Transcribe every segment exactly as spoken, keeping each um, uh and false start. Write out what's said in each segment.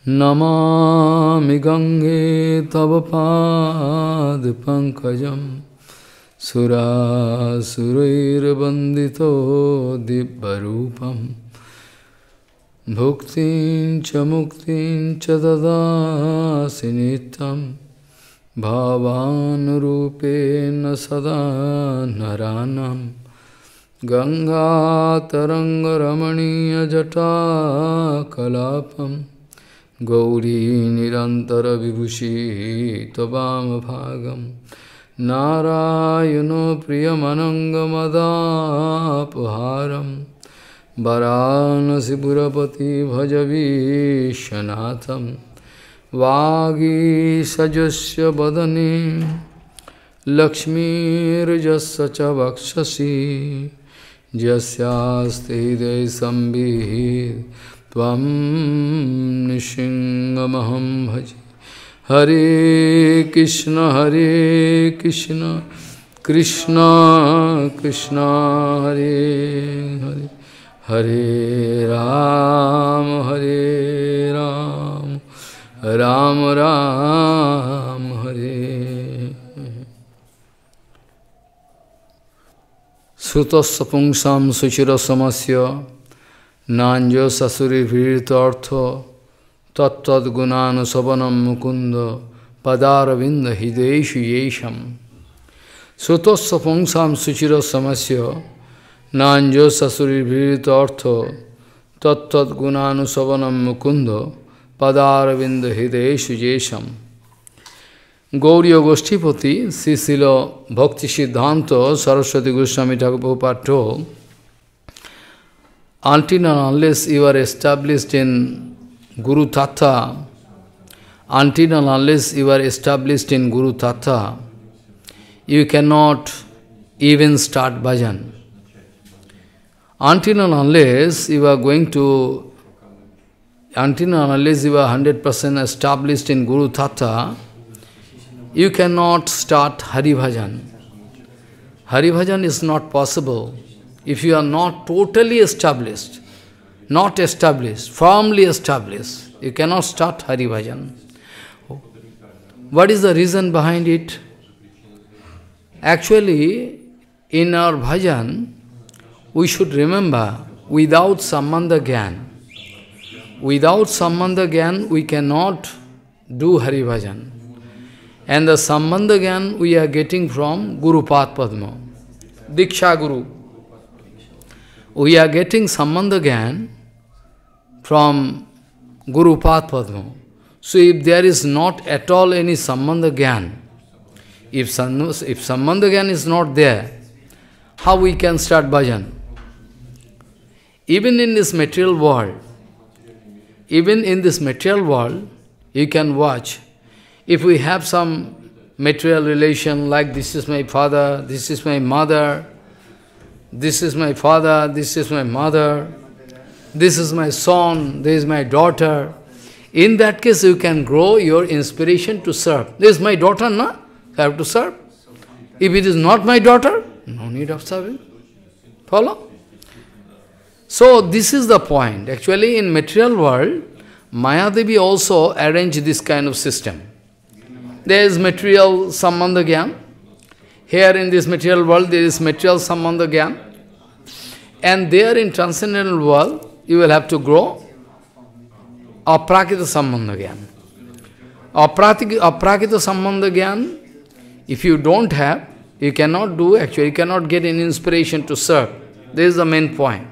Namami Gange Tava Pad Pankajam Sura Surair Bandito Dibbarupam Bhuktin cha muktin cha dadasi nitam Bhavanurupena sada naranam Ganga taranga ramaniya jata kalapam Gauri nirantara vibhushi tabam bhagam Narayano priyamananga madapaharam Varanasi Purapati Bhajavi Shanatham Vagi Sajasya Badani Lakshmi Rajasya Cha Vakshasi Jasyaste Hidai Sambhi Tvam Nishingamaham Bhaji Hare Krishna Hare Krishna Krishna Krishna Hare Hare Hare Ram, Hare Ram, Ram Ram, Hare. Sutasya pungsam suchira samasya nanjo sasuri virtartho tattvad gunana savanam mukunda padaravinda hideshu yesham. Sutasya pungsam suchira samasya Nanjo sasuri virita artho tattat gunanu savanam mukundo padaravinda hideshu jesham. Gauriya Goshtipati, Srila Bhakti Siddhanta Saraswati Goswami Thakur Prabhupada told, until and unless you are established in GuruTattva, until and unless you are established in GuruTattva, you cannot even start bhajan. Until and unless you are going to, until and unless you are one hundred percent established in GuruTattva, you cannot start HariBhajan. HariBhajan is not possible if you are not totally established, not established, firmly established. You cannot start HariBhajan. What is the reason behind it? Actually, in our bhajan, we should remember, without Sambandha Gyan, without Sambandha Gyan, we cannot do Hari Bhajan. And the Sambandha Gyan we are getting from Guru Pad Padma, Diksha Guru. We are getting Sambandha Gyan from Guru Pad Padma. So if there is not at all any Sambandha Gyan, if, if Sambandha Gyan is not there, how we can start bhajan? Even in this material world, even in this material world, you can watch, if we have some material relation like this is my father, this is my mother, this is my father, this is my mother, this is my son, this is my daughter, in that case you can grow your inspiration to serve. This is my daughter, no? I have to serve. If it is not my daughter, no need of serving. Follow? So this is the point. Actually, in material world, Mayadevi also arranged this kind of system. There is material Sambandha Gyan. Here in this material world, there is material Sambandha Gyan. And there in transcendental world, you will have to grow Aprakita Sambandha Gyan. Aprakita Sambandha Gyan, if you don't have, you cannot do, actually, you cannot get any inspiration to serve. This is the main point.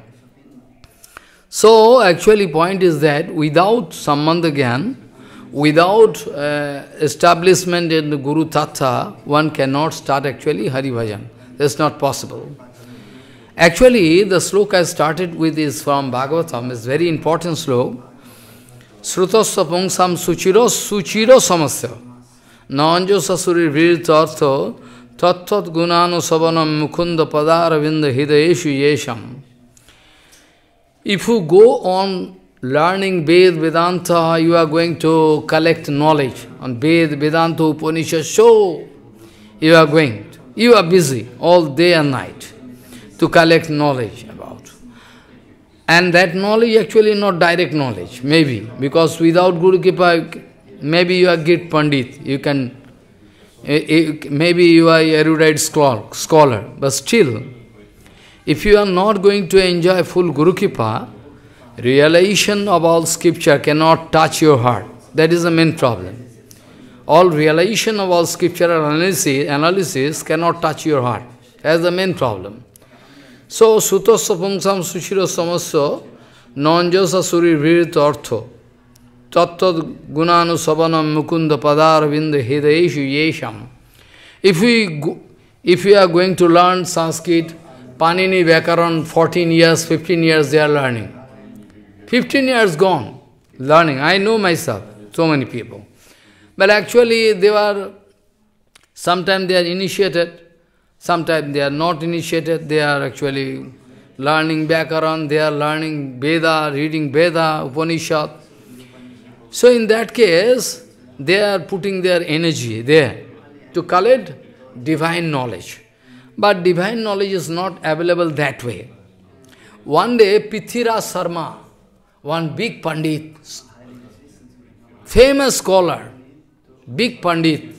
So, actually, point is that without Sambandha Gyan, without uh, establishment in the Guru Tattva, one cannot start actually Hari Bhajan. That's not possible. Actually, the sloka I started with is from Bhagavatam. It's very important sloka. Srutasya pungsam suchiro suchiro samasya. Nanjo sasuri virtartho tattat gunano savanam mukunda padara vinda hidayeshu yesham. If you go on learning Ved, Vedanta, you are going to collect knowledge on Ved, Vedanta, Upanishad, so you are going, you are busy all day and night to collect knowledge about. And that knowledge actually not direct knowledge, maybe, because without Guru Kripa, maybe you are great Pandit, you can, maybe you are erudite scholar, but still, if you are not going to enjoy full Guru Kripa, realization of all scripture cannot touch your heart. That is the main problem. All realization of all scriptural analysis, analysis cannot touch your heart. That is the main problem. So, Sutosya Pungsam Sushiro Samasya Nanjasa Suri Virita Artho Tattva Gunanu Sabanam Mukunda Padaravinda Hidayeshu Yesham. If we, if we are going to learn Sanskrit, Panini Vyakaran, fourteen years, fifteen years they are learning. fifteen years gone, learning. I know myself, so many people. But actually they were, sometimes they are initiated, sometimes they are not initiated, they are actually learning Vyakaran, they are learning Veda, reading Veda, Upanishad. So in that case, they are putting their energy there to collect divine knowledge. But divine knowledge is not available that way. One day, Prithviraj Sharma, one big Pandit, famous scholar, big Pandit,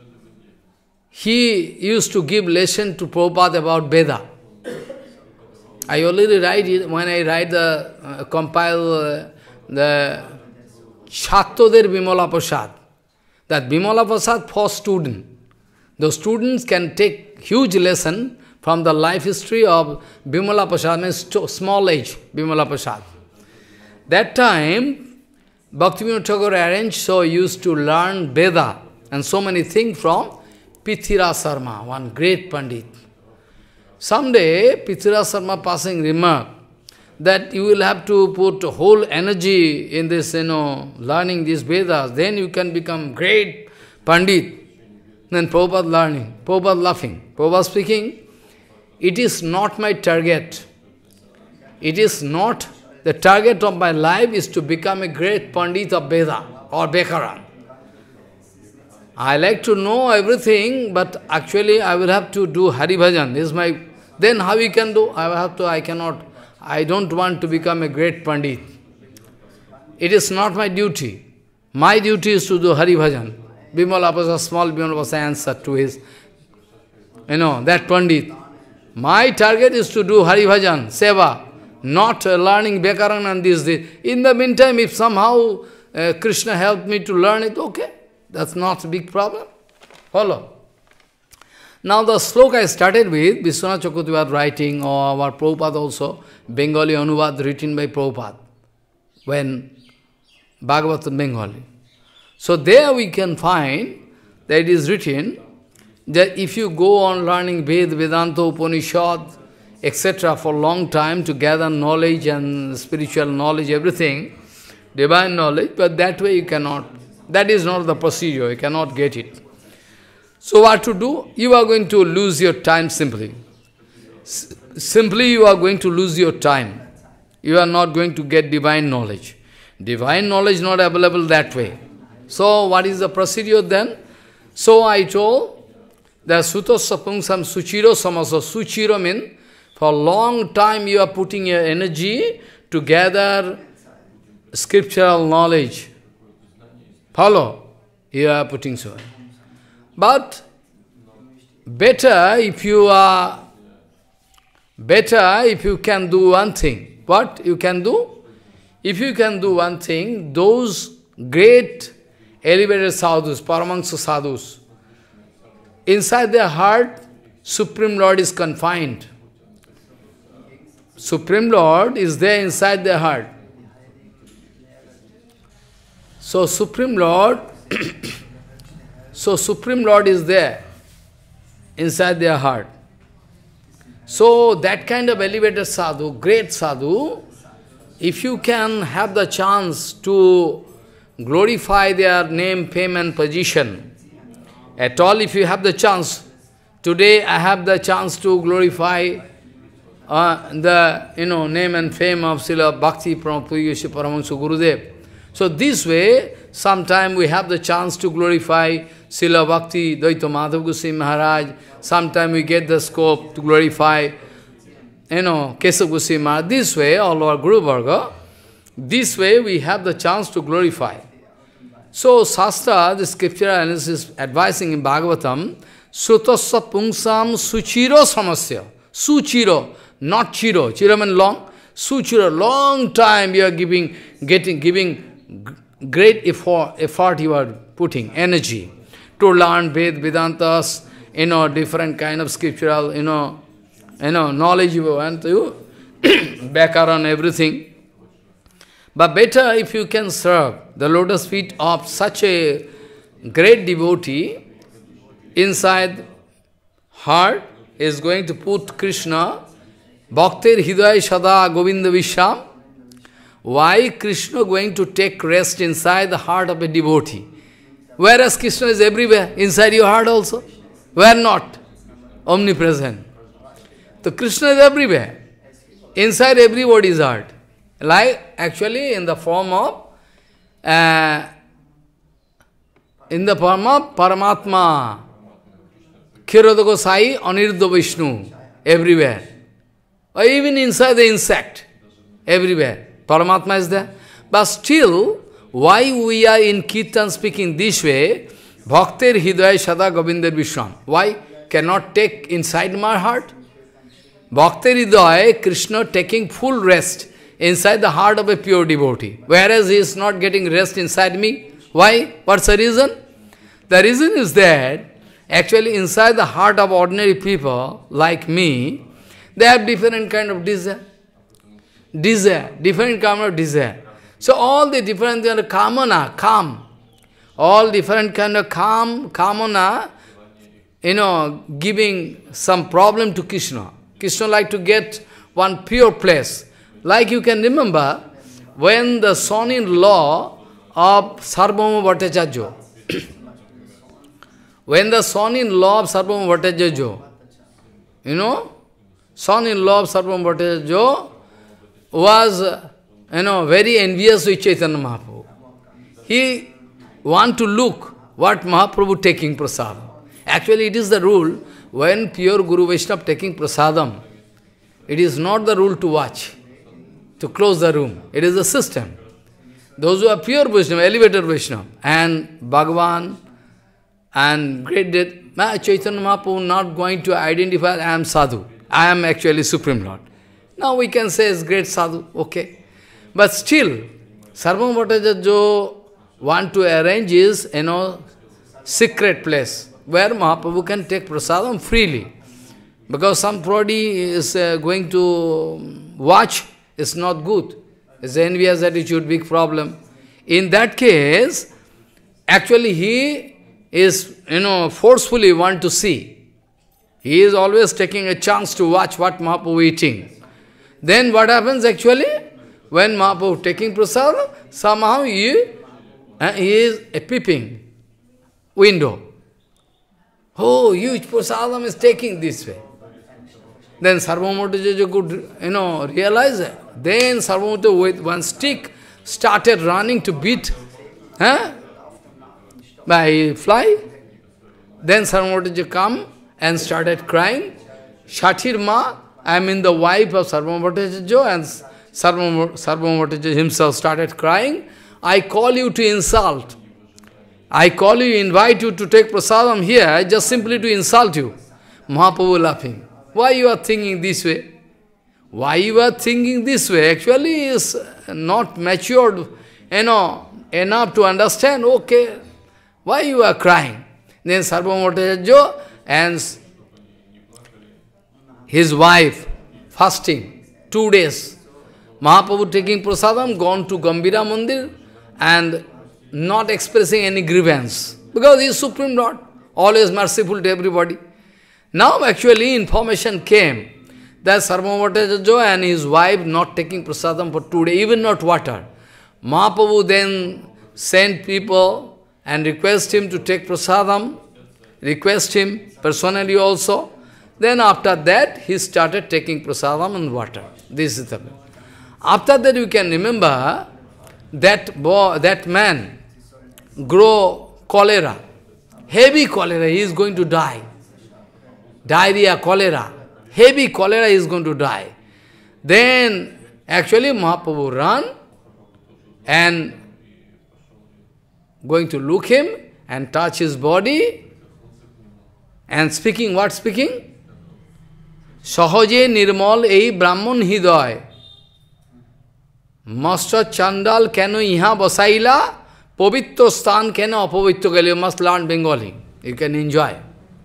he used to give lesson to Prabhupada about Veda. I already write it, when I write the, uh, compile uh, the Chhatroder Bimala Prasad, that Bimala Prasad for student. The students can take huge lesson from the life history of Bimala Prasad, means small age Bimala Prasad. That time, Bhaktivinoda Thakur arranged, so used to learn Veda and so many things from Prithviraj Sharma, one great Pandit. Someday, Prithviraj Sharma passing remark that you will have to put whole energy in this, you know, learning these Vedas, then you can become great Pandit. Then Prabhupada learning, Prabhupada laughing, Prabhupada speaking, it is not my target. It is not, the target of my life is to become a great Pandit of Veda or Vyakaran. I like to know everything, but actually I will have to do Hari Bhajan. This is my, then how you can do? I will have to, I cannot, I don't want to become a great Pandit. It is not my duty. My duty is to do Hari Bhajan. Bimala Prasad, small Bimala Prasad answered to his, you know, that Pandit. My target is to do Hari Bhajan, Seva, not uh, learning Vyakaran and this, this. In the meantime, if somehow uh, Krishna helped me to learn it, okay, that's not a big problem. Follow. Now the sloka I started with, Vishwanath Chakravarti was writing, or our Prabhupada also, Bengali Anuvad written by Prabhupada, when Bhagavatam Bengali. So there we can find that it is written that if you go on learning Ved, Vedanta, Upanishad, et cetera for long time to gather knowledge and spiritual knowledge, everything, divine knowledge, but that way you cannot. That is not the procedure, you cannot get it. So what to do? You are going to lose your time simply. S simply you are going to lose your time. You are not going to get divine knowledge. Divine knowledge not available that way. So what is the procedure then? So I told that Sutosya Pungsam Suchiro Samasa. Suchiro means for a long time you are putting your energy to gather scriptural knowledge. Follow? You are putting so. But better if you are, better if you can do one thing. What you can do? If you can do one thing, those great elevated sadhus, Paramahamsa sadhus, inside their heart, Supreme Lord is confined. Supreme Lord is there inside their heart. So Supreme Lord, so Supreme Lord is there inside their heart. So that kind of elevated sadhu, great sadhu, if you can have the chance to glorify their name, fame and position, at all if you have the chance, today I have the chance to glorify uh, the you know name and fame of Srila Bhakti Pramod Paramahamsa Gurudeva. So this way, sometime we have the chance to glorify Srila Bhakti Dvaita Madhav Goswami Maharaj, sometime we get the scope to glorify you know, Kesava Goswami Maharaj, this way, all our Guru Varga, this way we have the chance to glorify. So, Shastra, the scripture analysis advising in Bhagavatam, Sutasya Pungsam Suchiro Samasya. Suchiro, not Chiro. Chiro means long. Suchiro, long time you are giving, getting, giving great effort, effort you are putting, energy, to learn Ved, Vedantas, you know, different kind of scriptural, you know, you know, knowledge you want to back around everything. But better if you can serve the lotus feet of such a great devotee, inside heart is going to put Krishna, Bhaktir Hidaya Sada Govinda Visham. Why Krishna going to take rest inside the heart of a devotee? Whereas Krishna is everywhere, inside your heart also. Where not? Omnipresent. So Krishna is everywhere, inside everybody's heart. Like actually in the form of, uh, in the form of Paramatma, Kshirodaka Sai, Aniruddha Vishnu, everywhere. Or even inside the insect, everywhere. Paramatma is there. But still, why we are in Kirtan speaking this way, Bhaktir Hidaya Sada Govinda Vishram. Why cannot take inside my heart? Bhaktir Hidaya, Krishna taking full rest inside the heart of a pure devotee, whereas he is not getting rest inside me. Why? What's the reason? The reason is that actually inside the heart of ordinary people like me, they have different kind of desire. Desire, different kind of desire. So all the different kind of kamana, calm, all different kind of calm, kamana, you know, giving some problem to Krishna. Krishna like to get one pure place. Like you can remember, when the son-in-law of Sarvabhauma Bhattacharya, when the son-in-law of Sarvabhauma Bhattacharya, you know, son-in-law of Sarvabhauma Bhattacharya was, you know, very envious with Chaitanya Mahaprabhu. He want to look what Mahaprabhu taking prasadam. Actually, it is the rule, when pure Guru Vaishnava taking prasadam, it is not the rule to watch, to close the room. It is a system. Those who are pure Vaishnava, elevated Vaishnava, and Bhagavan, and great death, Chaitanya Mahaprabhu not going to identify, I am Sadhu, I am actually Supreme Lord. Now we can say it's great Sadhu, okay. But still, Sarvabhauma Bhattacharya want to arrange his, you know, secret place, where Mahaprabhu can take prasadam freely. Because somebody is uh, going to watch, it's not good. It's envious attitude, big problem. In that case, actually he is, you know, forcefully want to see. He is always taking a chance to watch what Mahaprabhu eating. Then what happens actually? When Mahaprabhu taking prasadam, somehow he, uh, he is a peeping window. Oh, huge prasadam is taking this way. Then Sarvabhauma Bhattacharya could, you know, realize it. Then Sarvabhauma with one stick started running to beat huh? by fly. Then Sarvabhauma Bhattacharya come and started crying. Shatir Ma, I mean the wife of Sarvabhauma Bhattacharya, and Sarvabhauma Bhattacharya himself started crying. I call you to insult. I call you, invite you to take prasadam here, just simply to insult you. Mahaprabhu laughing. Why you are thinking this way? Why you are thinking this way? Actually is not matured, you know, enough to understand, okay, why you are crying? Then Sarvabhauma Bhattacharya and his wife fasting two days. Mahaprabhu taking prasadam, gone to Gambhira Mandir and not expressing any grievance. Because he is Supreme Lord, always merciful to everybody. Now actually information came that Sarvabhauma Bhattacharya and his wife not taking prasadam for two days, even not water. Mahaprabhu then sent people and request him to take prasadam, request him personally also. Then after that, he started taking prasadam and water. This is the way. After that, you can remember that boy, that man grow cholera, heavy cholera, he is going to die. Diarrhea, cholera, heavy cholera, he is going to die. Then, actually, Mahaprabhu run and going to look him and touch his body and speaking, what speaking? Sahaje nirmal ei brahman hidoy. Master Chandal keno iha basaila, povitto stan keno apovitto gale. You must learn Bengali. You can enjoy.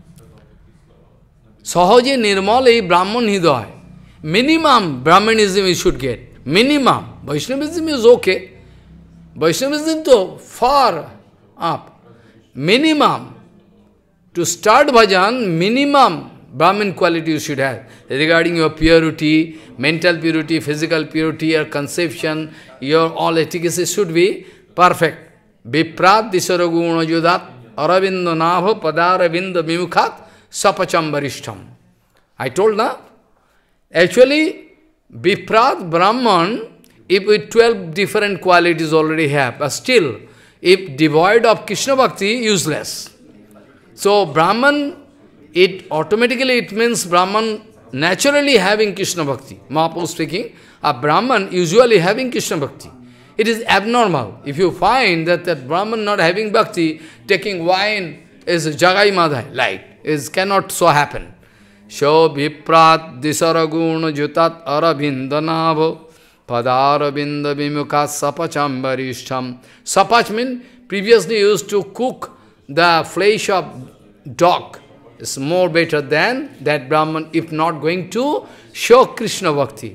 Sahaje nirmal ei brahman hidoy. Minimum Brahmanism you should get. Minimum. Vaishnavism is okay. Vaishnavism to far up. Minimum. To start bhajan, minimum Brahmin quality you should have. Regarding your purity, mental purity, physical purity, your conception, your all efficacy should be perfect. Viprat disaraguna judat aravindo nabha padaravindo vimukhat sapachambarishtam. I told now. Actually, Viprat Brahman, if with twelve different qualities already have, but still, if devoid of Krishna Bhakti, useless. So, Brahman, it automatically, it means Brahman naturally having Krishna Bhakti. Mahaprabhu speaking, a Brahman usually having Krishna Bhakti. It is abnormal. If you find that that Brahman not having Bhakti, taking wine is Jagai Madhai, light, is cannot so happen. Sho viprat disaraguna jutat arabindanavo padarabinda vimukha sapachambarishtam. Sapach means previously used to cook the flesh of dog. It's more better than that Brahman if not going to show Krishna Bhakti.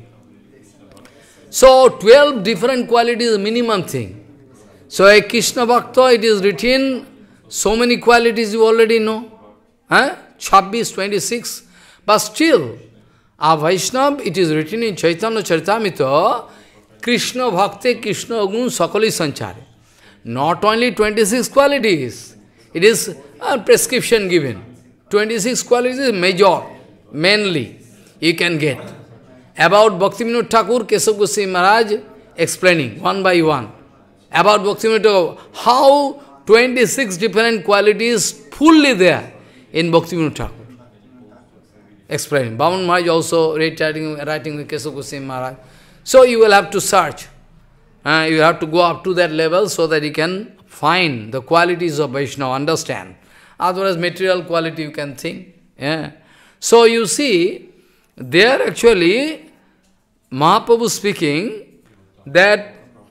So twelve different qualities is minimum thing. So a Krishna Bhakta, it is written, so many qualities you already know. Huh? twenty-six, twenty-six. But still, a Vaishnava, it is written in Chaitanya Charitamrita, Krishna Bhakti, Krishna Gun Sakali Sanchare. Not only twenty-six qualities, it is a prescription given. twenty-six qualities is major, mainly, you can get. About Bhaktivinoda Thakur, Keshav Goswami Maharaj explaining one by one. About Bhaktivinoda Thakur, how twenty-six different qualities fully there in Bhaktivinoda Thakur. Explaining. Bhavan Maharaj also writing, writing with Keshav Goswami Maharaj. So you will have to search. Uh, you have to go up to that level so that you can find the qualities of Vaishnava, understand. Otherwise, material quality you can think. Yeah. So you see, there actually, Mahaprabhu speaking that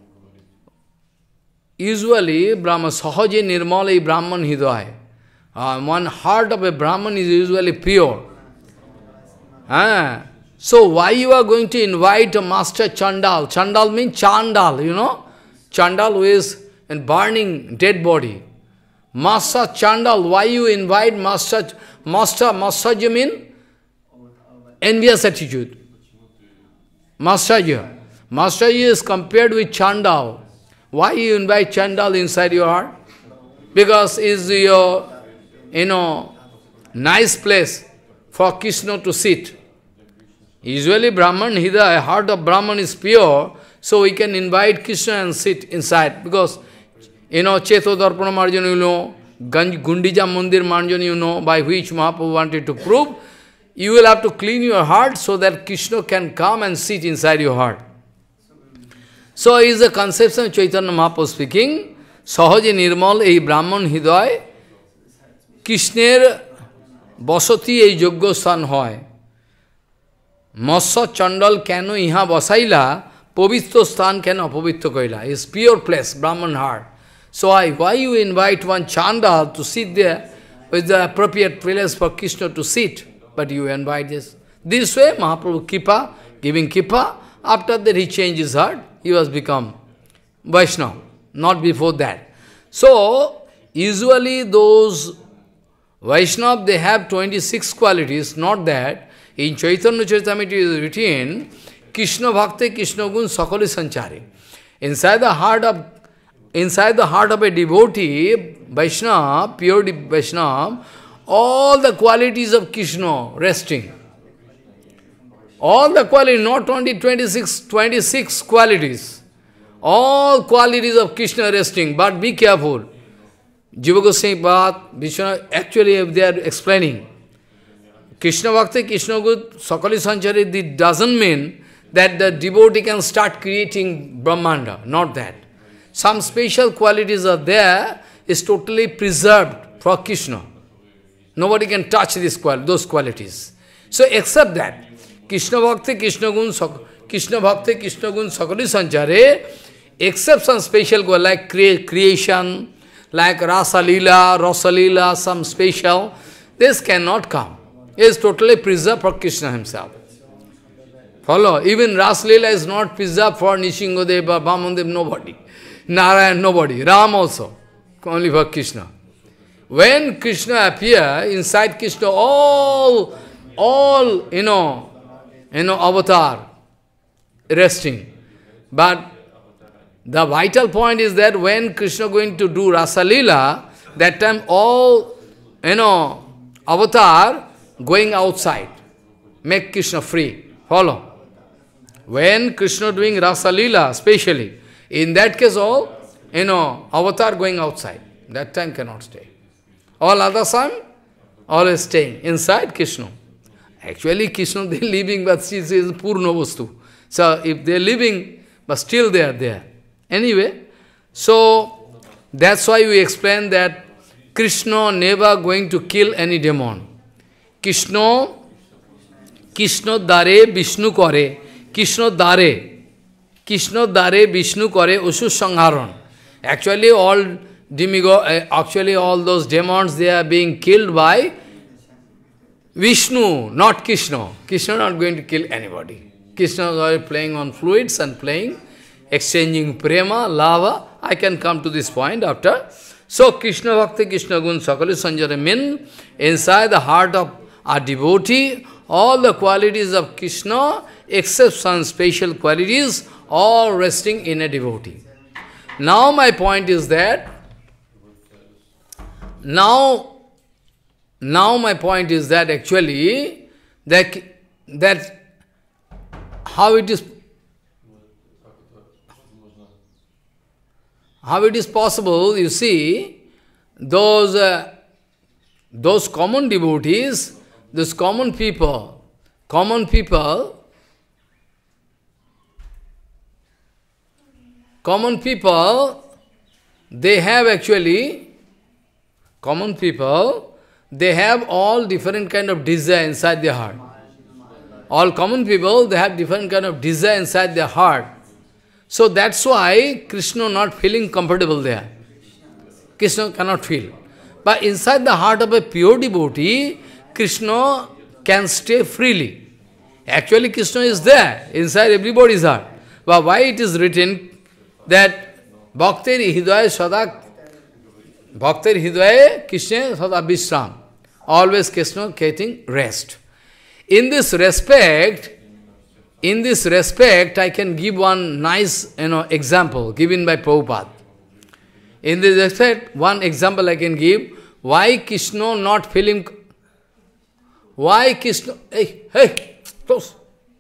usually Brahma Sahaje Nirmale Brahman Hidaya. Uh, one heart of a Brahman is usually pure. Ah. So why you are going to invite a master Chandal? Chandal means Chandal, you know? Chandal who is in burning dead body. Master Chandal, why you invite Master, Master, Master mean envious attitude. Master Master is compared with Chandal. Why you invite Chandal inside your heart? Because is your, you know, nice place for Krishna to sit. Usually Brahman, Hidaya, heart of Brahman is pure, so we can invite Krishna and sit inside. Because, you know, Cheto Darpana Marjana, you know, Gundija Mandir Marjana, you know, by which Mahaprabhu wanted to prove, you will have to clean your heart so that Krishna can come and sit inside your heart. So is the conception of Chaitanya Mahaprabhu speaking, Sahaje Nirmal ei Brahman Hidaya, Krishner Basati ei Yogya Stan hoy. Massa Chandal keno iha basaila, povitto stan keno apovitto koila. Is pure place, Brahman heart. So I, why you invite one Chandal to sit there with the appropriate place for Krishna to sit? But you invite this. This way, Mahaprabhu Kippa, giving Kippa, after that he changed his heart, he was become Vaishnava, not before that. So, usually those Vaishnava, they have twenty-six qualities, not that. In Chaitanya Charitamrita is written, Krishna Bhakti, Krishna Gun Sakali Sanchari. Inside the heart of inside the heart of a devotee, Vaishnava, pure Vaishnava, all the qualities of Krishna resting. All the qualities, not only twenty-six, twenty-six qualities. All qualities of Krishna resting, but be careful. Jiva Goswami Bhat, Vishwanath, actually they are explaining. Krishna Bhakti, Krishna Good, Sakali Sanchari, this doesn't mean that the devotee can start creating Brahmanda, not that. Some special qualities are there, is totally preserved for Krishna. Nobody can touch this qual those qualities. So except that, Krishna Bhakti, Krishna Gun, Krishna Bhakti, Krishna Gun, Sakali Sanchare, except some special quality like cre creation, like Rasa Leela, Rasa Leela, some special, this cannot come. It is totally preserved for Krishna himself. Follow? Even Rasa Leela is not preserved for Nishingadeva, Vamandev, nobody. Narayan, nobody. Ram also. Only for Krishna. When Krishna appears, inside Krishna, all, all, you know, you know, avatar, resting. But the vital point is that when Krishna going to do Rasa Leela, that time all, you know, avatar going outside, make Krishna free. Follow? When Krishna doing Rasa Leela, especially, in that case all, you know, avatar going outside. That time cannot stay. All other time, always staying inside Krishna. Actually, Krishna, they are living, but she is Purna Vastu. So, if they are living, but still they are there. Anyway, so, that's why we explain that Krishna never going to kill any demon. Krishna, Krishna dare Vishnu kore, Krishna dare, Krishna dare Vishnu kore usu sangharan. Actually, all demigo, actually all those demons, they are being killed by Vishnu, not Krishna. Krishna not going to kill anybody. Krishna is playing on fluids and playing, exchanging prema, lava. I can come to this point after. So, Krishna Bhakti, Krishna Gun, Sakali Sanjara mean, inside the heart of a devotee, all the qualities of Krishna, except some special qualities, all resting in a devotee. Now my point is that, now, now my point is that actually, that, that how it is, how it is possible, you see, those, uh, those common devotees, those common people, common people, common people, they have actually, common people, they have all different kind of desire inside their heart. All common people, they have different kind of desire inside their heart. So that's why Krishna not feeling comfortable there. Krishna cannot feel. But inside the heart of a pure devotee, Krishna can stay freely. Actually, Krishna is there, inside everybody's heart. But why it is written that Bhaktir Hidaya Sada, Bhaktir Hidaya Krishna Sada Vishram. Always Krishna getting rest. In this respect, in this respect, I can give one nice, you know, example given by Prabhupada. In this respect, one example I can give, why Krishna not feeling, why Krishna, hey, hey, close.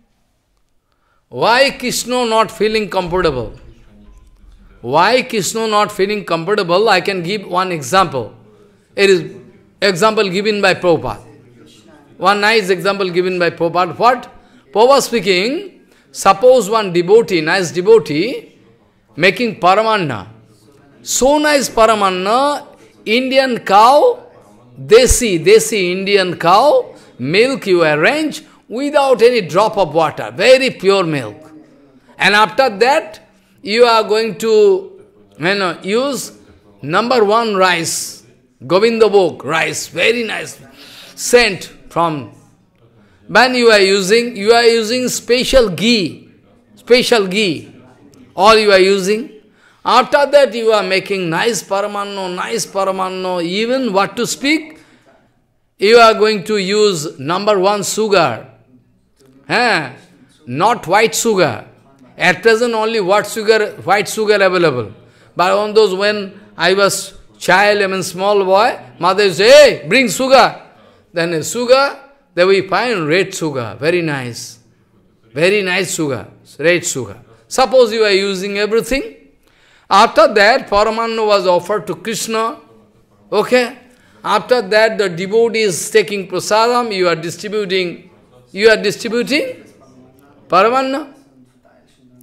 Why Krishna not feeling comfortable? Why Krishna not feeling comfortable? I can give one example. It is example given by Prabhupada. One nice example given by Prabhupada. What? Prabhupada speaking, suppose one devotee, nice devotee, making paramanna. So nice paramanna, Indian cow, desi, desi Indian cow, milk you arrange without any drop of water, very pure milk. And after that, you are going to, you know, use number one rice, Govindabhog rice, very nice, scent from. When you are using, you are using special ghee, special ghee, all you are using. After that you are making nice paramanno, nice paramanno, even what to speak, you are going to use number one sugar, eh? Not white sugar. At present only white sugar, white sugar available. But on those when I was child, I mean small boy, mother say, hey, bring sugar. Then sugar, then we find red sugar, very nice. Very nice sugar, red sugar. Suppose you are using everything. After that, Paramanna was offered to Krishna. Okay? After that, the devotee is taking prasadam, you are distributing, you are distributing Paramanna.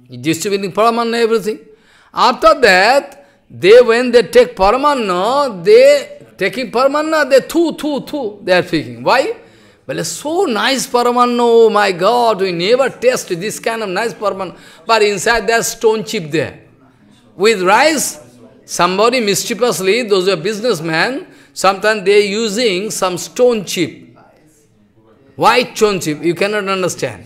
distributing Paramanna, everything. After that, they, when they take Paramanna, they, taking Paramanna, they thu, thu, thu, they are speaking. Why? Well, it's so nice Paramanna, oh my God, we never taste this kind of nice Paramanna. But inside there's stone chip there. With rice, somebody mischievously, those are businessmen, sometimes they are using some stone chip. White stone chip, you cannot understand.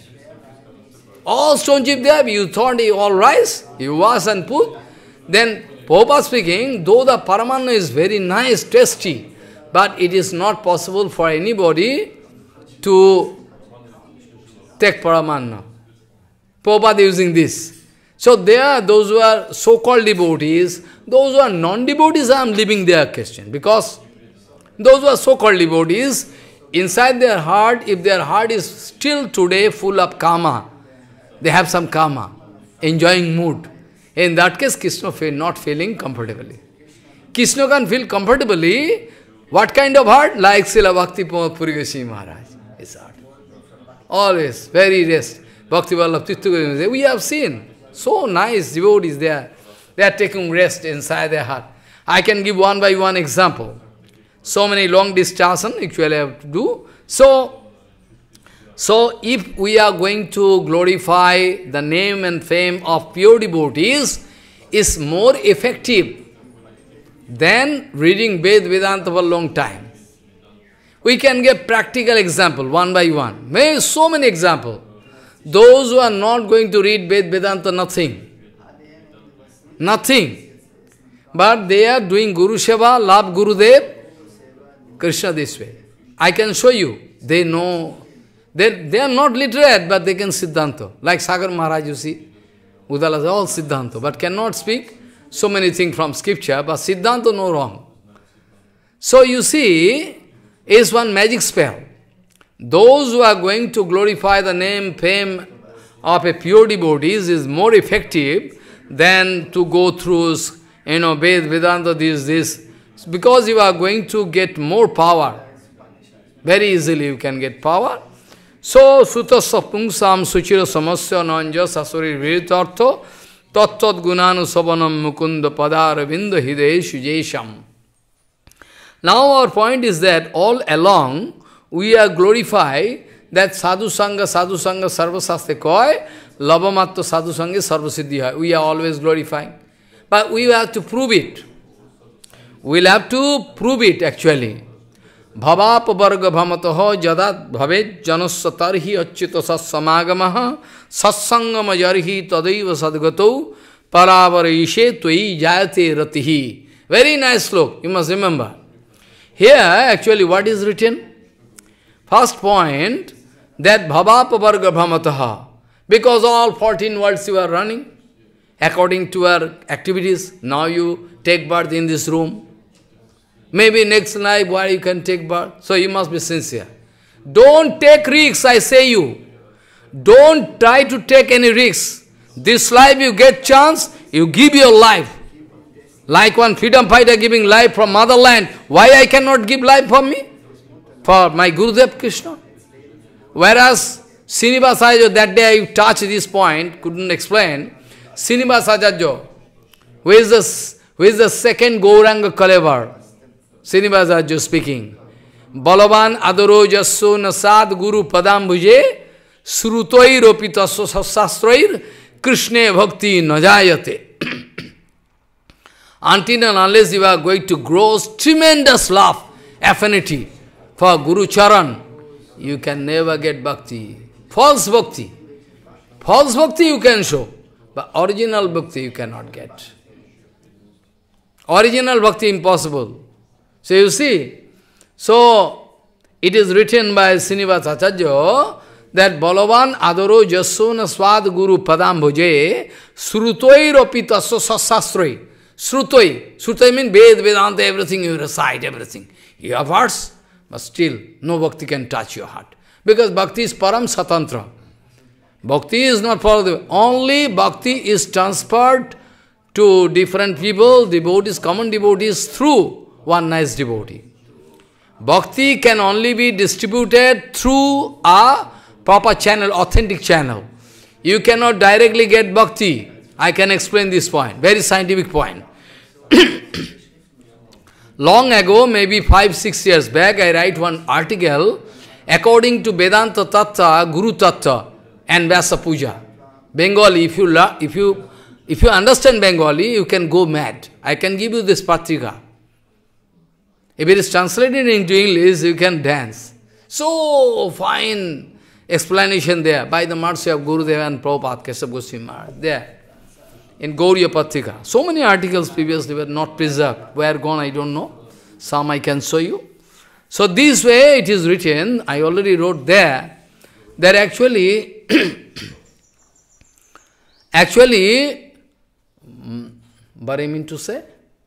All stone chip there, you thought you all rice, you wash and put. Then, Prabhupada speaking, though the Paramanna is very nice, tasty, but it is not possible for anybody to take Paramanna. Prabhupada using this. So there are those who are so-called devotees, those who are non-devotees, I am leaving their question. Because those who are so-called devotees, inside their heart, if their heart is still today full of karma, they have some karma, enjoying mood. In that case, Krishna feel not feeling comfortably. Krishna can feel comfortably. What kind of heart? Like Srila Bhakti Pramod Puri Goswami Maharaj. His heart. Always, very rest. Bhakti Bhava Tittu. We have seen. So nice devotees there. They are taking rest inside their heart. I can give one by one example. So many long discussion actually I have to do. So, so if we are going to glorify the name and fame of pure devotees, is more effective than reading Ved Vedanta for a long time. We can give practical example, one by one. Maybe so many examples. Those who are not going to read Ved Vedanta, nothing. Nothing. But they are doing Guru Seva, love Gurudev, Krishna this way. I can show you. They know. They, they are not literate, but they can Siddhanta. Like Sagar Maharaj, you see. Udala is all Siddhanta, but cannot speak so many things from scripture, but Siddhanta no wrong. So you see, is one magic spell. Those who are going to glorify the name, fame of a pure devotees is more effective than to go through, you know, Ved, Vedanta, this, this. Because you are going to get more power. Very easily you can get power. So, Sutta Sapungsam Suchira Samasya Nanja Sasuri Viritartho Tattat Gunanu Sabanam Mukunda Padara Vinda Hide Shujesham. Now our point is that all along we are glorify that Sadhu Sanga, Sadhu Sanga, Sarva Saste Koi, Labamatta Sadhu Sanga, Sarva Siddhi. We are always glorifying. But we have to prove it. We will have to prove it actually. Bhavap varga bhamataho jadat bhavet janasatarhi acchita satsamagamaha satsangama jarhi tadaiva sadgato paravarayishe tvai jayate ratihi. Very nice slok, you must remember. Here actually what is written? First point, that bhavap varga bhamataha. Because all fourteen worlds you are running, according to your activities, now you take birth in this room. Maybe next life where you can take birth. So you must be sincere. Don't take risks, I say you. Don't try to take any risks. This life you get chance, you give your life. Like one freedom fighter giving life from motherland. Why I cannot give life for me? For my Gurudev Krishna. Whereas Srinivas Acharya, that day I touched this point, couldn't explain. Srinivas Acharya, who is the, who is the second Gauranga Kalevar? Srinivas Acharya speaking. Balavan adaro jasso nasad guru padam bhuje srutoir opitaso sasastroir krishne bhakti najayate. Until and unless you are going to grow tremendous love, affinity for Guru Charan, you can never get bhakti. False bhakti. False bhakti you can show, but original bhakti you cannot get. Original bhakti impossible. So you see, so it is written by Srinivas Acharya that Balavan adaro jasona swad guru padam bhoje srutoi ropitaso sasastroi. Srutoi. Srutoi means Ved, Vedanta, everything you recite, everything. You have hearts, but still no bhakti can touch your heart. Because bhakti is param satantra. Bhakti is not for the... Only bhakti is transferred to different people, devotees, common devotees through one nice devotee. Bhakti can only be distributed through a proper channel, authentic channel. you cannot directly get bhakti. I can explain this point, very scientific point. Long ago, maybe five, six years back, I write one article, according to Vedanta Tattva, GuruTattva and Vyasa Puja. Bengali, if you, if, you, if you understand Bengali, you can go mad. I can give you this patrika. If it is translated into English, you can dance. So fine explanation there by the mercy of Gurudeva and Prabhupada, Keshav Goswami Maharaj, there. In Gauriya Patrika. So many articles previously were not preserved. Where gone, I don't know. Some I can show you. So this way it is written, I already wrote there, that actually, actually, what I mean to say?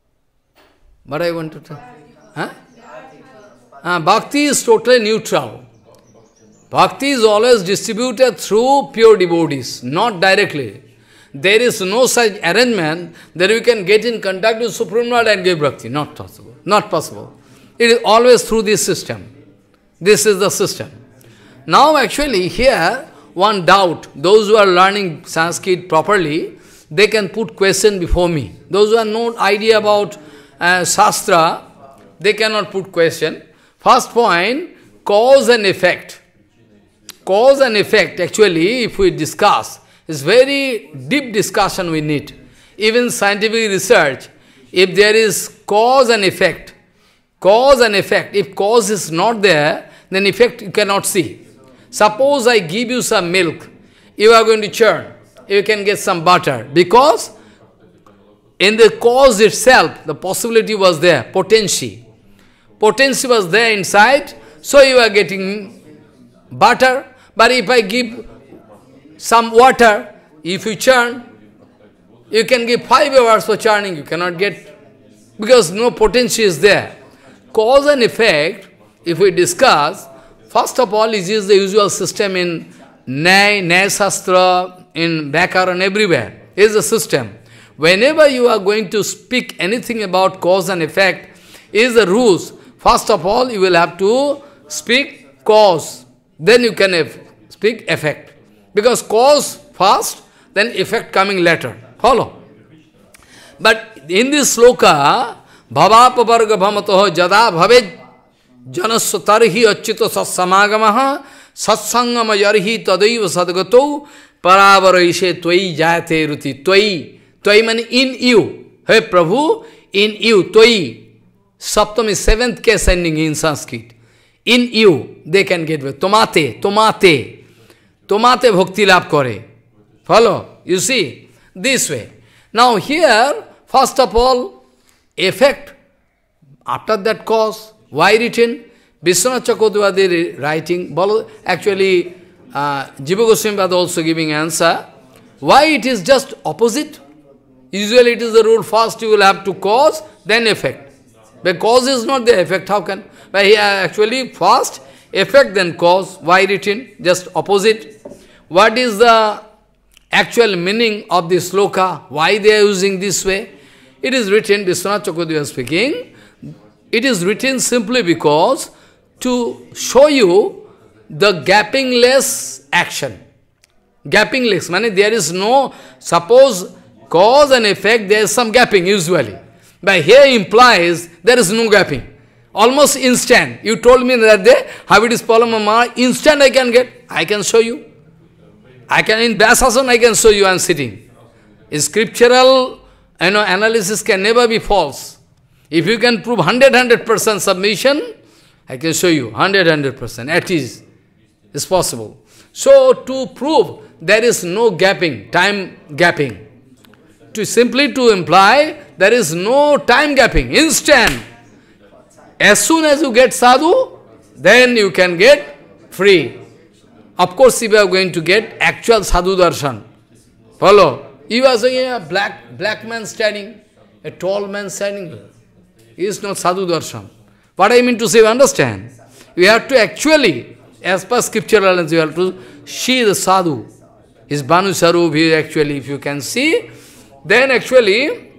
What I want to tell? Huh? Uh, Bhakti is totally neutral. Bhakti is always distributed through pure devotees, not directly. There is no such arrangement that we can get in contact with Supreme Lord and give bhakti. Not possible. Not possible. It is always through this system. This is the system. Now actually here, one doubt. Those who are learning Sanskrit properly, they can put question before me. Those who have no idea about uh, Shastra, they cannot put question. First point, cause and effect. Cause and effect, actually, if we discuss, it's very deep discussion we need. Even scientific research, if there is cause and effect, cause and effect, if cause is not there, then effect you cannot see. Suppose I give you some milk, you are going to churn, you can get some butter, because in the cause itself, the possibility was there, potency. Potency was there inside, so you are getting butter, but if I give some water, if you churn, you can give five hours for churning, you cannot get, because no potency is there. Cause and effect, if we discuss, first of all, it is the usual system in Nyaya, Nyaya Shastra, in Vyakaran, everywhere, is the system. Whenever you are going to speak anything about cause and effect, is the rules. First of all, you will have to speak cause, then you can speak effect. Because cause first, then effect coming later. Follow? But in this sloka, bhavapa varga bhamatoho jada bhaved janasya tarhi acchito satsamagamaha satsangama yarhi tadaiva sadgato paravaraishe tvai jayate ruti. Tvai. Tvai means in you. Hey Prabhu, in you. Tvai. Saptam is seventh case ending in Sanskrit. In you, they can get with. Tomate. Tomate. Tomate bhakti labh kore. Follow? You see? This way. Now here, first of all, effect. After that cause, why written? Vishwanath Chakravarti writing, actually, uh, Jiva Goswami was also giving answer. Why it is just opposite? Usually it is the rule, first you will have to cause, then effect. But cause is not the effect, how can? But here actually, first, effect then cause. Why written? Just opposite. What is the actual meaning of this sloka? Why they are using this way? It is written, Vishwanath Chakravarti speaking, it is written simply because to show you the gappingless action. Gappingless, meaning there is no, suppose cause and effect, there is some gapping usually. But here implies there is no gapping. Almost instant. You told me that day, how it is Palamama, instant I can get, I can show you. I can, in Vyasasana, I can show you I am sitting. In scriptural you know, analysis can never be false. If you can prove one hundred, one hundred percent submission, I can show you one hundred, one hundred percent. At least, it's possible. So, to prove there is no gapping, time gapping, to simply to imply there is no time gapping, instant. As soon as you get sadhu, then you can get free. Of course, if you are going to get actual sadhu darshan, follow. You are saying a black, black man standing, a tall man standing. He is not sadhu darshan. What I mean to say, you understand? You have to actually, as per scriptural, you have to see the sadhu. His Banu Sarup, he actually, if you can see, then actually,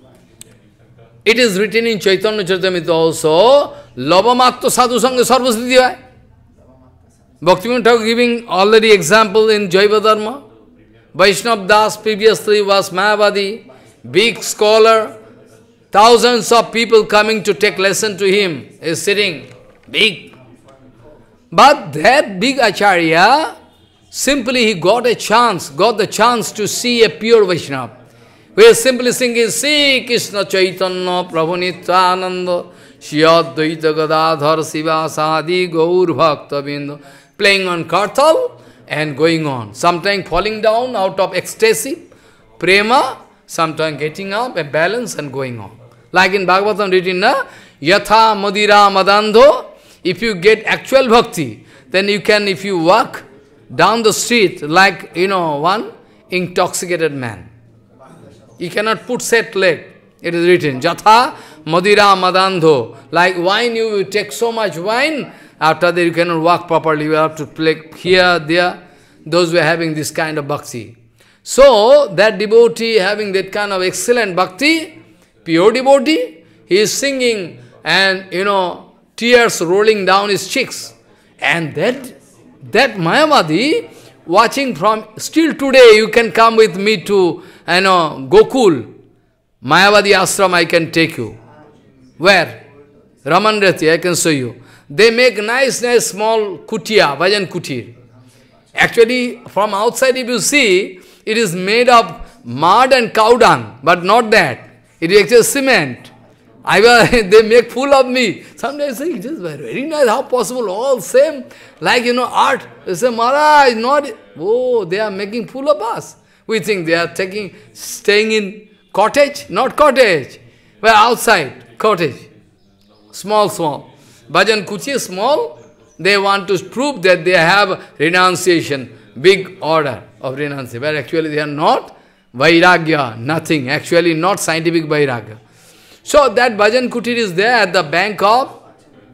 it is written in Chaitanya Charitamrita also, Labhamatma Sadhu Sanga Sarvasiddhivaya. Bhaktivinoda Thakur giving already example in Jaiva Dharma. Vaishnav Das previously was Mayavadi, big scholar. Thousands of people coming to take lesson to him. He is sitting, big. But that big Acharya, simply he got a chance, got the chance to see a pure Vaishnava. We are simply singing, Sri Krishna Chaitanya Prabhu Nityananda Shri Advaita Gadadhar Siva Sadi Gaur Bhakta Bindu, playing on kartal and going on. Sometimes falling down out of ecstasy, prema, sometimes getting up, a balance and going on. Like in Bhagavatam written, na, Yatha Madira Madandho, if you get actual bhakti, then you can, if you walk down the street like, you know, one intoxicated man. You cannot put set leg. It is written, Jatha Madira Madandho. Like wine, you will take so much wine, after that you cannot walk properly. You have to play here, there. Those who are having this kind of bhakti. So, that devotee having that kind of excellent bhakti, pure devotee, he is singing and, you know, tears rolling down his cheeks. And that, that Mayavadi, watching from, still today you can come with me to, you know, Gokul, Mayavadi ashram I can take you. Where? Ramanrati, I can show you. They make nice, nice small kutia, bhajan kutir. Actually, from outside if you see, it is made of mud and cow dung, but not that. It is actually cement. I was, they make fool of me. Sometimes I say, it is very nice, how possible, all same, like, you know, art. They say, Maharaj, not, oh, they are making fool of us. We think they are taking, staying in cottage, not cottage, but outside, cottage. Small, small. Bhajan kuchi is small, they want to prove that they have renunciation, big order of renunciation, but actually they are not vairagya, nothing, actually not scientific vairagya. So that bhajan kutir is there at the bank of,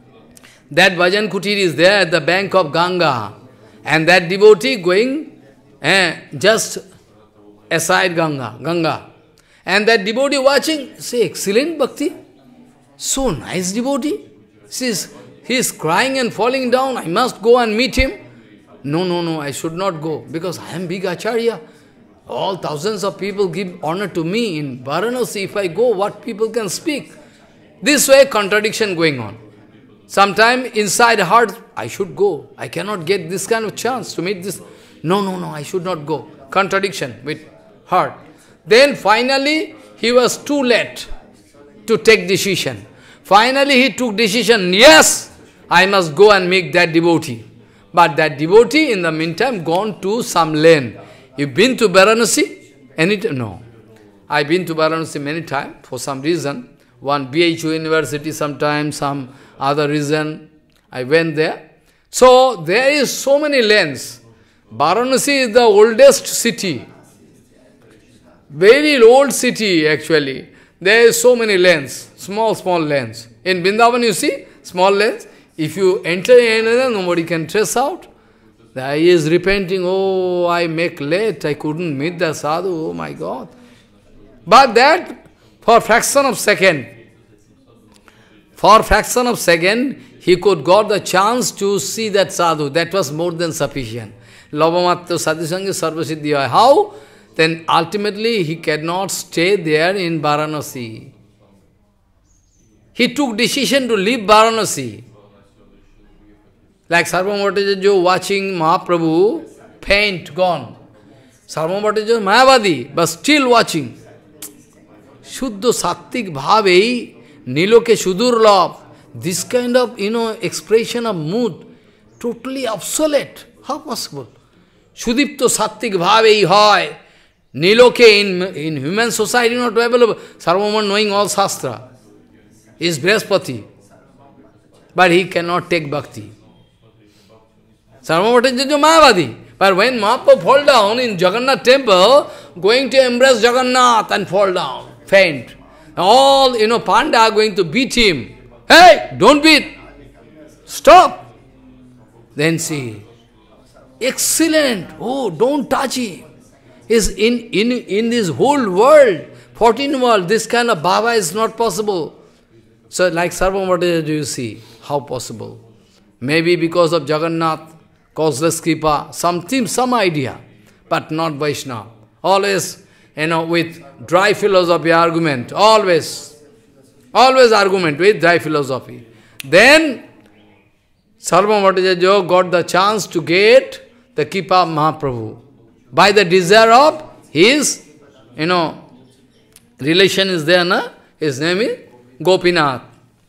that bhajan kutir is there at the bank of Ganga, and that devotee going eh, just aside Ganga, Ganga. And that devotee watching, say, excellent bhakti, so nice devotee. Says, he is crying and falling down, I must go and meet him. No, no, no, I should not go, because I am big Acharya. All thousands of people give honor to me in Varanasi. If I go, what people can speak? This way, contradiction going on. Sometime inside heart, I should go. I cannot get this kind of chance to meet this. No, no, no, I should not go. Contradiction with heart. Then finally, he was too late to take decision. Finally, he took decision, yes, I must go and meet that devotee. But that devotee, in the meantime, gone to some lane. You've been to Varanasi? Any time? No. I've been to Varanasi many times, for some reason. One B H U university sometime, some other reason. I went there. So, there is so many lanes. Varanasi is the oldest city. Very old city, actually. There is so many lanes, small, small lanes. In Vrindavan, you see, small lanes. If you enter another, nobody can trace out. He is repenting, oh, I make late, I couldn't meet the sadhu, oh my God. But that, for fraction of second, for fraction of second, he could got the chance to see that sadhu. That was more than sufficient. Labhamatto Sadhu Sanga Sarvasiddhya. How? Then ultimately he cannot stay there in Varanasi. He took decision to leave Varanasi. Like Sarvabhauma Bhattacharya watching Mahaprabhu, faint, gone. Sarvabhauma Bhattacharya Mayavadi, but still watching. Shuddha Sattik Bhavei, Niloke Shudurlabh. This kind of, you know, expression of mood, totally obsolete. How possible? Sudipto Sattik Bhavei hoy. Niloke in, in human society not available. Sarvabhauma knowing all Shastra. He is Brihaspati. But he cannot take bhakti. Sarvabhauma Bhattacharya Mayavadi. But when Mahaprabhu fall down in Jagannath temple, going to embrace Jagannath and fall down, faint. All, you know, Panda are going to beat him. Hey, don't beat. Stop. Then see, excellent. Oh, don't touch him. Is in, in, in this whole world, fourteen world, this kind of bhava is not possible. So like Sarvabhauma Bhattacharya, you see, how possible? Maybe because of Jagannath, causeless kripa, something, some idea. but not Vaishnava. Always, you know, with dry philosophy argument, always, always argument with dry philosophy. Then, Sarvabhauma Bhattacharya got the chance to get the Kripa of Mahaprabhu by the desire of his, you know, relation is there, na? His name is Gopinath.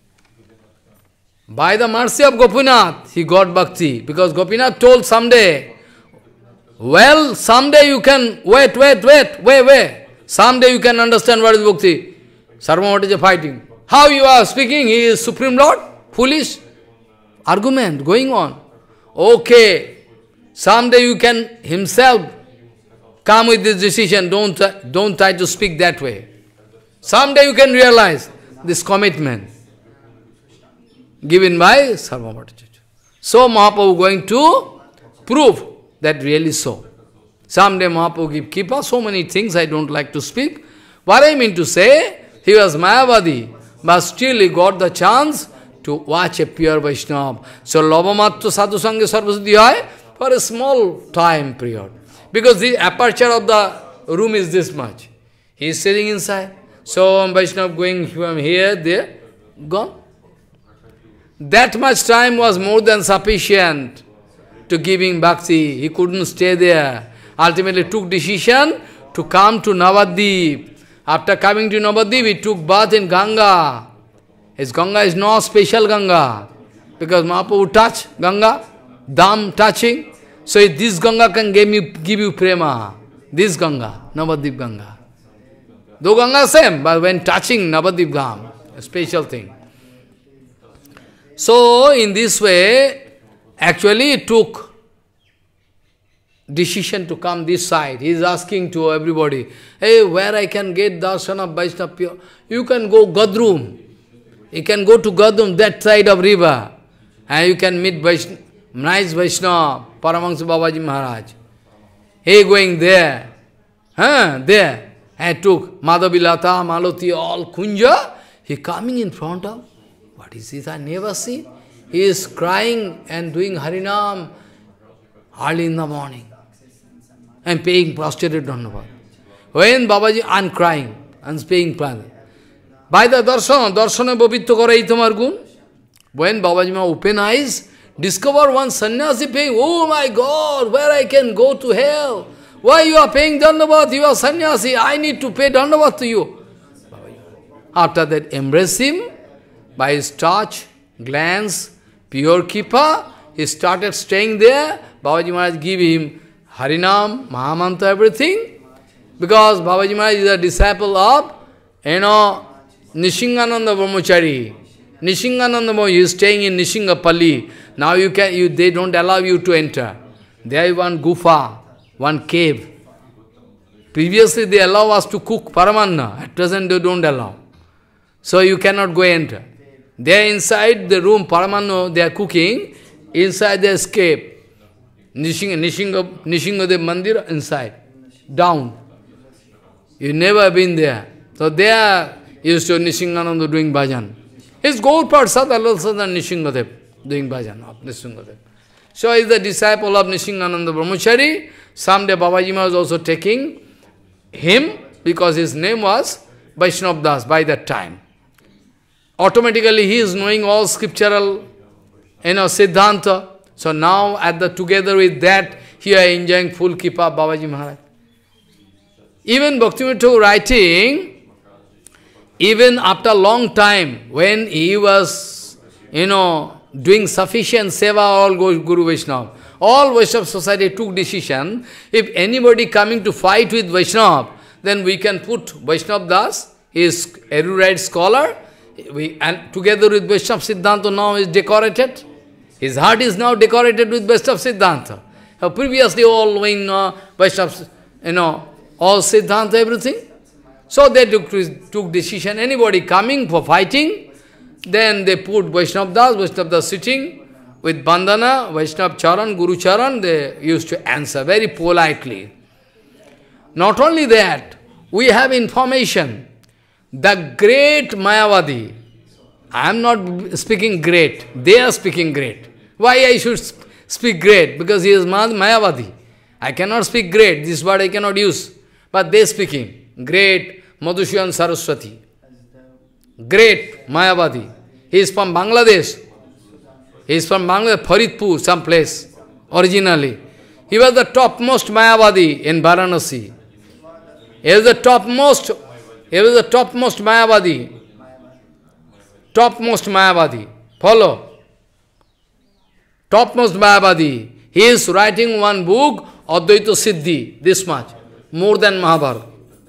By the mercy of Gopinath, he got bhakti, because Gopinath told someday, well, someday you can, wait, wait, wait, wait, wait, someday you can understand what is bhakti. Sarvabhauma Bhattacharya fighting. How you are speaking? He is Supreme Lord? Foolish. Argument going on. Okay, someday you can himself come with this decision. Don't, don't try to speak that way. Someday you can realize this commitment given by Sarvabhauma Bhattacharya. So Mahaprabhu going to prove that really so. Someday Mahaprabhu give Kripa, so many things I don't like to speak. What I mean to say, he was Mayavadi, but still he got the chance to watch a pure Vaishnava. So Labhamatva Sadhu Sanga Sarvasiddhi hai for a small time period. Because the aperture of the room is this much. He is sitting inside. So Vaishnava going from here, there, gone. That much time was more than sufficient to giving bhakti. He couldn't stay there. Ultimately took decision to come to Navadvip. After coming to Navadvip, he took bath in Ganga. His Ganga is not special Ganga, because Mahaprabhu touch Ganga, Dham touching. So this Ganga can give you, give you prema. This Ganga, Navadvip Ganga. Though Ganga same, but when touching Navadvip Dham, a special thing. So in this way, actually it took decision to come this side. He is asking to everybody, hey, where I can get darshan of Vaishnava pure? You can go Gadrum. You can go to Gadrum, that side of river, and you can meet Vaishnava, nice Vaishnava, Paramahamsa Babaji Maharaj. He going there, huh, there, and took Madhavilata, Malati, all Kunja. He coming in front of, what is this? I never see. He is crying and doing Harinam early in the morning and paying prostrated Dhanavad. When Babaji, I'm crying, I'm paying prayer. By the darshan, darshan bhavitya karai tamar gun. When Babaji ma open eyes, discover one sannyasi paying, oh my God, where I can go to hell? Why you are paying Dhanavad? You are sannyasi, I need to pay Dhanavad to you. After that, embrace him. By his touch, glance, pure Kripa, he started staying there. Babaji Maharaj give him Harinam, Mahamantra, everything. Because Babaji Maharaj is a disciple of, you know, Nishingananda Brahmachari. Nishingananda Brahmachari is staying in Nishingapalli. Now you can, you, they don't allow you to enter. There is one gufa, one cave. Previously they allow us to cook Paramanna. At present they don't allow. So you cannot go enter. They are inside the room, Paramanno, they are cooking, inside they escape. Nishinga, Nishinga, Nishingadev Mandir, inside, down. You never been there. So they are used to Nishingananda doing bhajan. His gold Parsad also than Nishingadev doing bhajan of Nishingadev. So he is the disciple of Nishingananda Brahmachari. Someday Babaji was also taking him, because his name was Vaishnava Das by that time. Automatically he is knowing all scriptural, you know, Siddhanta. So now, at the together with that, he is enjoying full Kripa of Babaji Maharaj. Even Bhaktivinoda Thakur writing, even after a long time, when he was, you know, doing sufficient seva, all Guru Vaishnava, all Vaishnava society took decision, if anybody coming to fight with Vaishnava, then we can put Vaishnava Das, he is erudite scholar, we, and together with Vaishnava Siddhanta now is decorated. His heart is now decorated with Vaishnava Siddhanta. Uh, previously all in uh, Vaishnava, you know, all Siddhanta, everything. So they took, took decision, anybody coming for fighting, then they put Vaishnava Das, Vaishnava Das sitting with bandana, Vaishnava Charan, Guru Charan, they used to answer very politely. Not only that, we have information. The great Mayavadi, I am not speaking great, they are speaking great. Why I should speak great? Because he is Mayavadi. I cannot speak great, this word I cannot use. But they speaking. Great Madhusyan Saraswati. Great Mayavadi. He is from Bangladesh. He is from Bangladesh, Faridpur, some place, originally. He was the topmost Mayavadi in Varanasi. He was the topmost, he was the topmost Mayavadi. Topmost Mayavadi. Follow. Topmost Mayavadi. He is writing one book, Advaita Siddhi, this much, more than Mahabharata.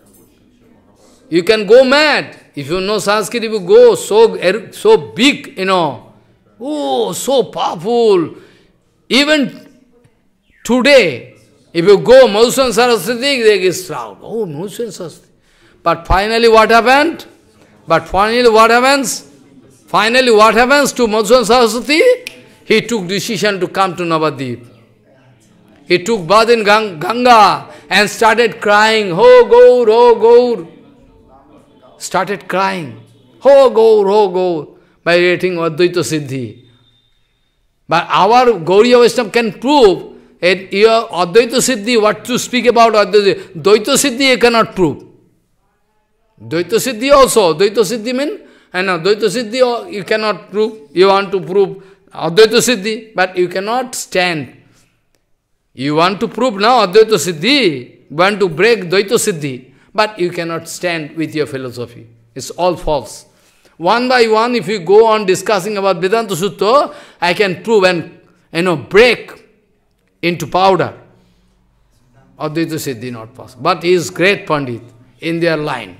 You can go mad. If you know Sanskrit, you go so, so big, you know. Oh, so powerful. Even today, if you go Madhusudan Saraswati, they get proud. Oh, Madhusudan Saraswati. But finally what happened? But finally what happens? Finally what happens to Madhusudan Saraswati? He took decision to come to Navadvip. He took bath in Ganga and started crying, Ho Gaur, Ho Gaur. Started crying, Ho Gaur, Ho Gaur, by rating Advaita Siddhi. But our Gauriya Vaishnava can prove that your Advaita Siddhi, what to speak about Advaita Siddhi, Dvaita Siddhi you cannot prove. Dvaita Siddhi also, Dvaita Siddhi means, and Dvaita Siddhi you cannot prove. You want to prove Advaita Siddhi, but you cannot stand. You want to prove now Advaita Siddhi, you want to break Dvaita Siddhi, but you cannot stand with your philosophy. It's all false. One by one, if you go on discussing about Vedanta Sutta, I can prove and, you know, break into powder. Advaita Siddhi not possible. But he is great Pandit in their line.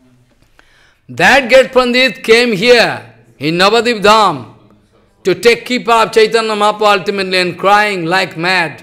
That great Pandit came here in Navadvip Dham to take Kipa of Chaitanya Mahaprabhu ultimately and crying like mad.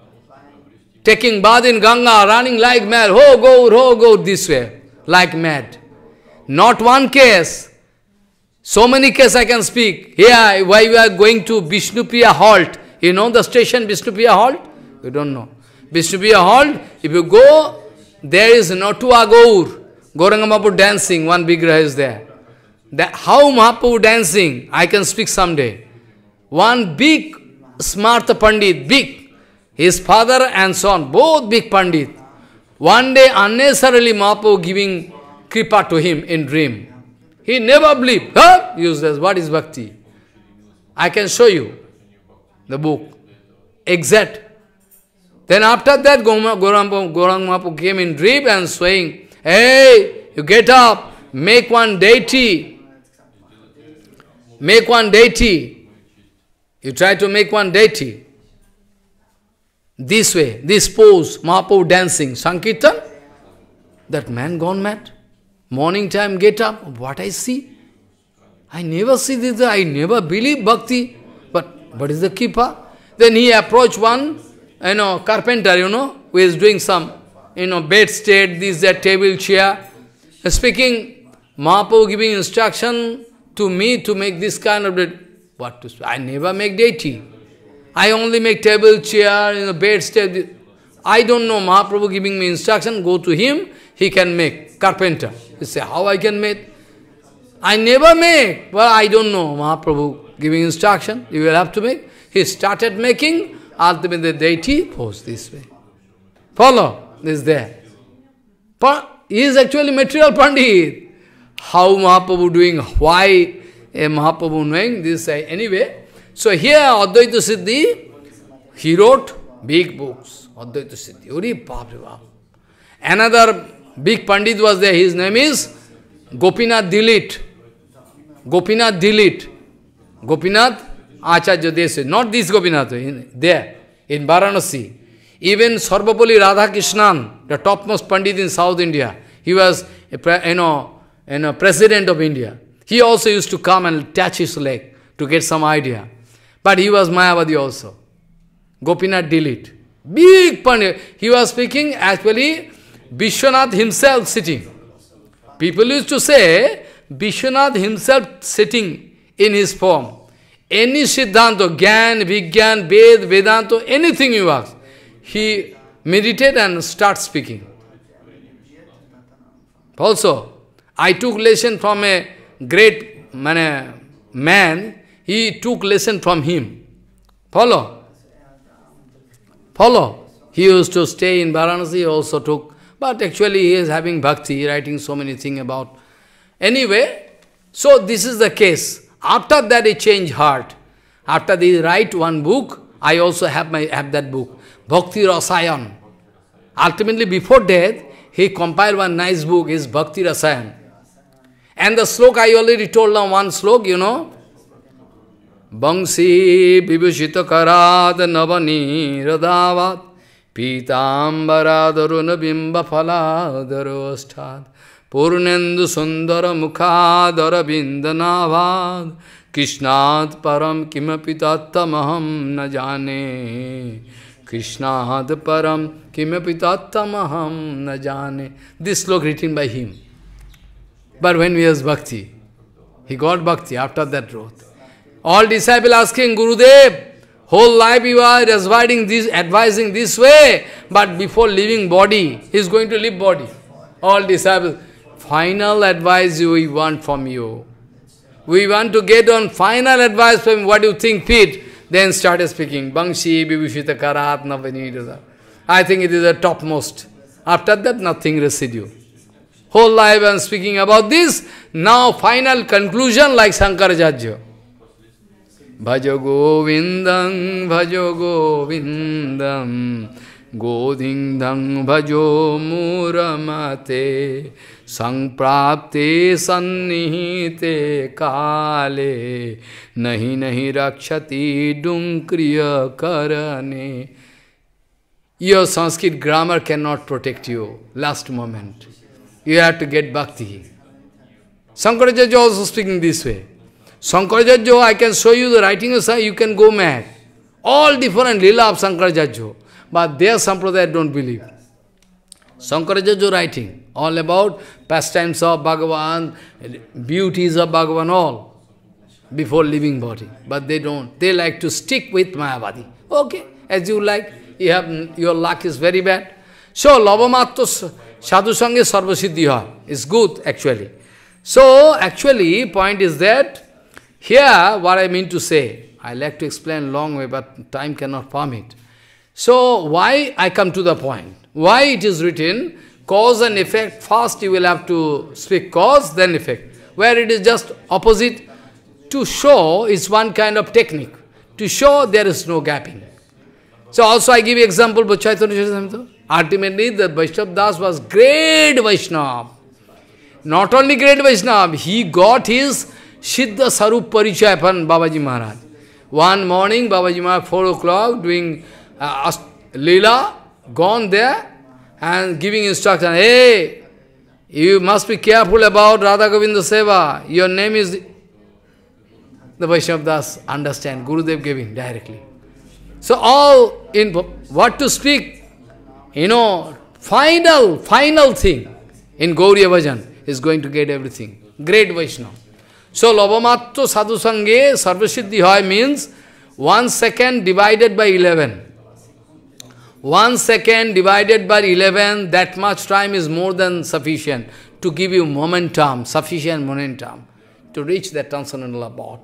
Taking bath in Ganga, running like mad, ho, go, ho, go, this way, like mad. Not one case. So many cases I can speak. Here, why we are going to Vishnupriya Halt. You know the station Vishnupriya Halt? You don't know. Vishnupriya Halt, if you go, there is Natua Gaur. Gauranga Mahaprabhu dancing, one vigraha is there. That, how Mahaprabhu dancing, I can speak someday. One big Smartha Pandit, big. His father and son, both big Pandit. One day, unnecessarily, Mahaprabhu giving kripa to him in dream. He never believed. Huh? Useless. What is bhakti? I can show you the book. Exact. Then after that, Gauranga Mahaprabhu came in dream and saying, hey, you get up, make one deity. Make one deity. You try to make one deity. This way, this pose, Mahaprabhu dancing, Sankirtan, that man gone mad. Morning time, get up, what I see? I never see this, I never believe bhakti. But what is the kipa? Then he approached one, you know, carpenter, you know, who is doing some, you know, bed state, this, that, table, chair. Speaking, Mahaprabhu giving instruction to me to make this kind of, what to say? I never make deity. I only make table, chair, you know, bed, state. I don't know, Mahaprabhu giving me instruction, go to him, he can make, carpenter. You say, how I can make? I never make. Well, I don't know, Mahaprabhu giving instruction, you will have to make. He started making, ultimately the deity posed this way. Follow, this is there. He is actually material Pandit. How Mahaprabhu doing, why a Mahaprabhu knowing this, anyway. So here, Advaita Siddhi, he wrote big books, Advaita Siddhi. Uri Baap Re Baap. Another big Pandit was there, his name is Gopinath Dilit. Gopinath Dilit. Gopinath Acharya Varya, not this Gopinath, in, there, in Varanasi. Even Sarvapalli Radhakrishnan, the topmost Pandit in South India, he was a, you know, you know, president of India. He also used to come and touch his leg to get some idea. But he was Mayavadi also. Gopinath Dilit. Big Pandit. He was speaking, actually, Vishwanath himself sitting. People used to say, Vishwanath himself sitting in his form. Any Siddhanta, Gyan, Vigyan, Ved, Vedanta, anything you ask, he meditate and start speaking. Also, I took lesson from a great man, he took lesson from him. Follow? Follow? He used to stay in Varanasi, he also took, but actually he is having bhakti, writing so many things about. Anyway, so this is the case. After that he changed heart. After they write one book, I also have my have that book, Bhakti Rasayan. Ultimately, before death, he compiled one nice book, is Bhakti Rasayan. And the slok, I already told now one slok, you know. Bangsi Vibhushita Karad Navani Radhavat Pitambara Daruna Bimba Phala Darostad Purnendu Sundara Mukhadara Bindanavad Krishnad Param Kimapi Tattamaham Najane Krishnad Param Kimapi Tattamaham Najane. This slok written by him. But when he has bhakti, he got bhakti after that wrote. All disciples asking, Gurudev, whole life you are advising this, advising this way, but before leaving body, he is going to leave body. All disciples, final advice we want from you. We want to get on final advice from what you think fit. Then started speaking, Bangshi Vibhushita Karat Navanidada. I think it is the topmost. After that, nothing residue. Whole life I am speaking about this. Now final conclusion like Shankaracharya. Bhajo Govindam, Bhajo Govindam, Godindam Bhajo Muramate, Sangprapte Sannihite Kale, Nahi Nahi Rakshati Dunkriya Karane. Your Sanskrit grammar cannot protect you. Last moment. You have to get bhakti. Shankaracharya also speaking this way. Shankaracharya, I can show you the writing of Shankaracharya, you can go mad. All different lila of Shankaracharya. But their sampradaya don't believe. Shankaracharya writing, all about pastimes of Bhagavan, beauties of Bhagavan, all, before leaving body. But they don't. They like to stick with Mayavadi. Okay, as you like. You have, your luck is very bad. So, Lavamatto Sadhu Sanga Sarvasiddhiha is good, actually. So, actually, point is that, here, what I mean to say, I like to explain long way, but time cannot permit. So, why I come to the point? Why it is written, cause and effect, first you will have to speak cause, then effect. Where it is just opposite, to show is one kind of technique. To show there is no gapping. So, also I give you example, but Chaitanya ultimately, the Vaishnava Das was great Vaishnava. Not only great Vaishnava, he got his Siddha Sarup Parichaya from Babaji Maharaj. One morning, Babaji Maharaj, four o'clock, doing uh, Leela, gone there and giving instruction, hey, you must be careful about Radha Govinda Seva. Your name is... The Vaishnava Das understand, Gurudev giving directly. So all in what to speak, you know, final, final thing in Gauriya Bhajan is going to get everything. Great Vaishnava. So, Lavamatto Sadhu Sange Sarvasiddhi means one second divided by eleven. One second divided by eleven, that much time is more than sufficient to give you momentum, sufficient momentum to reach that transcendental abode.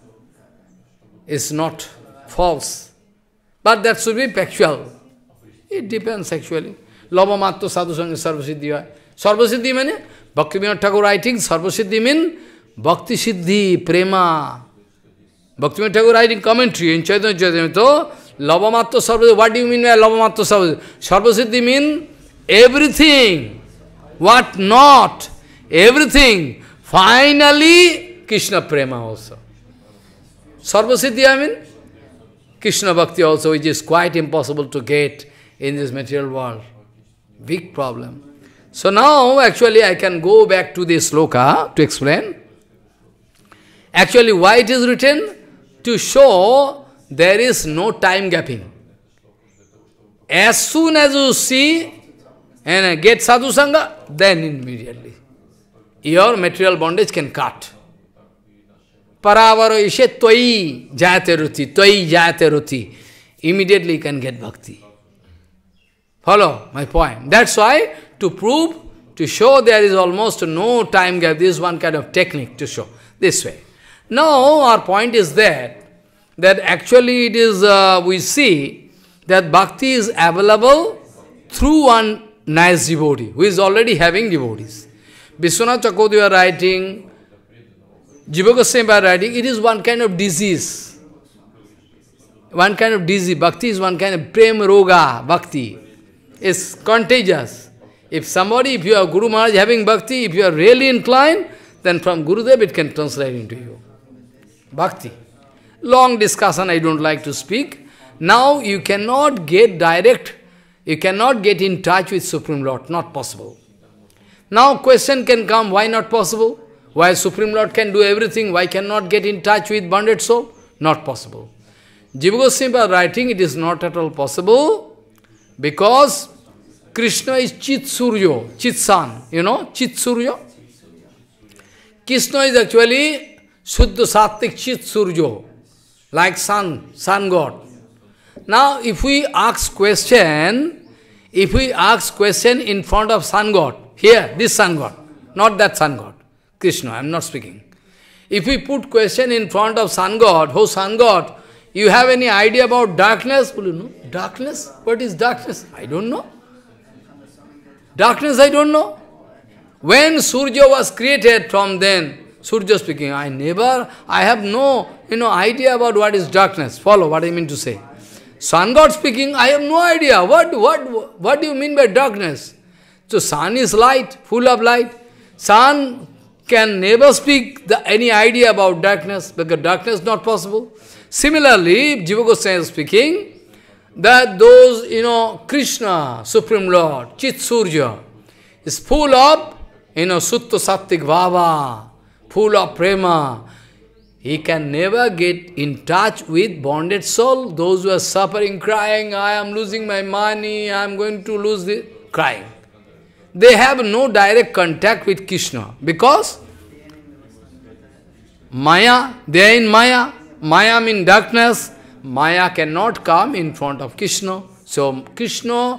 It's not false. But that should be factual. It depends actually. Lavamatto Sadhu Sanga Sarvasiddhi. Sarvasiddhi means, Bhakti Vinod Thakur writing, Sarvasiddhi means Bhakti Siddhi, Prema. Bhakti Vinod Thakur writing commentary in Chaitanya Charitamrita, Lavamatto Sarvasiddhi. What do you mean by Lavamatto Sarvasiddhi? Sarvasiddhi means everything. What not? Everything. Finally, Krishna Prema also. Sarvasiddhi I mean Krishna Bhakti also, which is quite impossible to get in this material world. Big problem. So now, actually, I can go back to this sloka to explain. Actually, why it is written? To show there is no time gapping. As soon as you see and get Sadhu Sangha, then immediately your material bondage can cut. Paravaro ishe twai jayate ruti, twai jayate ruti. Immediately you can get bhakti. Follow my point. That's why, to prove, to show there is almost no time gap, this is one kind of technique to show. This way. Now, our point is that, that actually it is, uh, we see, that bhakti is available through one nice devotee, who is already having devotees. Vishwanath Chakravarti are writing, Jiva Goswami are writing, it is one kind of disease. One kind of disease. Bhakti is one kind of prema roga, bhakti. It's contagious. If somebody, if you are Guru Maharaj having bhakti, if you are really inclined, then from Gurudeva it can translate into you. Bhakti. Long discussion, I don't like to speak. Now you cannot get direct, you cannot get in touch with Supreme Lord, not possible. Now question can come, why not possible? Why Supreme Lord can do everything, why cannot get in touch with bonded soul? Not possible. Jiva Goswami are writing, it is not at all possible, because Krishna is Chit Surya, Chit San, you know, Chit Surya. Krishna is actually Shuddha Sattik Chit Surya, like sun, sun god. Now, if we ask question, if we ask question in front of sun god, here, this sun god, not that sun god, Krishna, I am not speaking. If we put question in front of sun god, oh sun god, you have any idea about darkness? Will you know? Darkness? What is darkness? I don't know. Darkness, I don't know. When Surya was created from then, Surya speaking, I never, I have no, you know, idea about what is darkness. Follow what I mean to say. Sun God speaking, I have no idea. What, what, what do you mean by darkness? So sun is light, full of light. Sun can never speak the, any idea about darkness, because darkness is not possible. Similarly, Jiva Goswami is speaking, that those, you know, Krishna, Supreme Lord, Chit Surya, is full of, you know, Sutta Sattik Bhava, full of prema. He can never get in touch with bonded soul, those who are suffering, crying, I am losing my money, I am going to lose this, crying. They have no direct contact with Krishna, because Maya, they are in Maya. Maya means darkness. Maya cannot come in front of Krishna. So Krishna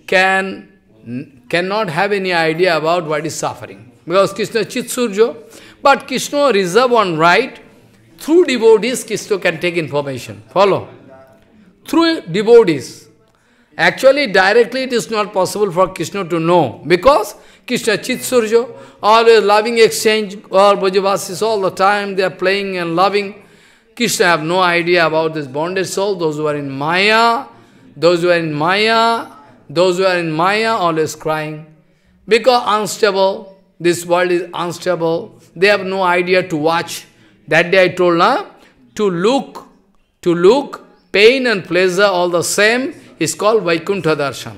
can, cannot have any idea about what is suffering, because Krishna is Chit Surya. But Krishna reserve one right. Through devotees, Krishna can take information. Follow? Through devotees. Actually, directly it is not possible for Krishna to know, because Krishna Chit Surya, always loving exchange, all Brajavasis all the time, they are playing and loving. Krishna have no idea about this bonded soul, those who are in Maya, those who are in Maya, those who are in Maya always crying. Because unstable, this world is unstable, they have no idea to watch. That day I told, huh? to look, to look, pain and pleasure all the same is called Vaikuntha Darshan.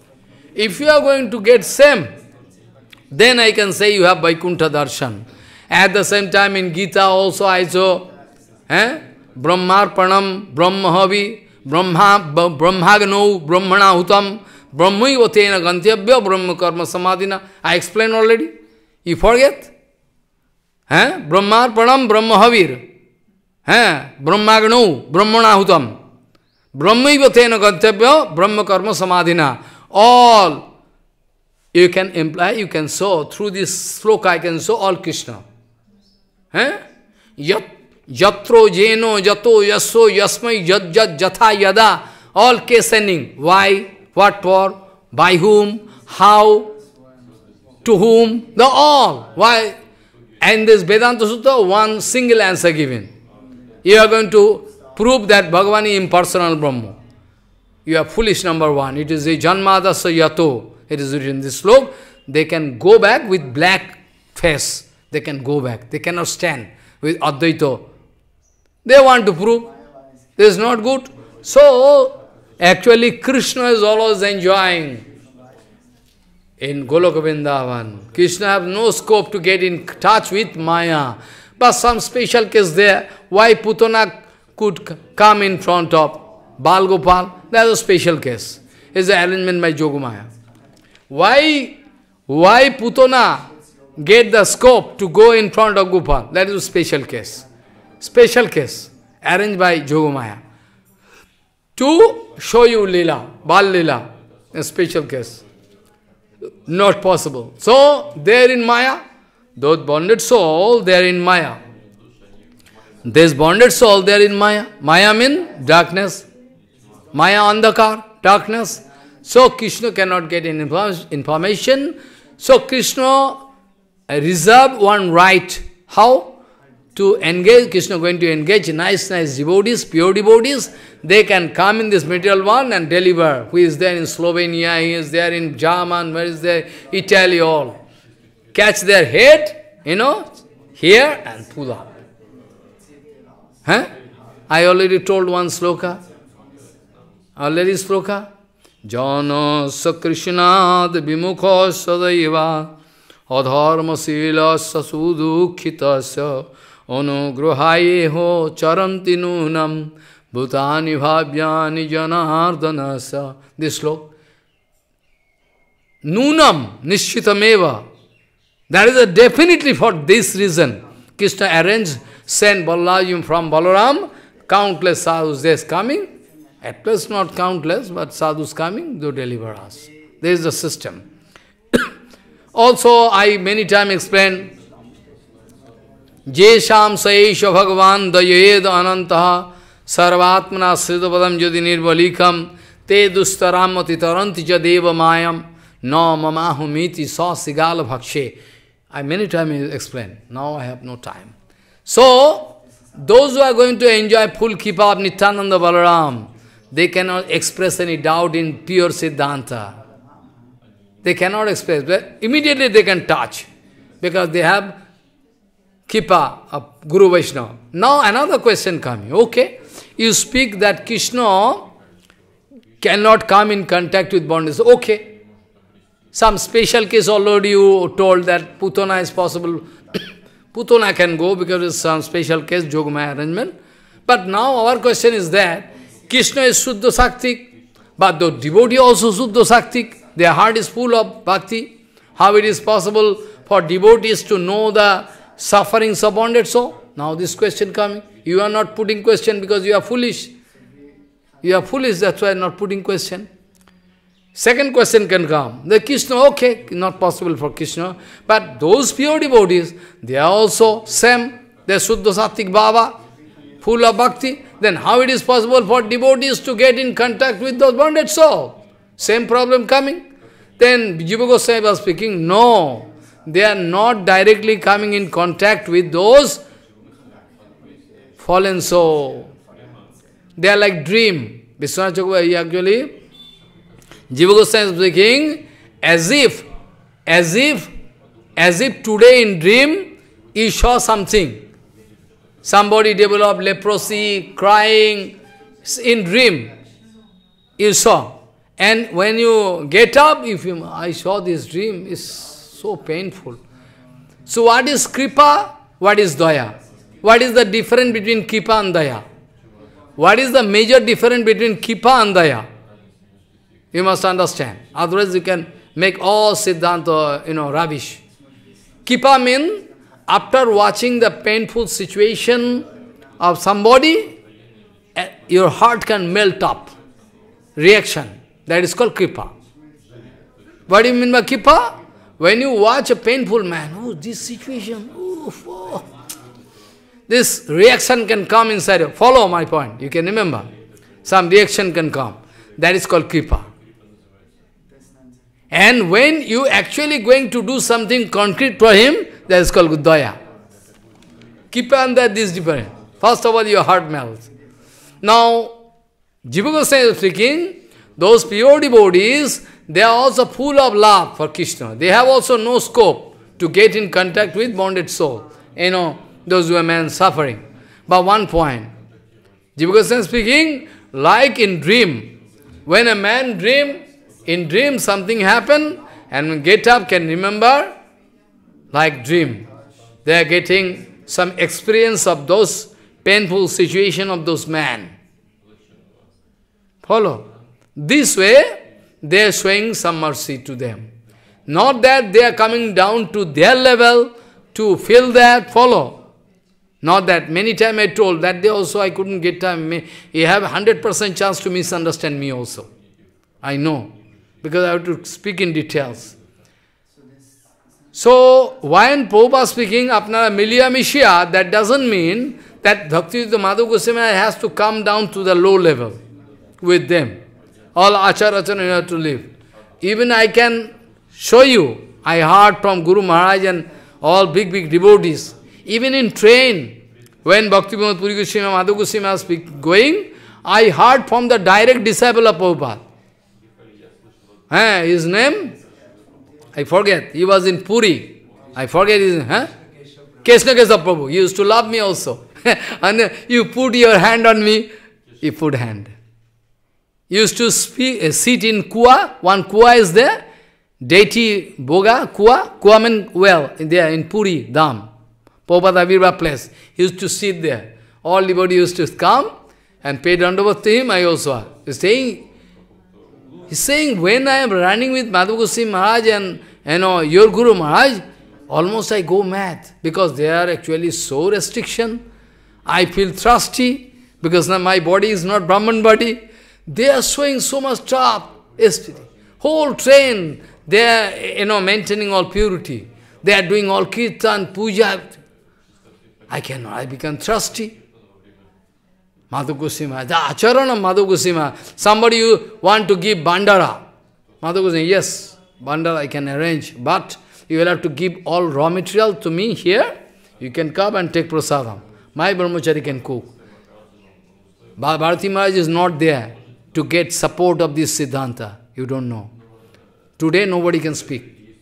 If you are going to get same, then I can say you have Vaikuntha Darshan. At the same time in Gita also I saw, eh? Brahmarpanam, Brahmahavi, Brahma, Brahmagano, Brahmana Hutam, Brahmaivotena Gantyabhya, Brahma Karma Samadhina. I explained already. You forget? Eh? Brahmarpanam, Brahmahavir, eh? Brahmagano, Brahmana Hutam, Brahmaivotena Gantyabhya, Brahma Karma Samadhina. All you can imply, you can show, through this sloka I can show all Krishna. Eh? Yat, Yatro, Jeno, Yato, Yaso, Yasmai, Yad, Yad, Jatha, Yada, all case ending. Why? What for? By whom? How? To whom? The all. Why? And this Vedanta Sutta, one single answer given. You are going to prove that Bhagavan is impersonal Brahma. You are foolish, number one. It is a Janmadasa Yato. It is written in this sloka. They can go back with black face. They can go back. They cannot stand with Advaita. They want to prove. This is not good. So, actually Krishna is always enjoying in Goloka Vrindavan. Krishna has no scope to get in touch with Maya. But some special case there. Why Putana could come in front of Bal Gopal? That is a special case. It is an arrangement by Yogamaya. Why, why Putana get the scope to go in front of Gopal? That is a special case. Special case, arranged by Yogamaya. To show you Leela, Bal Leela, a special case. Not possible. So, they are in Maya. Those bonded soul, they are in Maya. This bonded soul, they are in Maya. Maya means darkness. Maya andhakar, darkness. So Krishna cannot get any information. So Krishna reserved one right. How? To engage, Krishna going to engage nice, nice devotees, pure devotees. They can come in this material world and deliver. Who is there in Slovenia, he is there in German, where is there? Italy, all. Catch their head, you know, here and pull up. Huh? I already told one sloka. Already sloka. Jana sakrishnaad vimukha sadaiva adharma sila sasudukhitasya anugrahaye ho charanti nunam bhutani bhavyani janardanasa. This slok. Nunam nishchitameva. That is a definitely for this reason. Krishna arranged, sent Balaram from Balaram, countless sadhus there is coming. At least not countless, but sadhus coming to deliver us. There is the system. Also, I many times explained, Jesham saesha bhagavan dayed anantaha sarvatmana sridhapadam jadi nirvalikam te dustaramati taranti jadeva mayam no mamahumiti sa sigala bhakshe. I many times explained. Now I have no time. So, those who are going to enjoy full kippa of Nityananda Balaram, they cannot express any doubt in pure Siddhanta. They cannot express, but immediately they can touch, because they have kippa of Guru Vaishnava. Now another question coming. Okay, you speak that Krishna cannot come in contact with bondage. Okay. Some special case already you told that Putana is possible. Putana can go because it's some special case, Yogamaya arrangement. But now our question is that Krishna is Shuddha Saktik, but the devotee also Shuddha Saktik. Their heart is full of bhakti. How it is possible for devotees to know the sufferings of bonded soul? Now this question coming. You are not putting question because you are foolish. You are foolish, that's why not putting question. Second question can come. The Krishna, okay, not possible for Krishna. But those pure devotees, they are also same. They are Shuddha Sattik Bhava, full of bhakti. Then how it is possible for devotees to get in contact with those bonded souls? Same problem coming. Then Jiva Goswami was speaking, no, they are not directly coming in contact with those fallen souls. They are like dream. Vishwanath Chakravarti actually, Jiva Goswami is speaking, as if, as if, as if today in dream, you saw something. Somebody developed leprosy, crying, in dream, you saw. And when you get up, if you, I saw this dream, it's so painful. So what is kripa? What is daya? What is the difference between kripa and daya? What is the major difference between kripa and daya? You must understand. Otherwise you can make all Siddhanta, you know, rubbish. Kripa means, after watching the painful situation of somebody, your heart can melt up. Reaction. That is called kripa. What do you mean by kripa? When you watch a painful man, oh, this situation, oof, oh. This reaction can come inside you. Follow my point. You can remember. Some reaction can come. That is called kripa. And when you actually going to do something concrete for him, that is called daya. Kripa and that is different. First of all, your heart melts. Now, Jiva Goswami is speaking, those pure devotees, they are also full of love for Krishna. They have also no scope to get in contact with bonded soul. You know, those who are men suffering. But one point, Jiva Goswami is speaking, like in dream. When a man dream, in dream something happen, and when get up can remember, like dream. They are getting some experience of those painful situation of those men. Follow? This way, they are showing some mercy to them. Not that they are coming down to their level to feel that, follow. Not that. Many times I told, that day also I couldn't get time. You have one hundred percent chance to misunderstand me also. I know. Because I have to speak in details. So, when Prabhupada speaking, Apnara Miliya Mishya, that doesn't mean that Bhakti Madhav Goswami has to come down to the low level. with them. All achar achar you have to live. Even I can show you, I heard from Guru Maharaj and all big, big devotees. Even in train, when Bhakti Bhava, Puri Goswami, Madhu Goswami was going, I heard from the direct disciple of Prabhupada. Eh, his name? I forget. He was in Puri. I forget his name. Huh? Krishna Prabhu. He used to love me also. And you put your hand on me, he put hand. He used to speak, uh, sit in Kua. One Kua is there. Deity Boga, Kua. Kua means well, in there in Puri, Dham. Prabhupada Avirva place. He used to sit there. All devotees used to come and pay dandavat to him. I also. He's saying, he's saying, when I am running with Madhu Goswami Maharaj and you know, your Guru Maharaj, almost I go mad, because they are actually so restriction. I feel thirsty, because now my body is not Brahman body. They are showing so much trap. Whole train, they are you know, maintaining all purity. They are doing all kirtan, puja. I cannot, I become thirsty. Madhu Goswami, the acharan of Madhu Goswami. Somebody you want to give bandara. Madhu Goswami, yes, bandara I can arrange, but you will have to give all raw material to me here. You can come and take prasadam. My brahmachari can cook. Bharati Maharaj is not there to get support of this Siddhanta. You don't know. Today nobody can speak.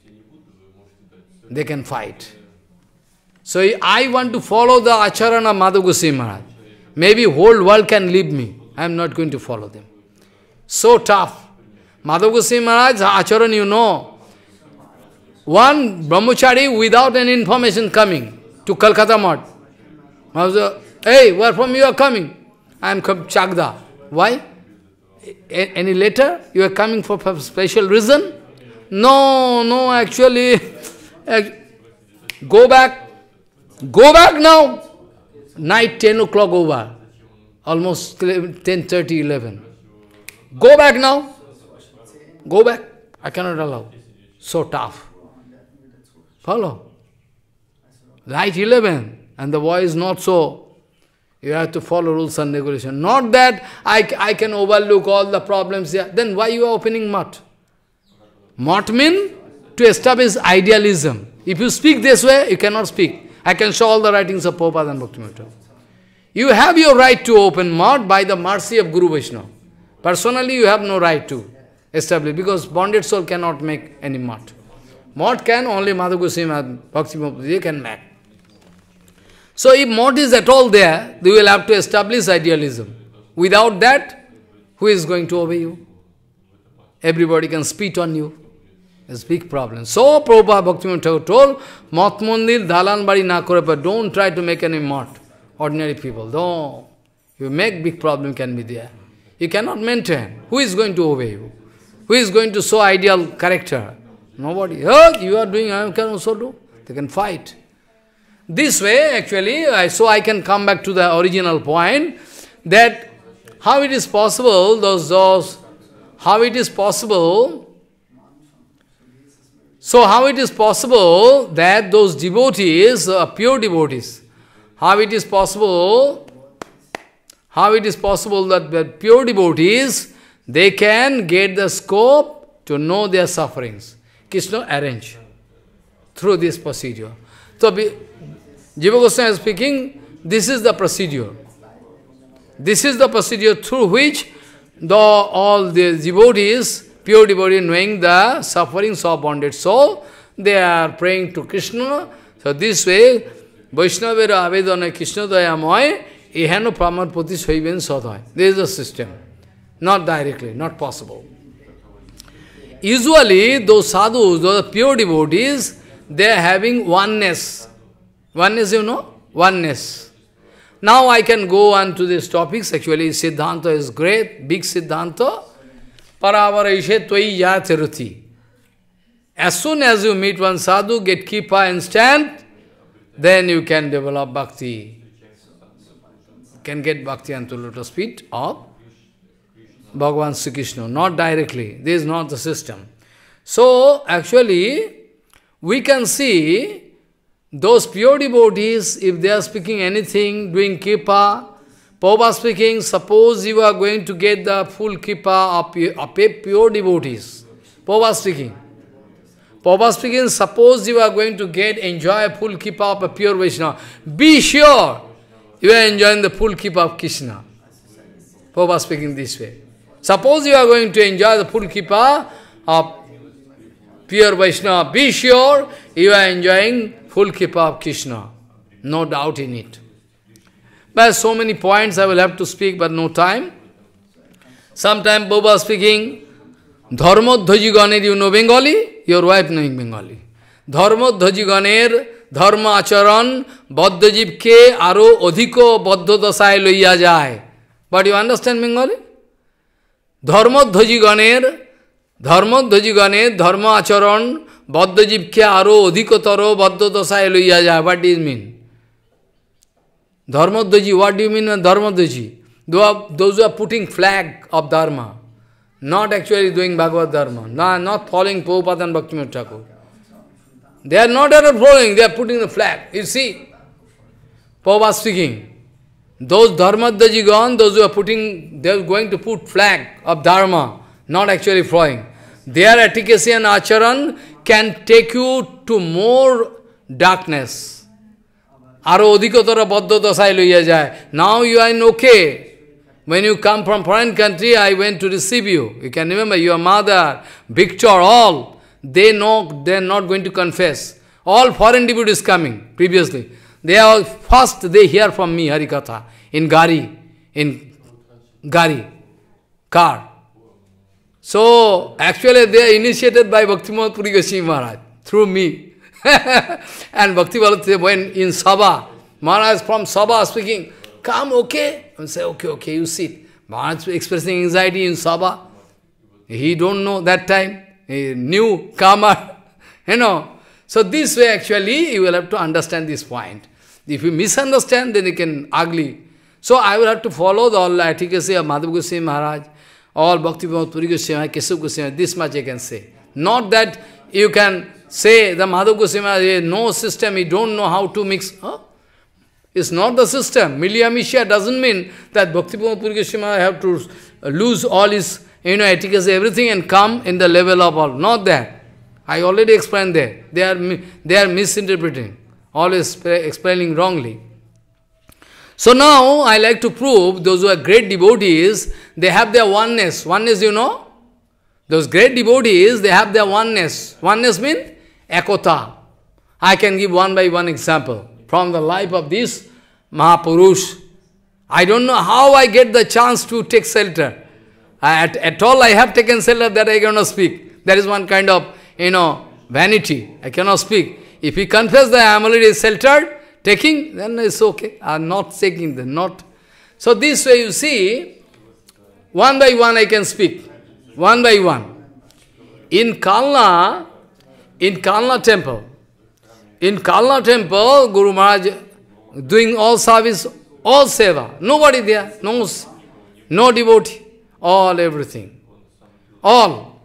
They can fight. So I want to follow the acharan of Madhu Goswami Maharaj. Maybe whole world can leave me. I am not going to follow them. So tough. Madhu Goswami Maharaj, acharan you know. One brahmachari without any information coming to Calcutta Mart. Hey, where from you are coming? I am from Chagda. Why? A any letter? You are coming for a special reason? No, no, actually, go back. Go back now. Night ten o'clock over. Almost ten thirty, eleven. Go back now. Go back. I cannot allow. So tough. Follow. Night eleven. And the boy is not so. You have to follow rules and regulations. Not that I, I can overlook all the problems here. Then why you are opening mat? Mat means to establish idealism. If you speak this way, you cannot speak. I can show all the writings of Prabhupada and Bhakti Bhava. You have your right to open mat by the mercy of Guru Vaishnava. Personally, you have no right to establish, because bonded soul cannot make any mat. Mat can only Madhu Goswami and Bhakti Bhava, they can make. So if mot is at all there, they will have to establish idealism. Without that, who is going to obey you? Everybody can spit on you. It's a big problem. So Prabhupada Bhaktivinoda told, Mat Mandir Dalan Bari na kore, but don't try to make any mot. Ordinary people, don't. You make big problem can be there. You cannot maintain. Who is going to obey you? Who is going to show ideal character? Nobody. Oh, you are doing, I can also do. They can fight. This way, actually, I, so I can come back to the original point, that how it is possible, those, those, how it is possible, so how it is possible that those devotees, uh, pure devotees, how it is possible, how it is possible that the pure devotees, they can get the scope to know their sufferings. Krishna arrange through this procedure. So, Jiva Goswami is speaking, this is the procedure. This is the procedure through which the, all the devotees, pure devotees, knowing the sufferings of bonded soul, they are praying to Krishna. So this way, Vaishnavera Avedana Krishna Dayamoy, Ihano Pramod Poti Soiben Sodhoy. This is the system. Not directly, not possible. Usually, those sadhus, those pure devotees, they are having oneness. Oneness, you know? Oneness. Now I can go on to these topics. Actually, Siddhanta is great, big Siddhanta. Paravaraishe tvai yatiruti. As soon as you meet one sadhu, get kippa instant, then you can develop bhakti. You can get bhakti unto lotus feet of Bhagavan Sri Krishna. Not directly. This is not the system. So, actually, we can see those pure devotees, if they are speaking anything, doing kippa, Prabhupada speaking, suppose you are going to get the full kippa of, of a pure devotees. Prabhupada speaking. Prabhupada speaking, suppose you are going to get, enjoy a full kippa of a pure Vaishnava. Be sure you are enjoying the full kippa of Krishna. Prabhupada speaking this way. Suppose you are going to enjoy the full kippa of pure Vaishnava. Be sure you are enjoying full kippa of Krishna. No doubt in it. But so many points I will have to speak, but no time. Sometime Prabhupada speaking, Dharmadhaji Ganer, you know Bengali? Your wife knowing Bengali. Dharmadhaji Ganer, Dharma Acharan, Baddhajiv ke aro odhiko baddha dasai loiya jai. But you understand Bengali? Dharmadhaji Ganer, Dharmadhaji Ganer, Dharma Acharan, Baddhajiv ke aro odhiko taro baddha dasai loiya jai. What does it mean? Dharmadhaji, what do you mean by Dharmadhaji? Those who are putting flag of Dharma, not actually doing Bhagavad Dharma, no, not following Prabhupada and Bhaktivinoda Thakur. They are not at all following, they are putting the flag. You see, Prabhupada speaking, those Dharmadhaji gone, those who are putting, they are going to put flag of Dharma, not actually following. Their efficacy and acharan can take you to more darkness. Aro odhikotara baddha dasai loiya jai. Now you are in okay. When you come from foreign country, I went to receive you. You can remember your mother, Victor, all. They know they are not going to confess. All foreign devotees coming previously. They are first they hear from me Harikatha in Gari, in Gari, car. So actually they are initiated by Bhakti Puri Goswami Maharaj through me. And Bhakti Bhava, when in Sabha, Maharaj from Sabha speaking, come, okay? And say, okay, okay, you sit. Maharaj expressing anxiety in Sabha. He don't know that time. He knew karma. You know. So this way actually you will have to understand this point. If you misunderstand, then you can ugly. So I will have to follow the all efficacy of Madhav Goswami Maharaj, all Bhakti Bhava, Puri Goswami, Keshav Goswami, this much I can say. Not that you can say the Madhav Goswami, no system, he don't know how to mix. Huh? It's not the system. Milya Mishya doesn't mean that Bhakti Bhava Puri Goswami have to lose all his, you know, etiquette, everything and come in the level of all. Not that. I already explained there. They are, they are misinterpreting. Always explaining wrongly. So now I like to prove those who are great devotees, they have their oneness. Oneness, you know? Those great devotees, they have their oneness. Oneness means ekota. I can give one by one example from the life of this Mahapurush. I don't know how I get the chance to take shelter. I, at, at all I have taken shelter that I cannot speak. That is one kind of, you know, vanity. I cannot speak. If he confess that I am already sheltered, taking, then it's okay. I am not taking them, not. So this way you see, one by one I can speak. One by one. In Kalna, in Kalna temple, in Kalna temple, Guru Maharaj doing all service, all seva. Nobody there, no, no devotee, all everything. All.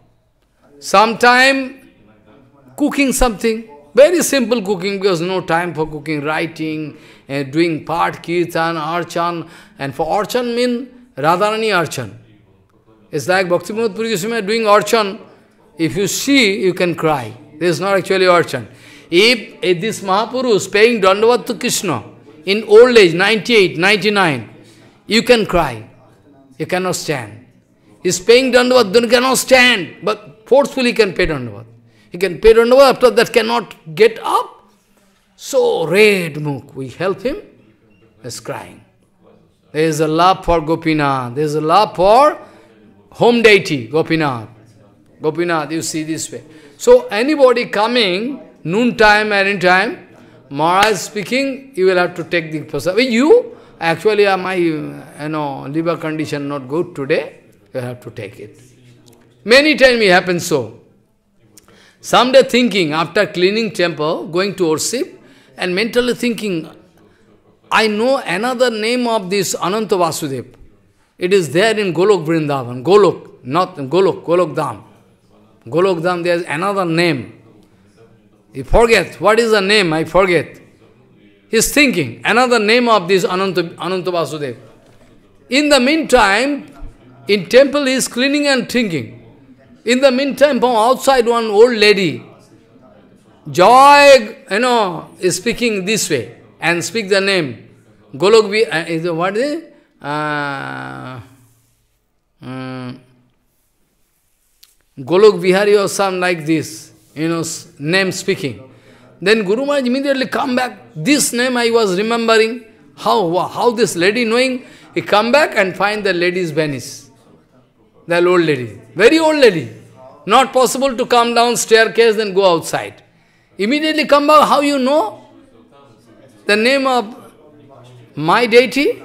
Sometime cooking something. Very simple cooking because no time for cooking, writing, uh, doing part, kirtan, archan. And for archan mean Radharani archan. It's like Bhakti Pramod Puri Goswami doing archan. If you see, you can cry. This is not actually archan. If, if this Mahapurush paying dandavat to Krishna in old age, ninety-eight, ninety-nine, you can cry. You cannot stand. He's paying dandavat, then cannot stand, but forcefully can pay dandavat. He can pay dandavat, after that cannot get up. So red mukh, we help him, he's crying. There is a love for Gopinath, there is a love for home deity, Gopinath. Gopinath, you see this way. So anybody coming, noon time, any time, Maharaj speaking, you will have to take the prasad. You, actually uh, my you know, liver condition not good today, you have to take it. Many times it happens so. Someday thinking, after cleaning temple, going to worship, and mentally thinking, I know another name of this Ananta Vasudev. It is there in Golok Vrindavan. Golok, not Golok, Golok Dham. Golok Dham, there is another name. He forgets. What is the name? I forget. He is thinking, another name of this Ananta, Ananta Vasudev. In the meantime, in temple he is cleaning and drinking. In the meantime, from outside one old lady, Joy, you know, is speaking this way and speak the name. Golok Vi, uh, is, what is it? Uh, um, Golok Vihari or something like this, you know, name speaking. Then Guru Maharaj immediately come back. This name I was remembering. How, how this lady knowing? He come back and find the lady is vanished. That old lady. Very old lady. Not possible to come down staircase and go outside. Immediately come back. How you know? The name of my deity?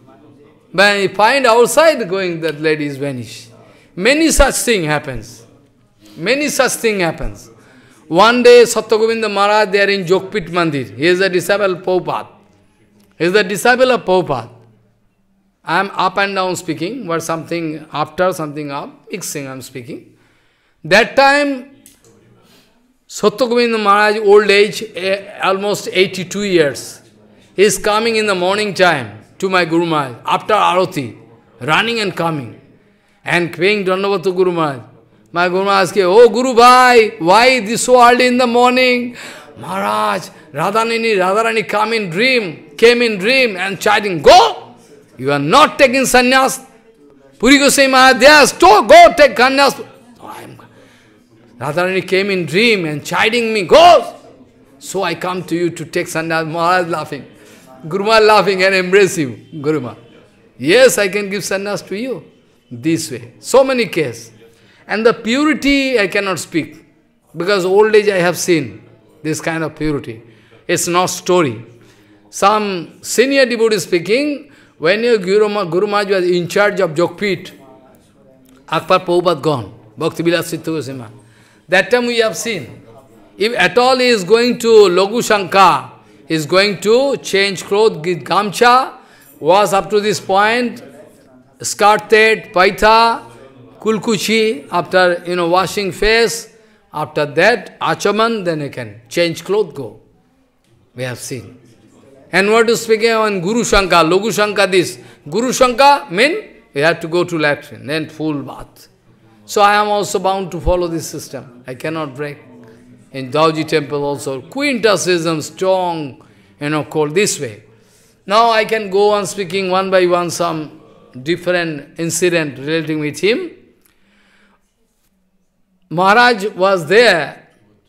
When he find outside going, that lady is vanished. Many such thing happens. Many such thing happens. One day, Satyagovinda Maharaj, they are in Jogpit Mandir. He is a disciple of Prabhupada. He is the disciple of Prabhupada. I am up and down speaking, but something after, something up, mixing I am speaking. That time, Satyagovinda Maharaj, old age, eh, almost eighty-two years, he is coming in the morning time to my Guru Maharaj, after Arati, running and coming, and paying Dandavat to Guru Maharaj. My Guru Maharaj says, oh Guru Bhai, why this so early in the morning? Maharaj, Radhanini, Radharani come in dream, came in dream and chiding, go! You are not taking sannyas. Puri Goswami Maharaj, yes, go, go take sannyas. Oh, I am. Radharani came in dream and chiding me, go! So I come to you to take sannyas. Maharaj laughing. Guru Maharaj laughing and embrace him. Guru Maharaj, yes, I can give sannyas to you. This way. So many cases. And the purity I cannot speak. Because old age I have seen this kind of purity. It's not story. Some senior devotee speaking, when your Guru, Guru Maharaj was in charge of Jogpit, Akbar Prabhupada gone, Bhakti Bhava Goswami. That time we have seen. If at all he is going to Logu Shanka, he is going to change clothes, give gamcha, was up to this point, skirted, paitha, kulkuchi, after, you know, washing face, after that, achaman, then he can change clothes, go. We have seen. And what is speaking on Guru Shanka, Logu Shanka this. Guru Shanka mean you have to go to latrine, then full bath. So I am also bound to follow this system. I cannot break. In Daoji temple also, quintessism strong, you know, called this way. Now I can go on speaking one by one some different incident relating with him. Maharaj was there,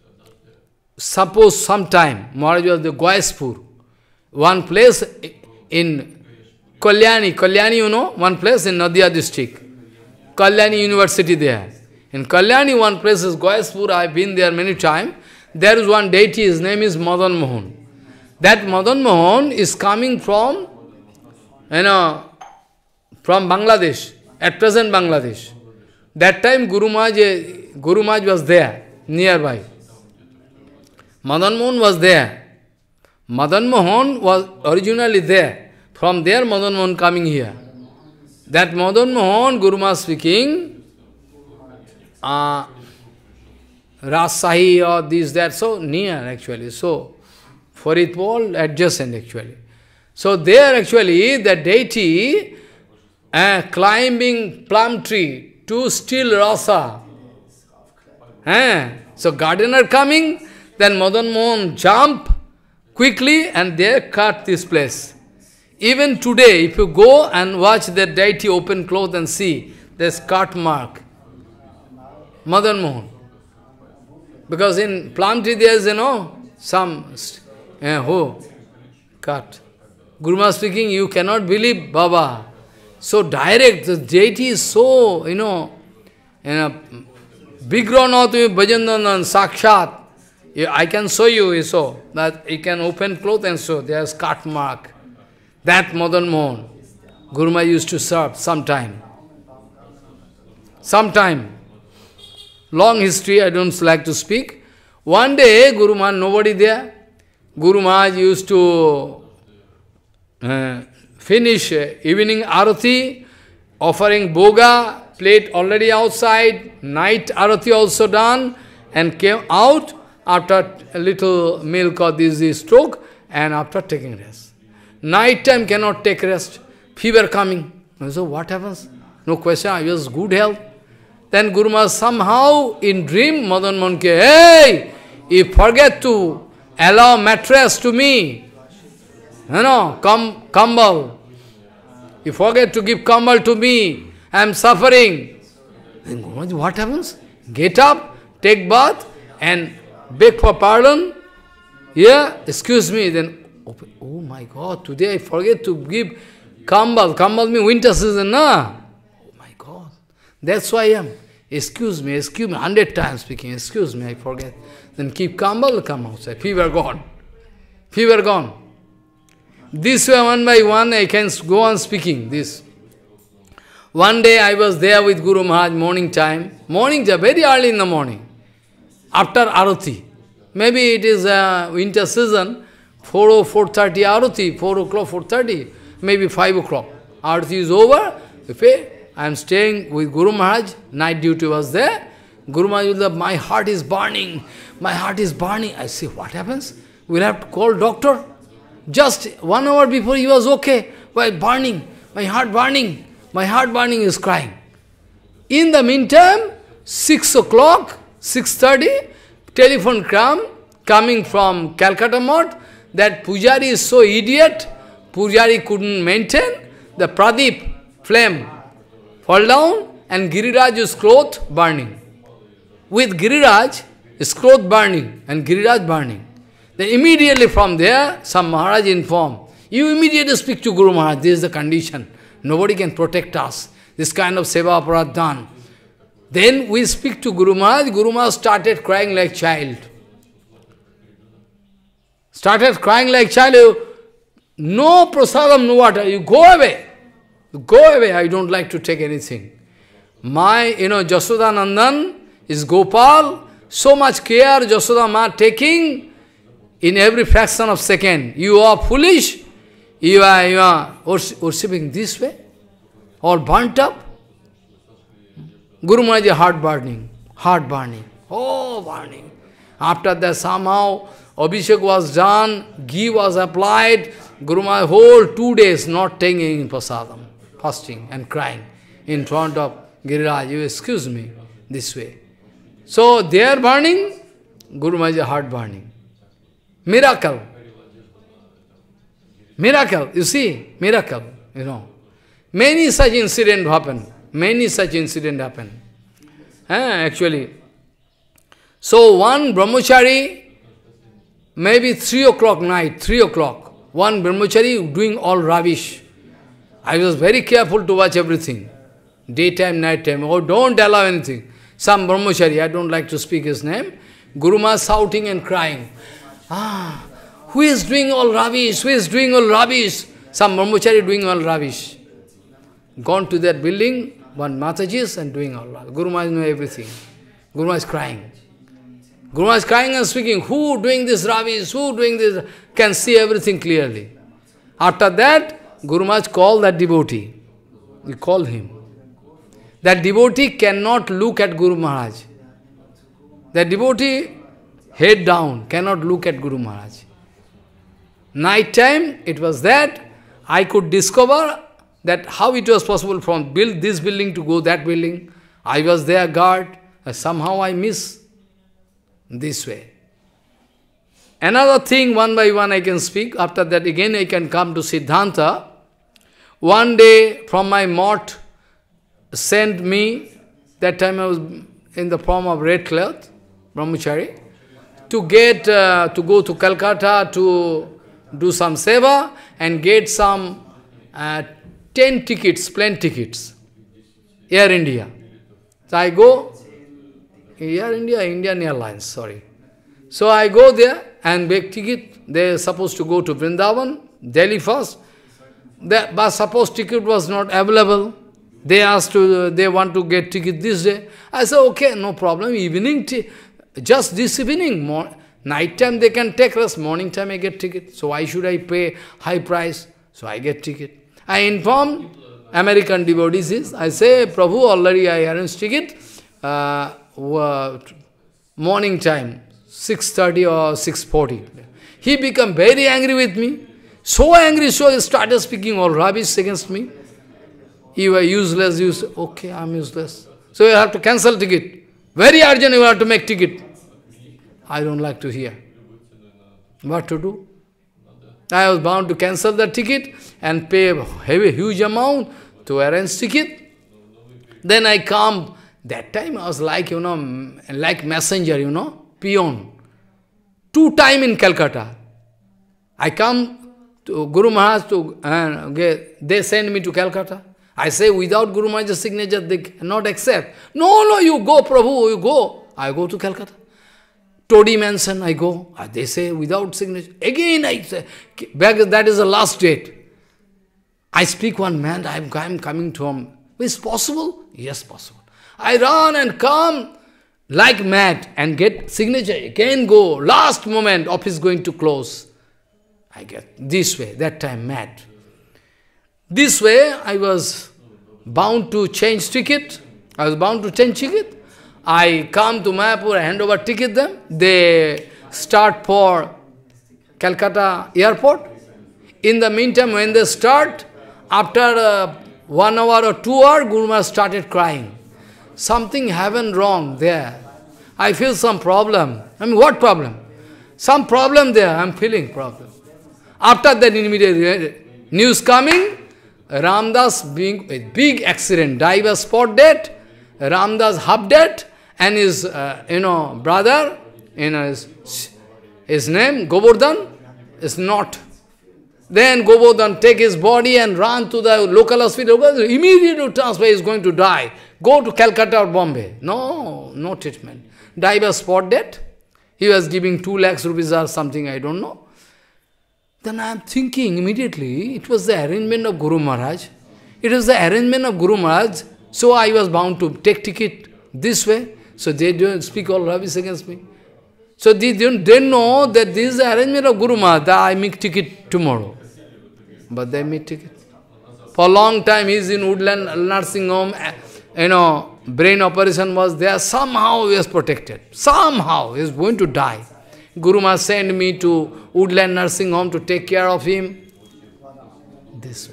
suppose sometime, Maharaj was the Goyaspur, one place in Kalyani, Kalyani you know, one place in Nadia district, Kalyani University there. In Kalyani one place is Goyaspur, I have been there many times. There is one deity, his name is Madan Mohan. That Madan Mohan is coming from, you know, from Bangladesh, at present Bangladesh. That time Guru Maharaj, Guru Maharaj was there, nearby. Madan Mohan was there. Madan Mohan was originally there. From there Madan Mohan coming here. That Madan Mohan, Guru Maharaj speaking, uh, Rasahi or this, that, so near actually. So, Faridpol adjacent actually. So there actually, the deity uh, climbing plum tree to steal rasa. Uh, so gardener coming, then Madan Mohan jump quickly and they cut this place. Even today, if you go and watch that deity open cloth and see, there's cut mark. Madan Mohan. Because in plum tree there is, you know, some, uh, who, cut. Guru Maharaj speaking, you cannot believe, Baba. So direct, the deity is so, you know, you know, Bigranatu Bhajandanan Sakshat. I can show you, so, that you can open cloth and show, there's cut mark. That Madan Mohan, Guru Maharaj used to serve sometime. Sometime. Long history, I don't like to speak. One day, Guru Maharaj, nobody there. Guru Maharaj used to uh, finish uh, evening arati, offering boga, plate already outside, night arati also done, and came out after a little milk or this, this took, and after taking rest. Night time cannot take rest, fever coming, So what happens? No question, I was good health. Then Guru Maharaj somehow in dream, Madan Mohan ke, hey, you forget to allow mattress to me. You know, come, kambal. You forget to give kambal to me. I am suffering. Then Guru Maharaj, what happens? Get up, take bath, and beg for pardon. Yeah, excuse me. Then, oh my God, today I forget to give kambal. Kambal means winter season, na? Oh my God. That's why I am. Excuse me, excuse me, hundred times speaking, excuse me, I forget. Then keep kambal, come outside. Fever gone. Fever gone. This way, one by one, I can go on speaking this. One day I was there with Guru Maharaj, morning time. Morning time, very early in the morning. After Arati. Maybe it is uh, winter season, four or four thirty Arati, four o'clock, four thirty, maybe five o'clock. Arati is over. Okay? I am staying with Guru Maharaj, night duty was there. Guru Maharaj said, my heart is burning, my heart is burning. I say, what happens? We'll have to call doctor. Just one hour before he was okay. Why burning? My heart burning. My heart burning is crying. In the meantime, six o'clock, six thirty, telephone come, coming from Calcutta Mott, that Pujari is so idiot, Pujari couldn't maintain, the Pradip flame fall down and Giriraj's cloth burning. With Giriraj, his cloth burning and Giriraj burning. Then immediately from there, some Maharaj informed, you immediately speak to Guru Maharaj, this is the condition. Nobody can protect us. This kind of seva aparat done. Then we speak to Guru Maharaj, Guru Maharaj started crying like child. Started crying like child, no prasadam, no water, you go away. Go away, I don't like to take anything. My, you know, Jasoda Nandan is Gopal, so much care Jasoda Ma taking in every fraction of second. You are foolish, you are, you are worshipping this way, all burnt up. Guru Maharaj heart burning, heart burning, oh burning. After that somehow Abhishek was done, ghee was applied, Guru Maharaj whole two days not taking prasadam. Fasting and crying in front of Giriraj, you excuse me, this way. So they are burning, Guru Maharaj's heart burning. Miracle. Miracle, you see, miracle, you know. Many such incidents happen, many such incidents happen. Eh, actually. So one brahmachari, maybe three o'clock night, three o'clock, one brahmachari doing all rubbish. I was very careful to watch everything. Daytime, nighttime. Oh, don't allow anything. Some brahmachari, I don't like to speak his name. Guru Maharaj shouting and crying. Ah, who is doing all rubbish? Who is doing all rubbish? Some brahmachari doing all rubbish. Gone to that building, one Mataji and doing all rubbish. Guru Maharaj knows everything. Guru Maharaj is crying. Guru Maharaj is crying and speaking. Who doing this rubbish? Who doing this? Can see everything clearly. After that, Guru Maharaj called that devotee. We call him. That devotee cannot look at Guru Maharaj. That devotee, head down, cannot look at Guru Maharaj. Night time, it was that, I could discover that how it was possible from build this building to go that building. I was there guard, somehow I miss this way. Another thing, one by one I can speak, after that again I can come to Siddhanta. One day from my mott sent me, that time I was in the form of red cloth, brahmachari, to get, uh, to go to Calcutta to do some seva and get some uh, ten tickets, plane tickets, Air India. So I go, Air India, Indian Airlines, sorry. So I go there and make ticket. They are supposed to go to Vrindavan, Delhi first. The, but suppose ticket was not available. They asked to, they want to get ticket this day. I said, okay, no problem, evening, just this evening, more, night time they can take us, morning time I get ticket. So why should I pay high price? So I get ticket. I inform American devotees, I say, Prabhu, already I arranged ticket, uh, morning time, six thirty or six forty. He became very angry with me. So angry, so he started speaking all rubbish against me. You are useless, you say, okay, I am useless. So you have to cancel ticket. Very urgent, you have to make ticket. I don't like to hear. What to do? I was bound to cancel the ticket and pay a heavy, huge amount to arrange ticket. Then I come. That time I was like, you know, like messenger, you know, peon. Two time in Calcutta. I come to Guru Maharaj, to, uh, they send me to Calcutta. I say, without Guru Maharaj's signature, they cannot accept. No, no, you go, Prabhu, you go. I go to Calcutta. Toddy Mansion, I go. They say, without signature. Again, I say, back, that is the last date. I speak one man, I am, I am coming to him. Is possible? Yes, possible. I run and come like mad and get signature. Again go. Last moment, office going to close. I get this way, that time mad. This way, I was bound to change ticket. I was bound to change ticket. I come to Mayapur, I hand over ticket them. They start for Calcutta airport. In the meantime, when they start, after uh, one hour or two hours, Guru Maharaj started crying. Something happened wrong there. I feel some problem. I mean, what problem? Some problem there, I am feeling problem. After that immediate news coming, Ramdas being a big accident, diver spot dead, Ramdas half dead, and his, uh, you know, brother, you know, his, his name, Govardhan, is not. Then Govardhan take his body and run to the local hospital. Immediately transfer, he is going to die. Go to Calcutta or Bombay. No, no treatment. Diver spot dead. He was giving two lakhs rupees or something, I don't know. Then I am thinking immediately, it was the arrangement of Guru Maharaj. It was the arrangement of Guru Maharaj. So I was bound to take ticket this way. So they don't speak all rubbish against me. So they didn't, didn't know that this is the arrangement of Guru Maharaj, that I make ticket tomorrow. But they made ticket. For a long time he is in Woodland nursing home. You know, brain operation was there. Somehow he was protected. Somehow he is going to die. Guru Maharaj sent me to Woodland nursing home to take care of him. This way.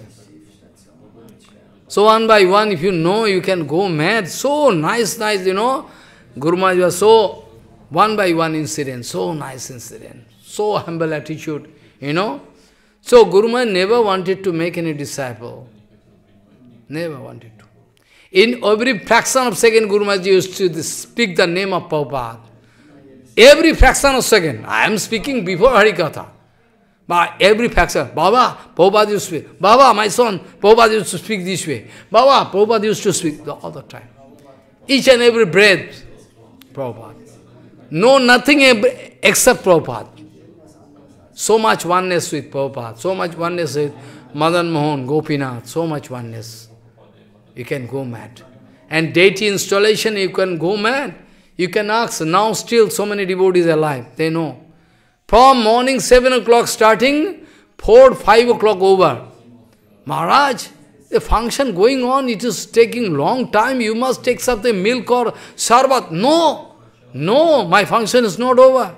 So one by one, if you know, you can go mad. So nice, nice, you know. Guru Maharaj was so, one by one incident, so nice incident. So humble attitude, you know. So Guru Maharaj never wanted to make any disciple. Never wanted to. In every fraction of second, Guru Maharaj used to speak the name of Prabhupada. Every fraction of second. I am speaking before Harikatha. But every fraction. Baba, Prabhupada used to speak. Baba, my son, Prabhupada used to speak this way. Baba, Prabhupada used to speak all the time. Each and every breath, Prabhupada. No, nothing except Prabhupada. So much oneness with Prabhupada. So much oneness with Madan Mohan, Gopinath. So much oneness. You can go mad. And deity installation, you can go mad. You can ask, now still so many devotees alive, they know. From morning seven o'clock starting, four, five o'clock over. Maharaj, the function going on, it is taking long time, you must take something, milk or sarbat. No, no, my function is not over.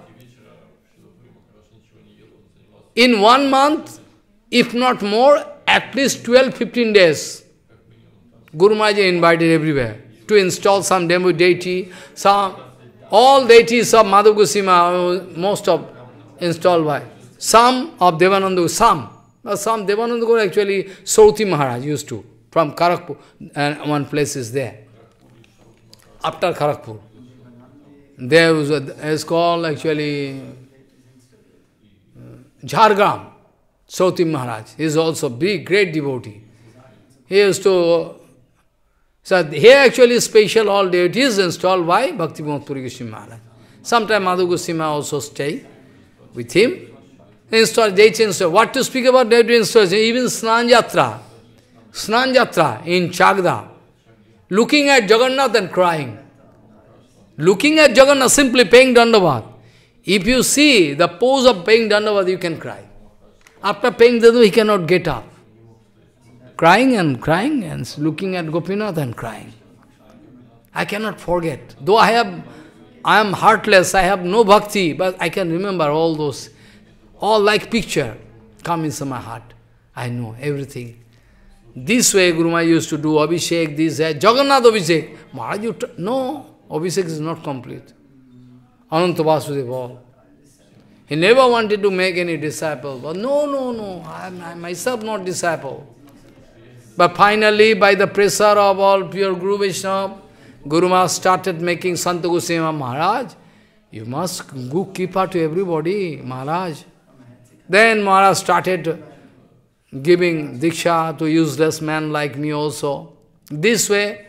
In one month, if not more, at least twelve, fifteen days, Guru Maharaj invited everywhere to install some demo deity, some, all deities of Madhav Goswami, most of installed by, some of Devananda, some, but some Devananda actually Sauti Maharaj used to, from Kharagpur, and one place is there. After Kharagpur, there was a, it's called actually uh, Jhargram, Sauti Maharaj. He is also big, great devotee. He used to. So here actually special all deities installed by Bhakti Bhava Puri Goswami Maharaj. Sometimes Madhu Goswami also stay with him. Install deity install. What to speak about deity installation? Even Snan Yatra. Snan Yatra in Chagda. Looking at Jagannath and crying. Looking at Jagannath, simply paying Dandavat. If you see the pose of paying Dandavat, you can cry. After paying Dandavat, he cannot get up. Crying and crying and looking at Gopinath and crying. I cannot forget. Though I have, I am heartless, I have no bhakti, but I can remember all those, all like picture come into my heart. I know everything. This way Guru Maharaj used to do Abhishek, this, that, Jagannath Abhishek. Maharaj, you no, Abhishek is not complete. Ananta Vasudeva all. He never wanted to make any disciple. But no, no, no, I am I myself not disciple. But finally, by the pressure of all pure Guru Vaishnava, Guru Maharaj started making Santa Goswami Maharaj. You must go keeper to everybody, Maharaj. Then Maharaj started giving diksha to useless men like me also. This way.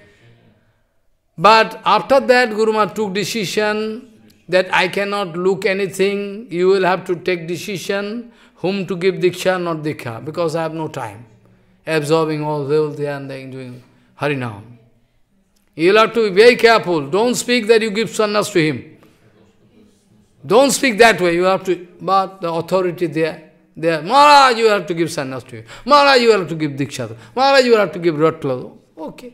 But after that, Guru Maharaj took decision that I cannot look anything. You will have to take decision whom to give diksha, not diksha, because I have no time. Absorbing all wealth and then doing Harinam. You will have to be very careful. Don't speak that you give sannyas to him. Don't speak that way. You have to, but the authority there, there. Maharaj, you have to give sannyas to him. Maharaj, you have to give diksha. Maharaj, you have to give ratla. Okay.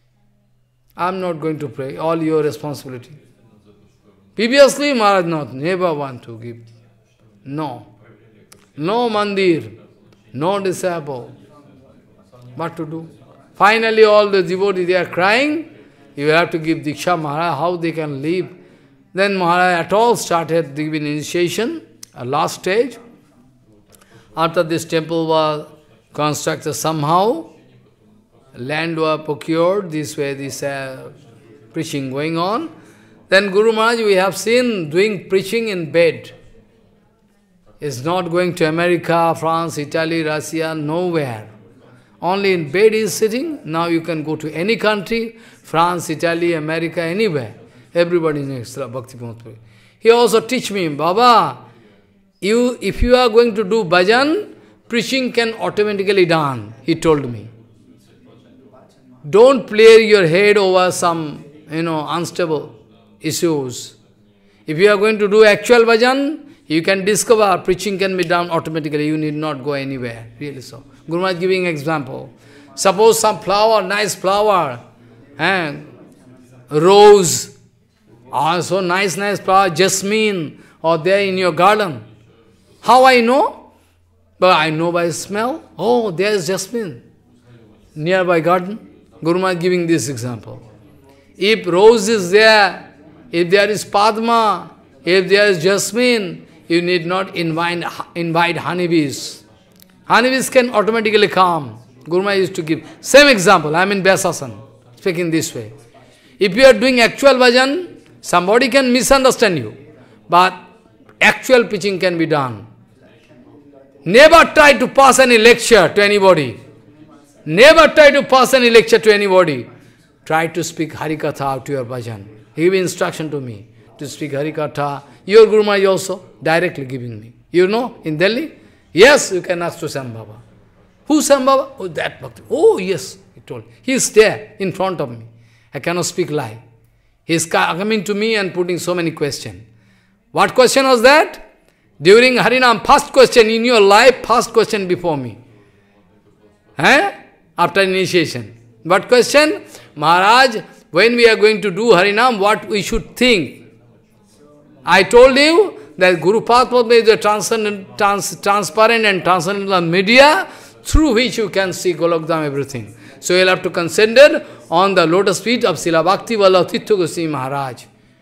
I am not going to pray. All your responsibility. Previously, Maharaj not, never want to give. No. No mandir. No disciple. What to do? Finally, all the devotees, they are crying. You have to give diksha, Maharaj, how they can live. Then Maharaj at all started giving initiation, a last stage. After this temple was constructed somehow, land was procured, this way this uh, preaching going on. Then Guru Maharaj, we have seen doing preaching in bed. Is not going to America, France, Italy, Russia, nowhere. Only in bed he is sitting. Now you can go to any country, France, Italy, America, anywhere. Everybody knows Bhakti Bhava. He also teach me, Baba, you, if you are going to do bhajan, preaching can automatically done, he told me. Don't play your head over some, you know, unstable issues. If you are going to do actual bhajan, you can discover preaching can be done automatically. You need not go anywhere. Really so. Guru Maharaj giving example. Suppose some flower, nice flower, and rose, also nice, nice flower, jasmine, or there in your garden. How I know? But I know by smell. Oh, there is jasmine. Nearby garden. Guru Maharaj giving this example. If rose is there, if there is padma, if there is jasmine, you need not invite, invite honeybees. Honeybees can automatically come. Guru Maharaj used to give. Same example, I am in Vyasasan, speaking this way. If you are doing actual bhajan, somebody can misunderstand you. But actual preaching can be done. Never try to pass any lecture to anybody. Never try to pass any lecture to anybody. Try to speak Harikatha out to your bhajan. He gave instruction to me to speak Harikatha. Your Guru Maharaj also directly giving me. You know, in Delhi? Yes, you can ask to Shyam Baba. Who Shyam Baba? Oh, that Bhakti. Oh, yes, he told. He is there in front of me. I cannot speak lie. He is coming to me and putting so many questions. What question was that? During Harinam, first question in your life, first question before me. Eh? After initiation. What question? Maharaj, when we are going to do Harinam, what we should think? I told you that Guru Padma is the transcendent, trans, transparent and transcendental media through which you can see Golokdham everything. So you will have to consider on the lotus feet of Srila Bhakti Bhava Tirtha Goswami Maharaj.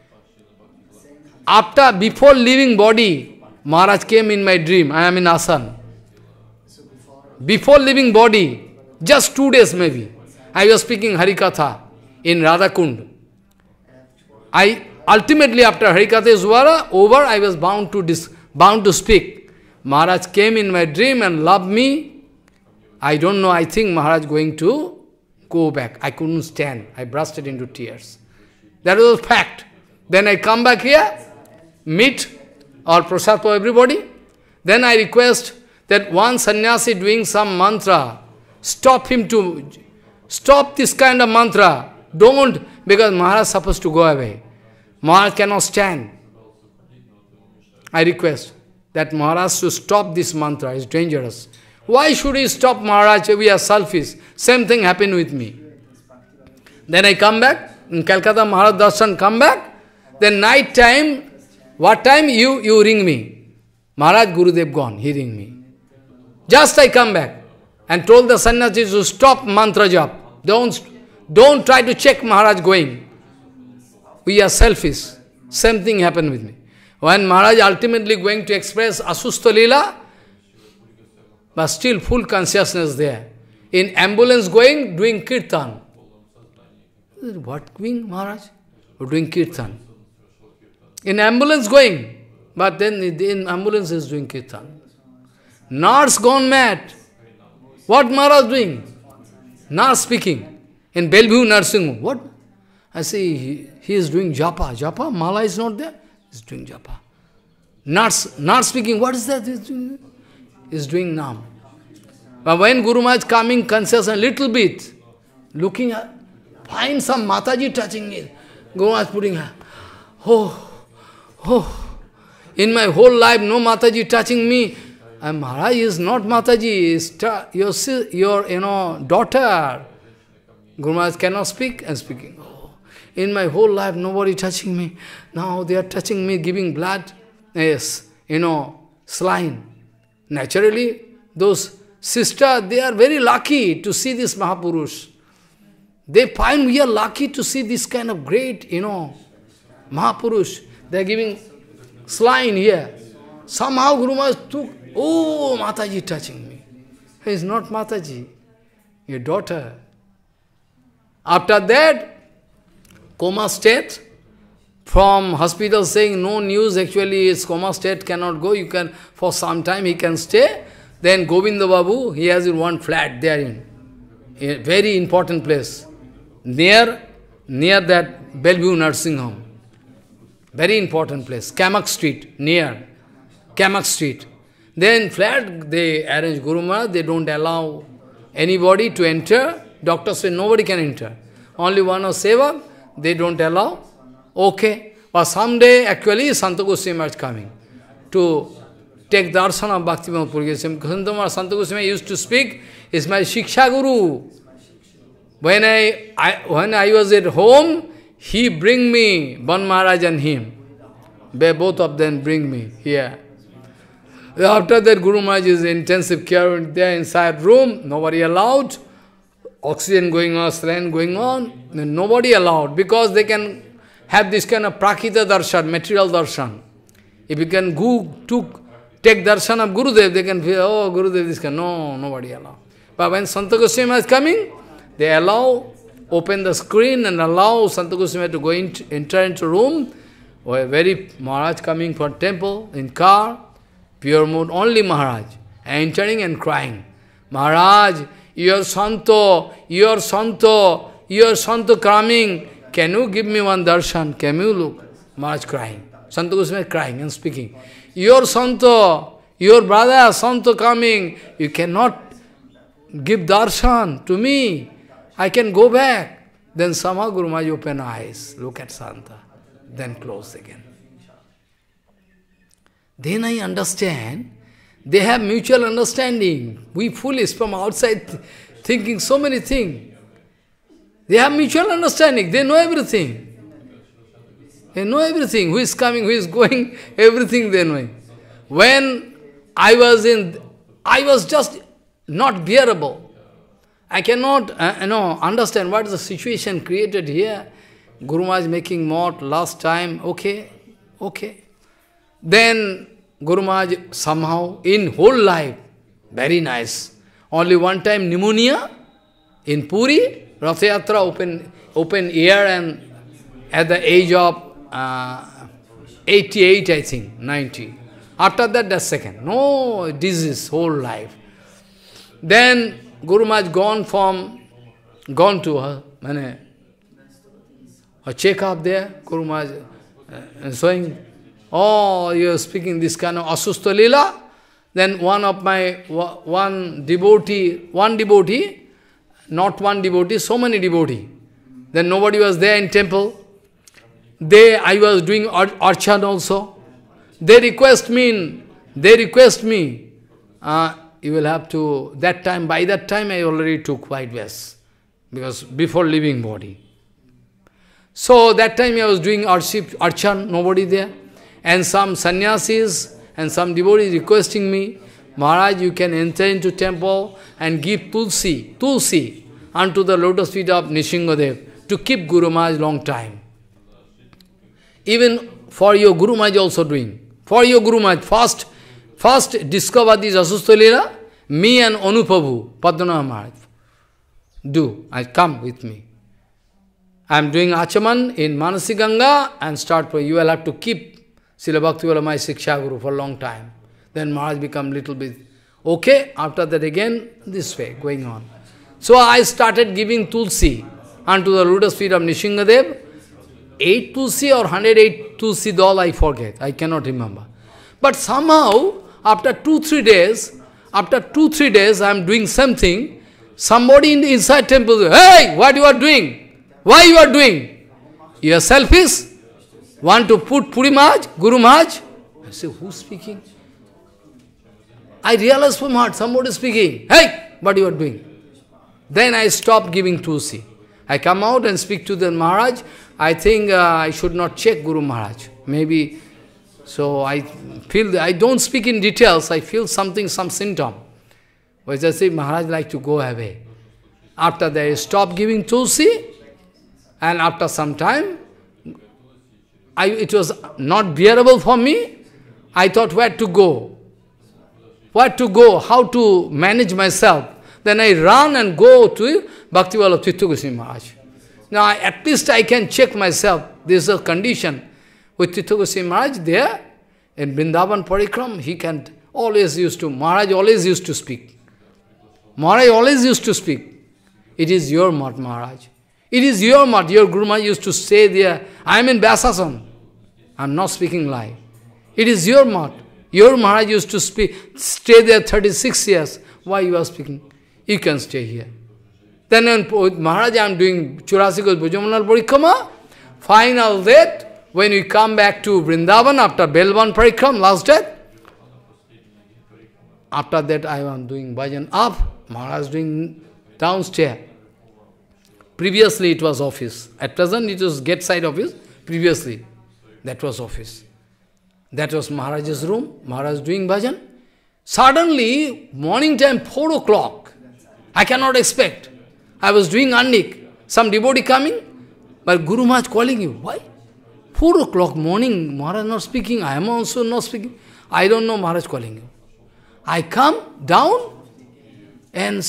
After, before leaving body, Maharaj came in my dream. I am in Asan. Before leaving body, just two days maybe, I was speaking Harikatha in Radhakund. I ultimately after Harikatha is over, I was bound to dis, bound to speak. Maharaj came in my dream and loved me. I don't know, I think Maharaj going to go back. I couldn't stand. I bursted into tears. That was a fact. Then I come back here, meet or prasad for everybody. Then I request that one sannyasi doing some mantra, stop him to, stop this kind of mantra. Don't, because Maharaj is supposed to go away. Maharaj cannot stand. I request that Maharaj should stop this mantra, it's dangerous. Why should he stop Maharaj? We are selfish. Same thing happened with me. Then I come back, in Calcutta, Maharaj Darshan, come back. Then night time, what time? You, you ring me. Maharaj Gurudev gone, he ring me. Just I come back. and told the sannyasis to stop mantra jap. Don't, don't try to check Maharaj going. We are selfish. Same thing happened with me. When Maharaj ultimately going to express Asusta Leela, but still full consciousness there. In ambulance going, doing kirtan. What doing, Maharaj? We're doing kirtan. In ambulance going, but then in ambulance is doing kirtan. Nurse gone mad. What Maharaj doing? Nurse speaking. In Bellevue nursing home. What? I say, he, he is doing japa. Japa? Mala is not there. He is doing japa. Nurse, nurse speaking. What is that? He is doing, he is doing nam. But when Guru Maharaj coming conscious a little bit, looking at, find some Mataji touching it. Guru Maharaj putting her. Oh, oh. In my whole life, no Mataji touching me. And Maharaj is not Mataji, is your, your you know, daughter. Guru Maharaj cannot speak and speaking. Oh, in my whole life, nobody touching me. Now they are touching me, giving blood. Yes, you know, saline. Naturally, those sisters, they are very lucky to see this Mahapurush. They find we are lucky to see this kind of great, you know, Mahapurush. They are giving saline here. Somehow Guru Maharaj took, oh, Mataji touching me. He is not Mataji, your daughter. After that, coma state, from hospital saying no news, actually his coma state cannot go, you can, for some time he can stay. Then Govinda Babu, he has one flat there in, a very important place, near, near that Bellevue nursing home. Very important place, Kamak Street, near Kamak Street. Then flat, they arrange Guru Maharaj, they don't allow anybody to enter. Doctor say nobody can enter. Only one of Sevak, they don't allow. Okay. But someday, actually, Santa Goswami is coming to take darshan of Bhakti Bhava Puri. Santa Goswami used to speak, is my Shiksha Guru. When I, I, when I was at home, he bring me, Ban Maharaj and him. They both of them bring me here. After that, Guru Maharaj is intensive care there inside room, nobody allowed. Oxygen going on, saline going on, nobody allowed, because they can have this kind of prakita darshan, material darshan. If you can go to take darshan of Gurudev, they can feel, oh, Gurudev, this can, no, nobody allowed. But when Santa Goswami is coming, they allow, open the screen and allow Santa Goswami to go in, enter into room, where very Maharaj coming from temple, in car, pure mood, only Maharaj, entering and crying. Maharaj, you are Santo, you are Santo, you are Santo coming. Can you give me one darshan? Can you look? Maharaj crying. Santa Goswami crying and speaking. Your Santo, your brother Santo coming. You cannot give darshan to me. I can go back. Then somehow Guru Maharaj open eyes, look at Santa, then close again. Then I understand, they have mutual understanding. We foolish from outside thinking so many things. They have mutual understanding. They know everything. They know everything. Who is coming, who is going, everything they know. When I was in, I was just not bearable. I cannot uh, you know, understand what is the situation created here. Guru Maharaj making mott last time, okay, okay. Then Guru Maharaj somehow in whole life, very nice. Only one time pneumonia in Puri, Ratha Yatra, open, open ear, and at the age of uh, eighty-eight, I think, ninety. After that, the second. No disease, whole life. Then Guru Maharaj gone from, gone to her, mane, a check-up there, Guru Maharaj uh, showing, oh, you are speaking this kind of asusta lila. Then one of my, one devotee, one devotee, not one devotee, so many devotee. Then nobody was there in temple. They, I was doing ar archan also. They request me, they request me, uh, you will have to, that time, by that time I already took white vest, because before leaving body. So that time I was doing arship, archan, nobody there. And some sannyasis and some devotees requesting me, Maharaj, you can enter into temple and give tulsi, tulsi, unto the lotus feet of Nishingadev to keep Guru Maharaj long time. Even for your Guru Maharaj also doing. For your Guru Maharaj, first, first discover this Asusta Leela, me and Anuprabhu, Padmanabha Maharaj. Do, I come with me. I am doing Achaman in Manasi Ganga and start, you will have to keep Srila Bhakti Bhava, my Siksha Guru, for a long time. Then Maharaj become little bit okay. After that again, this way, going on. So I started giving tulsi unto the lotus feet of Nishingadev. Eight tulsi or one hundred eight tulsi doll, I forget. I cannot remember. But somehow, after two, three days, after two, three days, I am doing something. Somebody in the inside temple says, hey, what you are doing? Why you are doing? You are selfish? Want to put Puri Maharaj, Guru Maharaj? I say, who's speaking? I realized from heart, somebody is speaking. Hey, what you are doing? Then I stop giving tulsi. I come out and speak to the Maharaj. I think uh, I should not check Guru Maharaj. Maybe, so I feel, that I don't speak in details, I feel something, some symptom. Which I say, Maharaj like to go away. After that, I stop giving tulsi, and after some time, I, it was not bearable for me. I thought where to go. Where to go, how to manage myself. Then I run and go to Bhakti Bhava Tirtha Goswami Maharaj. Now, I, at least I can check myself. This is a condition. With Tirtha Goswami Maharaj there, in Vrindavan Parikram, he can always used to, Maharaj always used to speak. Maharaj always used to speak. It is your mat, Maharaj. It is your mat. Your Guru Maharaj used to stay there. I am in Vyasasan. I am not speaking lie. It is your mat. Your Maharaj used to speak, stay there thirty-six years. Why you are speaking? You can stay here. Then with Maharaj I am doing Churasikos Bhujamanal Parikrama. Final that, when we come back to Vrindavan after Belvan Parikram, last day, after that I am doing bhajan up, Maharaj doing downstairs. Previously it was office. At present it was gate side office. Previously that was office. That was Maharaj's room. Maharaj doing bhajan. Suddenly, morning time, four o'clock. I cannot expect. I was doing Annik. Some devotee coming, but Guru Maharaj calling you. Why? Four o'clock morning, Maharaj not speaking. I am also not speaking. I don't know Maharaj calling you. I come down and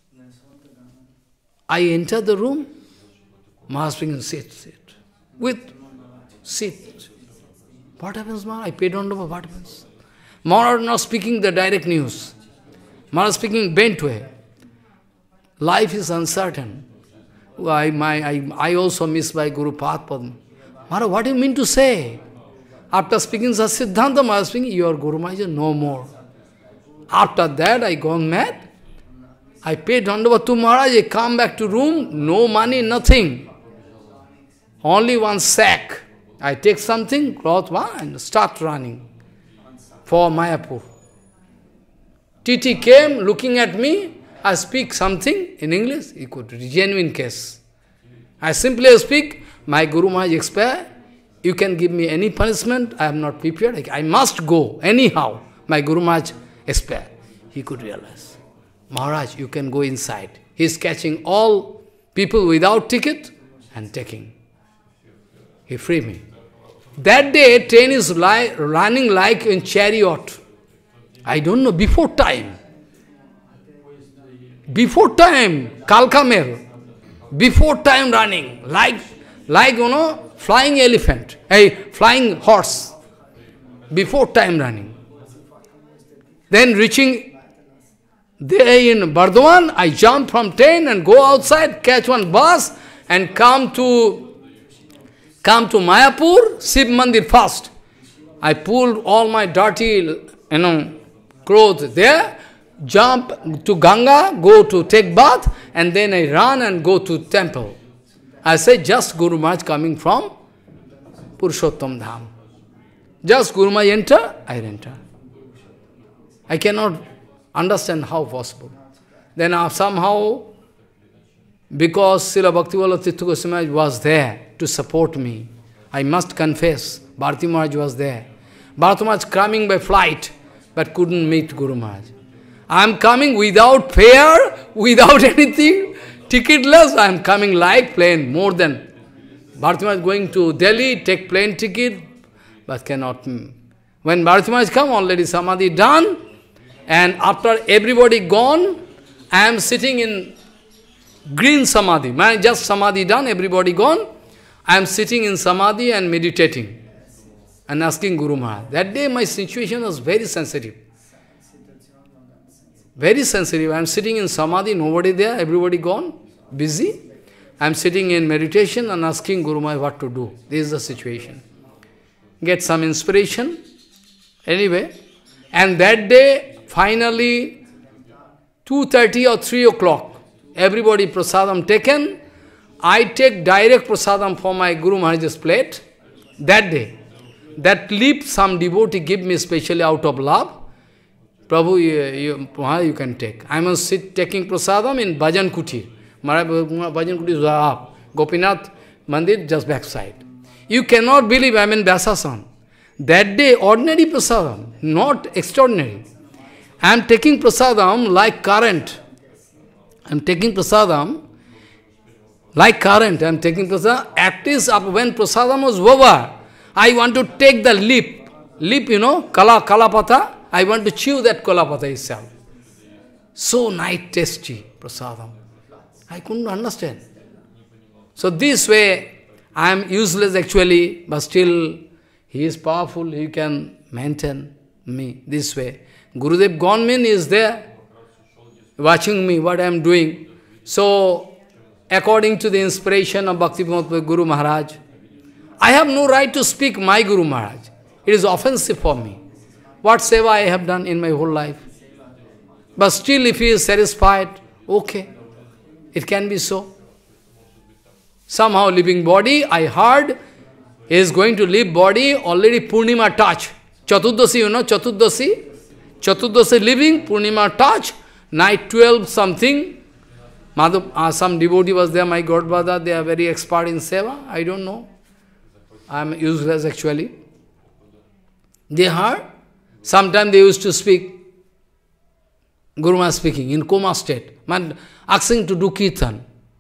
I enter the room. Maharaj speaking, sit, sit. With, sit. What happens, Maharaj? I paid on to what happens? Maharaj not speaking the direct news. Maharaj speaking bent way. Life is uncertain. I, my, I, I also miss my Guru Padma. Maharaj, what do you mean to say? After speaking Siddhanta, Maharaj speaking, your Guru Maharaj, no more. After that, I gone mad. I paid Dandava to Maharaj, I come back to room, no money, nothing. Only one sack. I take something, cloth one, and start running for Mayapur. Tithi came, looking at me, I speak something in English, he could, genuine case. I simply speak, my Guru Maharaj expired, you can give me any punishment, I am not prepared, I must go, anyhow, my Guru Maharaj expired. He could realize, Maharaj, you can go inside. He is catching all people without ticket and taking. He freed me. That day, train is li running like in chariot. I don't know, before time. Before time, Kalkamel. Before time running, like, like you know, flying elephant, a flying horse. Before time running. Then reaching there in Bardhaman, I jump from train and go outside, catch one bus and come to Come to Mayapur, Shiv Mandir first. I pulled all my dirty, you know, clothes there, jump to Ganga, go to take bath, and then I run and go to temple. I say, just Guru Maharaj coming from Purushottam Dham. Just Guru Maharaj enter, I enter. I cannot understand how possible. Then uh, somehow, because Srila Bhakti Bhava Tirtha Goswami was there to support me, I must confess, Bharati Maharaj was there. Bharati Maharaj coming by flight, but couldn't meet Guru Maharaj. I am coming without fare, without anything, ticketless, I am coming like plane, more than. Bharati Maharaj going to Delhi, take plane ticket, but cannot. When Bharati Maharaj come, already Samadhi done, and after everybody gone, I am sitting in green Samadhi. Man, just Samadhi done, everybody gone. I am sitting in Samadhi and meditating and asking Guru Maharaj. That day my situation was very sensitive. Very sensitive. I am sitting in Samadhi, nobody there, everybody gone, busy. I am sitting in meditation and asking Guru Maharaj what to do. This is the situation. Get some inspiration. Anyway, and that day, finally, two thirty or three o'clock, everybody prasadam taken. I take direct prasadam from my Guru Maharaj's plate. That day, that leap some devotee give me specially out of love. Prabhu, you, you, you can take. I am sit taking prasadam in Bhajan Kuti. Maharaj Bhajan Kuti is up. Gopinath Mandir, just backside. You cannot believe I am in Vyasasan. That day, ordinary prasadam, not extraordinary. I am taking prasadam like current. I am taking prasadam like current. I am taking prasadam. At least when prasadam was over, I want to take the lip. Lip, you know, kala, kalapata. I want to chew that kalapata itself. So nice, tasty prasadam. I couldn't understand. So this way, I am useless actually, but still, he is powerful, he can maintain me this way. Gurudev gone mean is there, watching me, what I am doing. So, according to the inspiration of Bhakti Bhava Guru Maharaj, I have no right to speak my Guru Maharaj. It is offensive for me. What seva I have done in my whole life. But still, if he is satisfied, okay, it can be so. Somehow living body, I heard, he is going to leave body, already Purnima touch. Chaturdasi, you know, Chaturdasi? Chaturdasi living, Purnima touch, night twelve something. Madhav, uh, some devotee was there, my godbrother, they are very expert in seva, I don't know. I am useless actually. They heard, sometimes they used to speak, Guru Maharaj speaking, in coma state, man, asking to do kirtan.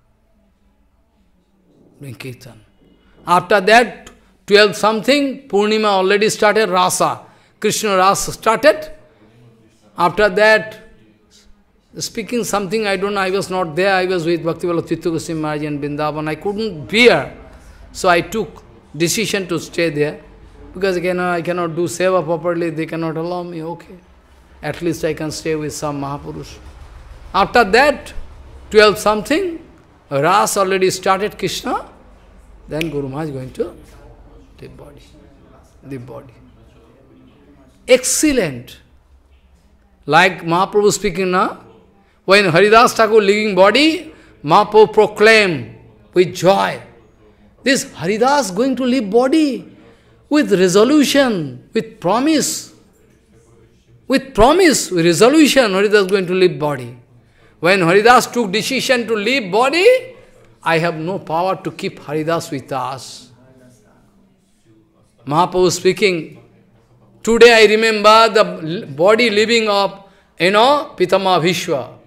Doing kirtan. After that, twelve something, Purnima already started, Rasa. Krishna Rasa started. After that, speaking something, I don't know, I was not there, I was with Bhakti Bhava Tirtha Goswami Maharaj in Vrindavan, I couldn't bear. So I took decision to stay there, because I cannot, I cannot do seva properly, they cannot allow me, okay. At least I can stay with some Mahapurush. After that, twelve something, Ras already started Krishna, then Guru Maharaj is going to the body, the body. Excellent. Like Mahaprabhu speaking now, when Haridas Thakur leaving body, Mahaprabhu proclaim with joy. This Haridas going to leave body with resolution, with promise. With promise, with resolution, Haridas going to leave body. When Haridas took decision to leave body, I have no power to keep Haridas with us. Mahaprabhu speaking, today I remember the body living of, you know, Pitama Vishwa.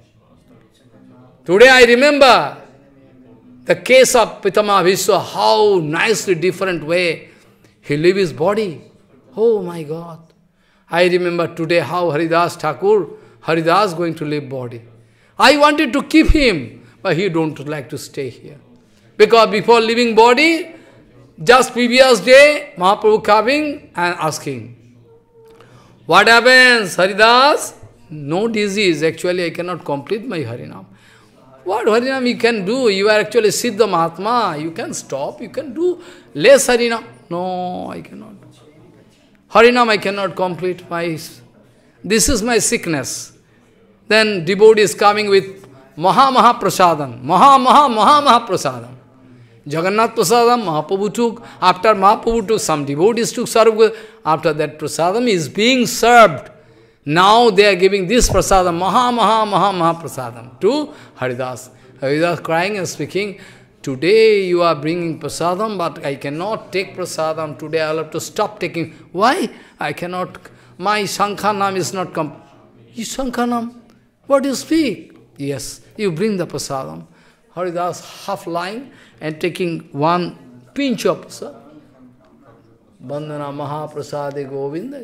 Today I remember the case of Pitama Vishwa, how nicely different way he live his body. Oh my God. I remember today how Haridas Thakur, Haridas going to leave body. I wanted to keep him, but he don't like to stay here. Because before leaving body, just previous day, Mahaprabhu coming and asking, what happens, Haridas? No disease. Actually, I cannot complete my Harinam. What Harinam you can do? You are actually Siddha Mahatma. You can stop. You can do less Harinam. No, I cannot. Harinam I cannot complete. My, this is my sickness. Then devotee is coming with Maha Maha Prasadam. Maha Maha Maha Maha Prasadam. Jagannath Prasadam, Mahaprabhu took. After Mahaprabhu took, some devotees took Sarvaguru. After that Prasadam is being served. Now they are giving this Prasadam, Maha Maha Maha Maha Prasadam to Haridas. Haridas crying and speaking, today you are bringing Prasadam, but I cannot take Prasadam. Today I will have to stop taking. Why? I cannot my Shankhanam is not complete. You Shankhanam? What do you speak? Yes, you bring the prasadam. Haridas half lying and taking one pinch of prasadam. Bandhana Mahaprasade Govinda.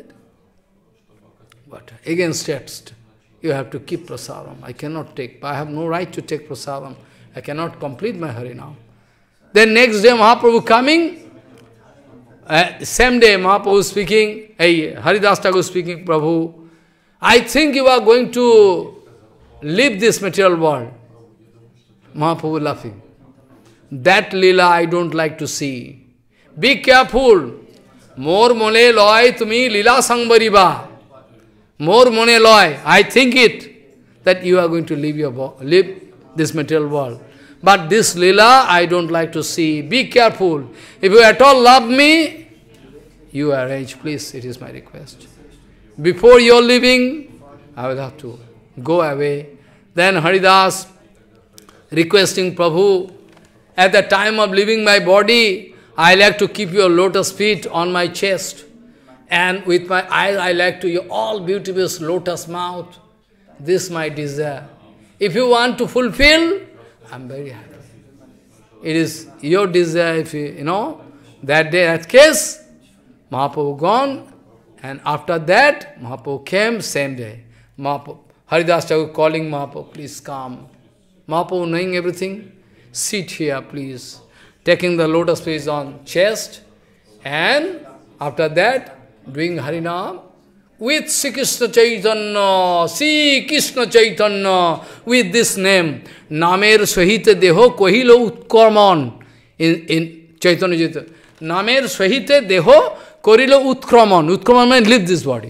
But against that, you have to keep prasadam. I cannot take, I have no right to take prasadam. I cannot complete my Harinam. Then next day Mahaprabhu coming, uh, same day Mahaprabhu speaking, hey, Haridas Thakur speaking, Prabhu, I think you are going to leave this material world. Mahaprabhu laughing. That lila I don't like to see. Be careful. More mone loy tumi lila sangbariba. More mone loy. I think it that you are going to leave your leave this material world. But this lila I don't like to see. Be careful. If you at all love me, you arrange, please. It is my request. Before your leaving, I will have to go away. Then Haridas requesting Prabhu, at the time of leaving my body, I like to keep your lotus feet on my chest. And with my eyes, I like to your all beautiful lotus mouth. This my desire. If you want to fulfill, I am very happy. It is your desire, if you, you know, that day, that case, Mahaprabhu gone, and after that, Mahaprabhu came same day. Mahaprabhu, Haridas Thakur calling Mahaprabhu, please come. Mahaprabhu knowing everything, sit here, please. Taking the lotus face on chest, and after that, doing Harinam, with Sri Krishna Chaitanya, Sri Krishna Chaitanya, with this name, Namer Swahita Deho Kohilo Utkarman, in, in Chaitanya Chaitanya. Namer Swahita Deho Kohilo Utkraman. Utkraman means leave this body.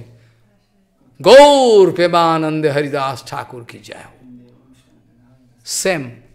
Gaur Pemanande Haridas Thakur ki jai. Same.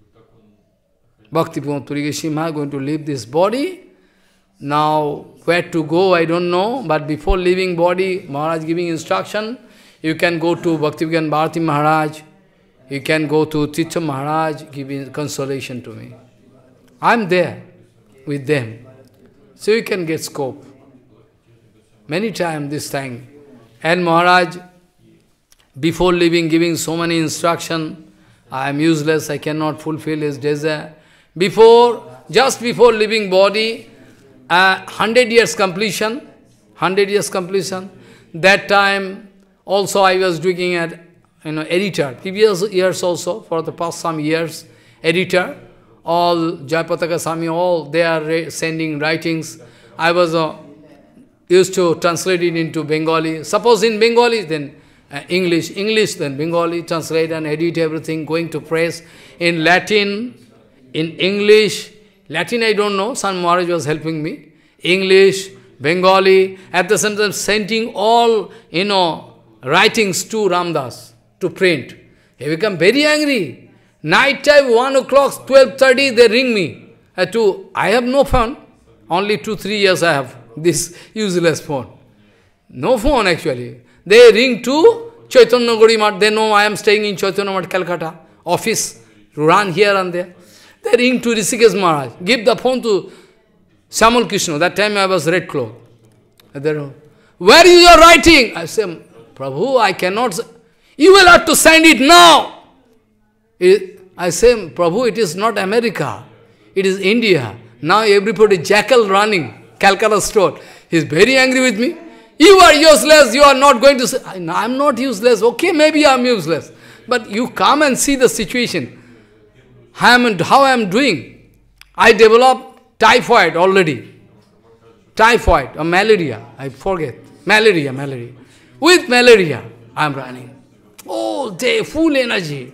Bhakti Bhava Puri Maharaj going to leave this body. Now, where to go, I don't know. But before leaving body, Maharaj giving instruction, you can go to Bhakti Bhava Maharaj. You can go to Tirtha Maharaj, giving consolation to me. I am there with them. So you can get scope. Many times this thing. And Maharaj, before leaving, giving so many instruction, I am useless, I cannot fulfill his desire. Before, just before leaving body, uh, hundred years completion, hundred years completion, that time also I was doing at, you know, editor, previous years also, for the past some years, editor, all Jayapataka Swami, all they are sending writings. I was uh, used to translate it into Bengali. Suppose in Bengali, then uh, English, English, then Bengali, translate and edit everything, going to press. In Latin, in English, Latin I don't know, San Maharaj was helping me. English, Bengali, at the same time sending all, you know, writings to Ramdas, to print. He become very angry. Night time, one o'clock, twelve thirty, they ring me. Uh, to, I have no phone. Only two, three years I have this useless phone. No phone actually. They ring to Chaitanya Gauri Math. They know I am staying in Chaitanya Math, Calcutta. Office, run here and there. They ring to Rishikesh Maharaj. Give the phone to Samal Krishna. That time I was red cloth. Where is your writing? I say, Prabhu, I cannot. You will have to send it now. It, I say, Prabhu, it is not America. It is India. Now everybody, jackal running, Calcutta store. He is very angry with me. You are useless, you are not going to say, I am not useless. Okay, maybe I am useless. But you come and see the situation. How I am, how I am doing. I developed typhoid already. Typhoid or malaria, I forget. Malaria, malaria. With malaria, I am running. All day, full energy.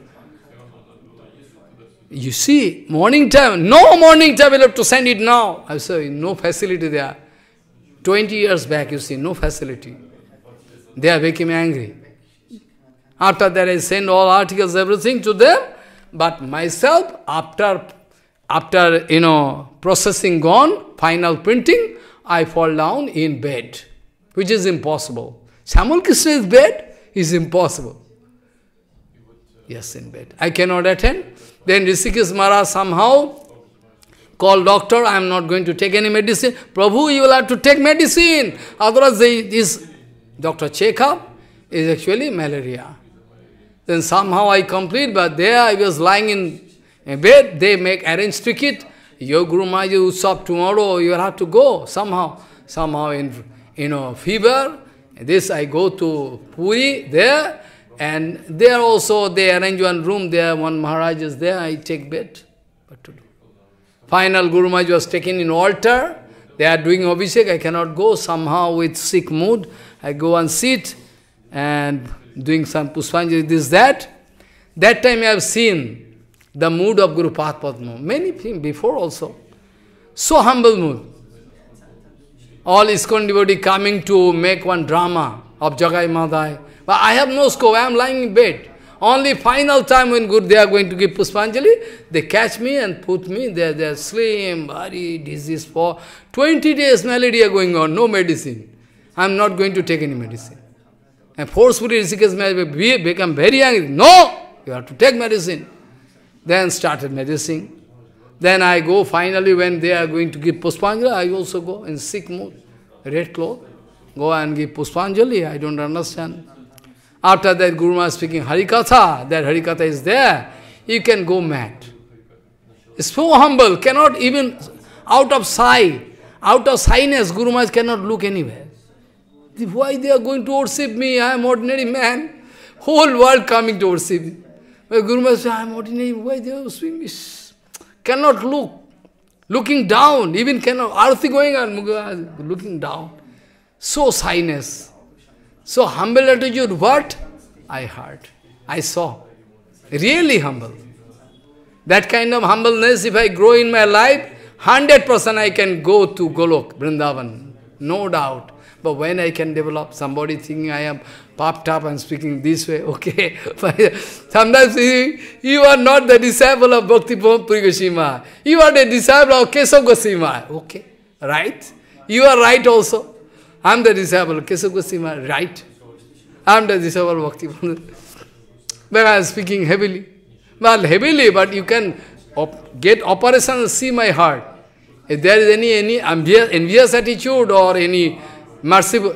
You see, morning time, no morning time, we'll have to send it now. I say, no facility there. Twenty years back, you see, no facility. They are making me angry. After that, I send all articles, everything to them. But myself, after, after, you know, processing gone, final printing, I fall down in bed, which is impossible. Samal Krishna is bed is impossible. Yes, in bed. I cannot attend. Then Rishikesh Maharaj somehow called doctor, I am not going to take any medicine. Prabhu, you will have to take medicine. Otherwise, they, this, doctor check up, is actually malaria. Then somehow I complete, but there I was lying in a bed, they make arrange ticket. Your Guru Maharaj will stop tomorrow, you will have to go somehow. Somehow in, you know, fever. This I go to Puri there, and there also they arrange one room there, one Maharaj is there, I take bed. What to do? Final Guru Maharaj was taken in altar, they are doing Abhishek, I cannot go, somehow with sick mood, I go and sit, and doing some Puspanjali, this, that. That time I have seen the mood of Guru Padma, many things before also. So humble mood. All ISKCON devotee coming to make one drama of Jagai Madhai. But I have no scope, I am lying in bed. Only final time when Guru, they are going to give Puspanjali, they catch me and put me there, they are slim, very disease for twenty days malaria going on, no medicine. I am not going to take any medicine. And forcefully Rishikesh may become very angry. No! You have to take medicine. Then started medicine. Then I go, finally when they are going to give Puspanjali, I also go in sick mood, red cloth. Go and give Puspanjali, I don't understand. After that Guru Maharaj speaking Harikatha, that Harikatha is there, you can go mad. It's so humble, cannot even, out of sigh, out of shyness, Guru Maharaj cannot look anywhere. Why they are going to worship me? I am ordinary man. Whole world coming to worship me. But Guru Maharaj says, I am ordinary, why they are worshiping me? Cannot look. Looking down, even cannot, arati going on, looking down. So shyness. So humble attitude, what? I heard. I saw. Really humble. That kind of humbleness, if I grow in my life, one hundred percent I can go to Golok, Vrindavan. No doubt. But when I can develop, somebody thinking I am popped up and speaking this way, okay. Sometimes you are not the disciple of Bhakti Bhava Puri Goswami. You are the disciple of Keshav Goswami. Okay, right? You are right also. I am the disciple of Keshav Goswami, right? I am the disciple of Bhakti Bhava. But I am speaking heavily. Well, heavily, but you can op get operation and see my heart. If there is any, any envious, envious attitude or any merciful,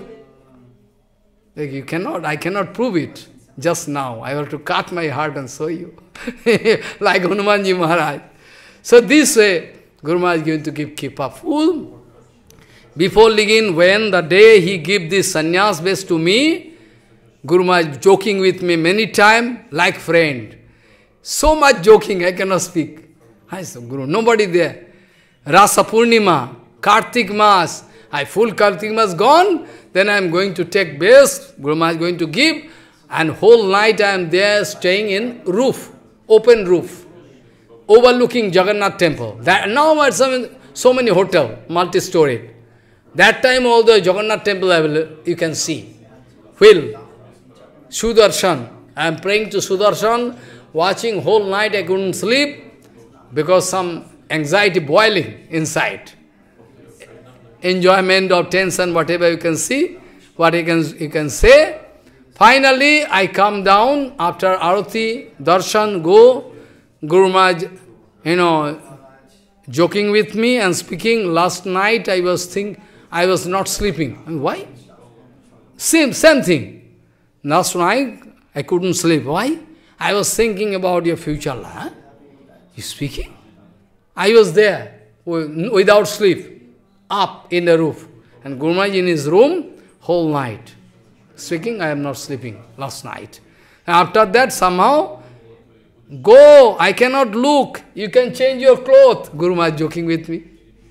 like you cannot, I cannot prove it just now. I have to cut my heart and show you. Like Hanumanji Maharaj. So this way, Guru Maharaj is going to give Kipa full. Before leaving, when the day he give this sannyas base to me, Guru Maharaj joking with me many times, like friend. So much joking, I cannot speak. I said, Guru, nobody there. Rasa Purnima, Kartik Mas, I full Kartik Mas gone, then I am going to take base, Guru Maharaj is going to give, and whole night I am there staying in roof, open roof, overlooking Jagannath temple. That, now I have so many hotel, multi-story. That time all the Jagannath temple you can see. Will, Sudarshan, I am praying to Sudarshan, watching whole night I couldn't sleep, because some anxiety boiling inside. Enjoyment or tension, whatever you can see, what you can, you can say. Finally, I come down after Arati, Darshan, go, Guru Maharaj, you know, joking with me and speaking. Last night I was think I was not sleeping. I mean, why? Same, same thing. Last night I couldn't sleep. Why? I was thinking about your future life. Huh? You speaking? I was there without sleep. Up in the roof. And Guru Maharaj in his room, whole night. Speaking, I am not sleeping last night. And after that, somehow, go, I cannot look. You can change your clothes. Guru Maharaj joking with me.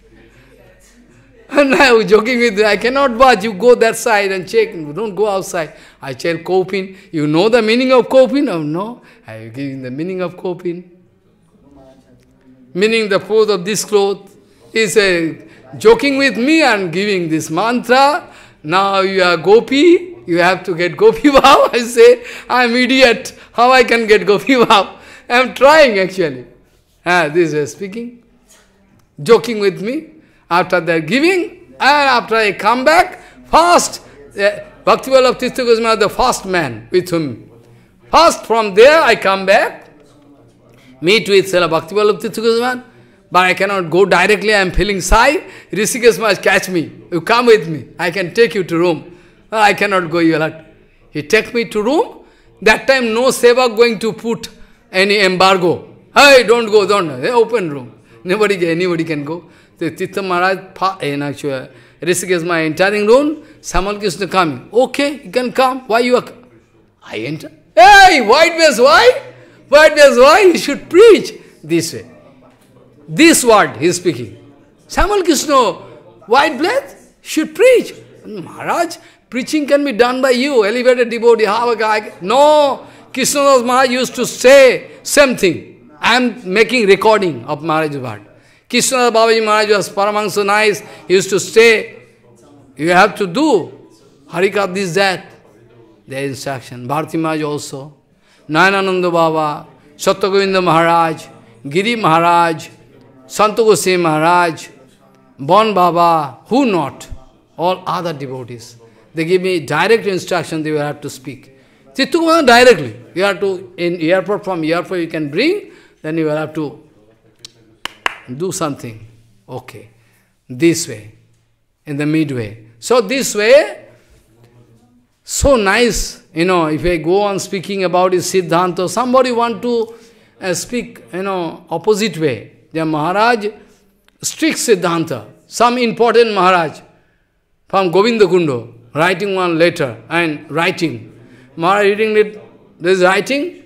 And I was joking with me, I cannot watch. You go that side and check. Don't go outside. I tell Kopin. You know the meaning of Kopin? Oh, no. I am giving the meaning of Kopin. Meaning the pose of this cloth is a joking with me and giving this mantra. Now you are Gopi, you have to get Gopi Bhav. I say, I am idiot. How I can get Gopi Bhav? I am trying actually. Ah, this is speaking. Joking with me. After that giving, and after I come back, fast. Uh, Bhakti Bhava Tirtha Goswami, the first man with whom. First from there I come back. Meet with Srila Bhakti Bhava Tirtha Goswami. But I cannot go directly, I am feeling shy. Rishikesh must catch me. You come with me, I can take you to room. I cannot go, you are not. He take me to room. That time no sevak going to put any embargo. Hey, don't go, don't. They open room. Nobody, anybody can go. The Titha Maharaj, in actually, Rishikesh, my entering room, Samal Krishna coming. Okay, you can come. Why you are? I enter. Hey, white bears, why? White bears, why? You should preach this way. This word he is speaking. Samal Krishna, white blood, should preach. Maharaj, preaching can be done by you, elevated devotee, have a guy. No, Krishna Maharaj used to say same thing. I am making recording of Maharaj's word. Krishna Babaji Maharaj was Paramahamsa nice. He used to say, you have to do Harikatha, this, that. There is instruction. Bharati Maharaj also. Nayanananda Baba, Satyagovinda Maharaj, Giri Maharaj, Santu Goswami Maharaj, Bon Baba, who not? All other devotees. They give me direct instruction, they will have to speak. Chittukuma directly. You have to, in airport, from airport you can bring, then you will have to do something. Okay. This way. In the midway. So this way, so nice, you know, if I go on speaking about his Siddhanta, somebody want to uh, speak, you know, opposite way. The Maharaj, strict Siddhanta. Some important Maharaj from Govinda Kundo, writing one letter and writing. Maharaj reading it, this writing?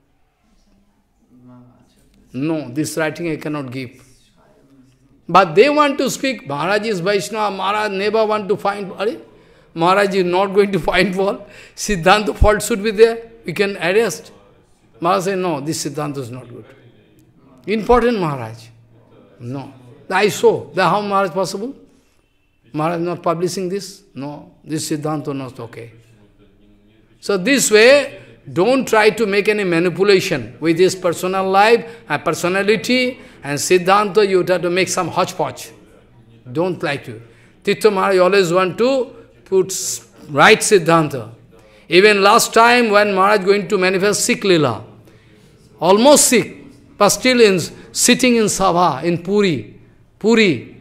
No, this writing I cannot give. But they want to speak, Maharaj is Vaishnava, Maharaj never want to find, are Maharaj is not going to find fault. Siddhanta fault should be there. We can arrest. Maharaj said, no, this Siddhanta is not good. Important Maharaj. No. I saw. That how Maharaj possible? Maharaj not publishing this? No. This Siddhanta not okay. So this way, don't try to make any manipulation with his personal life, and personality, and Siddhanta, you try to make some hodgepodge. Don't like to. Titha Maharaj always want to put right Siddhanta. Even last time when Maharaj going to manifest Sikh Lila, almost sick, but still in, sitting in Sabha, in Puri, Puri,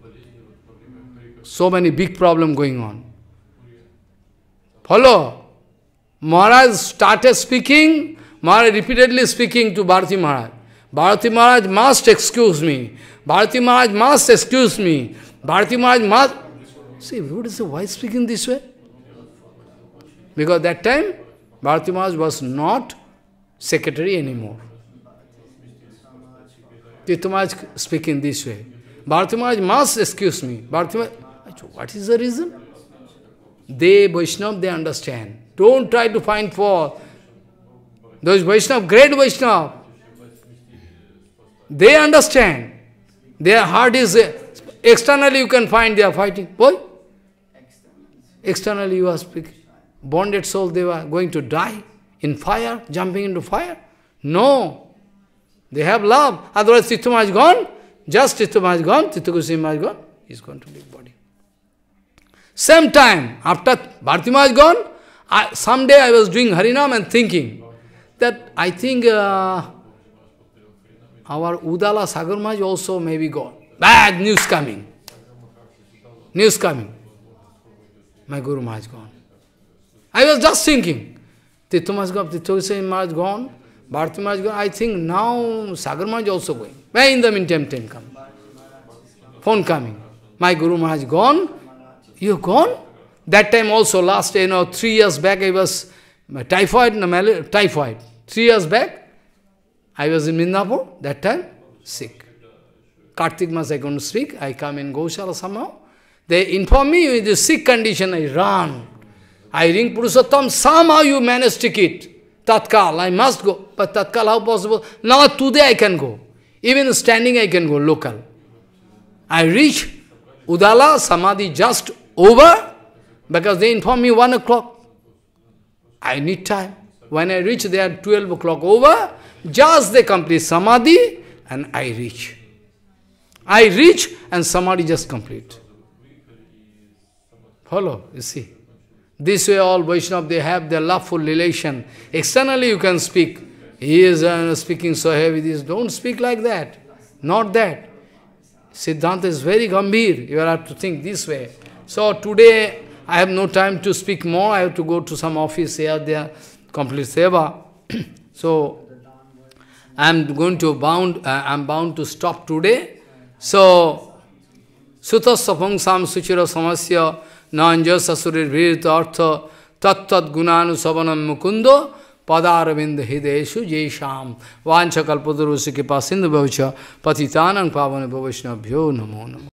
so many big problem going on. Follow? Maharaj started speaking, Maharaj repeatedly speaking to Bharati Maharaj. Bharati Maharaj must excuse me. Bharati Maharaj must excuse me. Bharati Maharaj must... See, what is the why speaking this way? Because that time, Bharati Maharaj was not secretary anymore. Titha Maharaj speaking this way. Bharati Maharaj must excuse me. Bharati Maharaj, what is the reason? They, Vaishnava, they understand. Don't try to find fault. Those Vaishnava, great Vaishnava, they understand. Their heart is, externally you can find they are fighting. Boy, externally you are speaking. Bonded soul, they were going to die in fire, jumping into fire. No. They have love. Otherwise, Titha Maharaj gone. Just Titha Maharaj gone, Titha Goswami Maharaj gone. He is going to leave body. Same time, after Bharati Maharaj gone, I, someday I was doing Harinam and thinking that I think uh, our Udala Sagar Maharaj also may be gone. Bad news coming. News coming. My Guru Maharaj gone. I was just thinking, Titha Maharaj gone, Titha Goswami Maharaj gone, Bharati Maharaj gone. I think now Sagar Maharaj also going. Why in the meantime ten come? Phone coming. My Guru Maharaj gone. You gone? That time also, last, you know, three years back, I was typhoid, no, typhoid. Three years back, I was in Mindapur, that time, sick. Kartik Mas, I couldn't speak. I come in Goshala somehow. They inform me with the sick condition, I run. I ring Purushottam, somehow you manage to it. Tatkal, I must go. But Tatkal, how possible? Now today I can go. Even standing I can go, local. I reach Udala, Samadhi just over, because they inform me one o'clock. I need time. When I reach there, twelve o'clock over, just they complete Samadhi, and I reach. I reach, and Samadhi just complete. Follow, you see. This way all Vaishnava, they have their loveful relation. Externally you can speak. He is uh, speaking so heavy, this. Don't speak like that. Not that. Siddhanta is very gambhir. You have to think this way. So today, I have no time to speak more. I have to go to some office here, there, complete seva. So, I am going to bound, uh, I am bound to stop today. So, Sutasapang Sam Suchira Samasya Nanjasa Surir Virita Artha Tattat Gunanu Savanam Mukundo Padaravinda Hideshu Jai Shyam Vancha Kalpadarusi Kipa Sindhu Bhavcha Patitanang Pavana Vaishnava Namo Namo.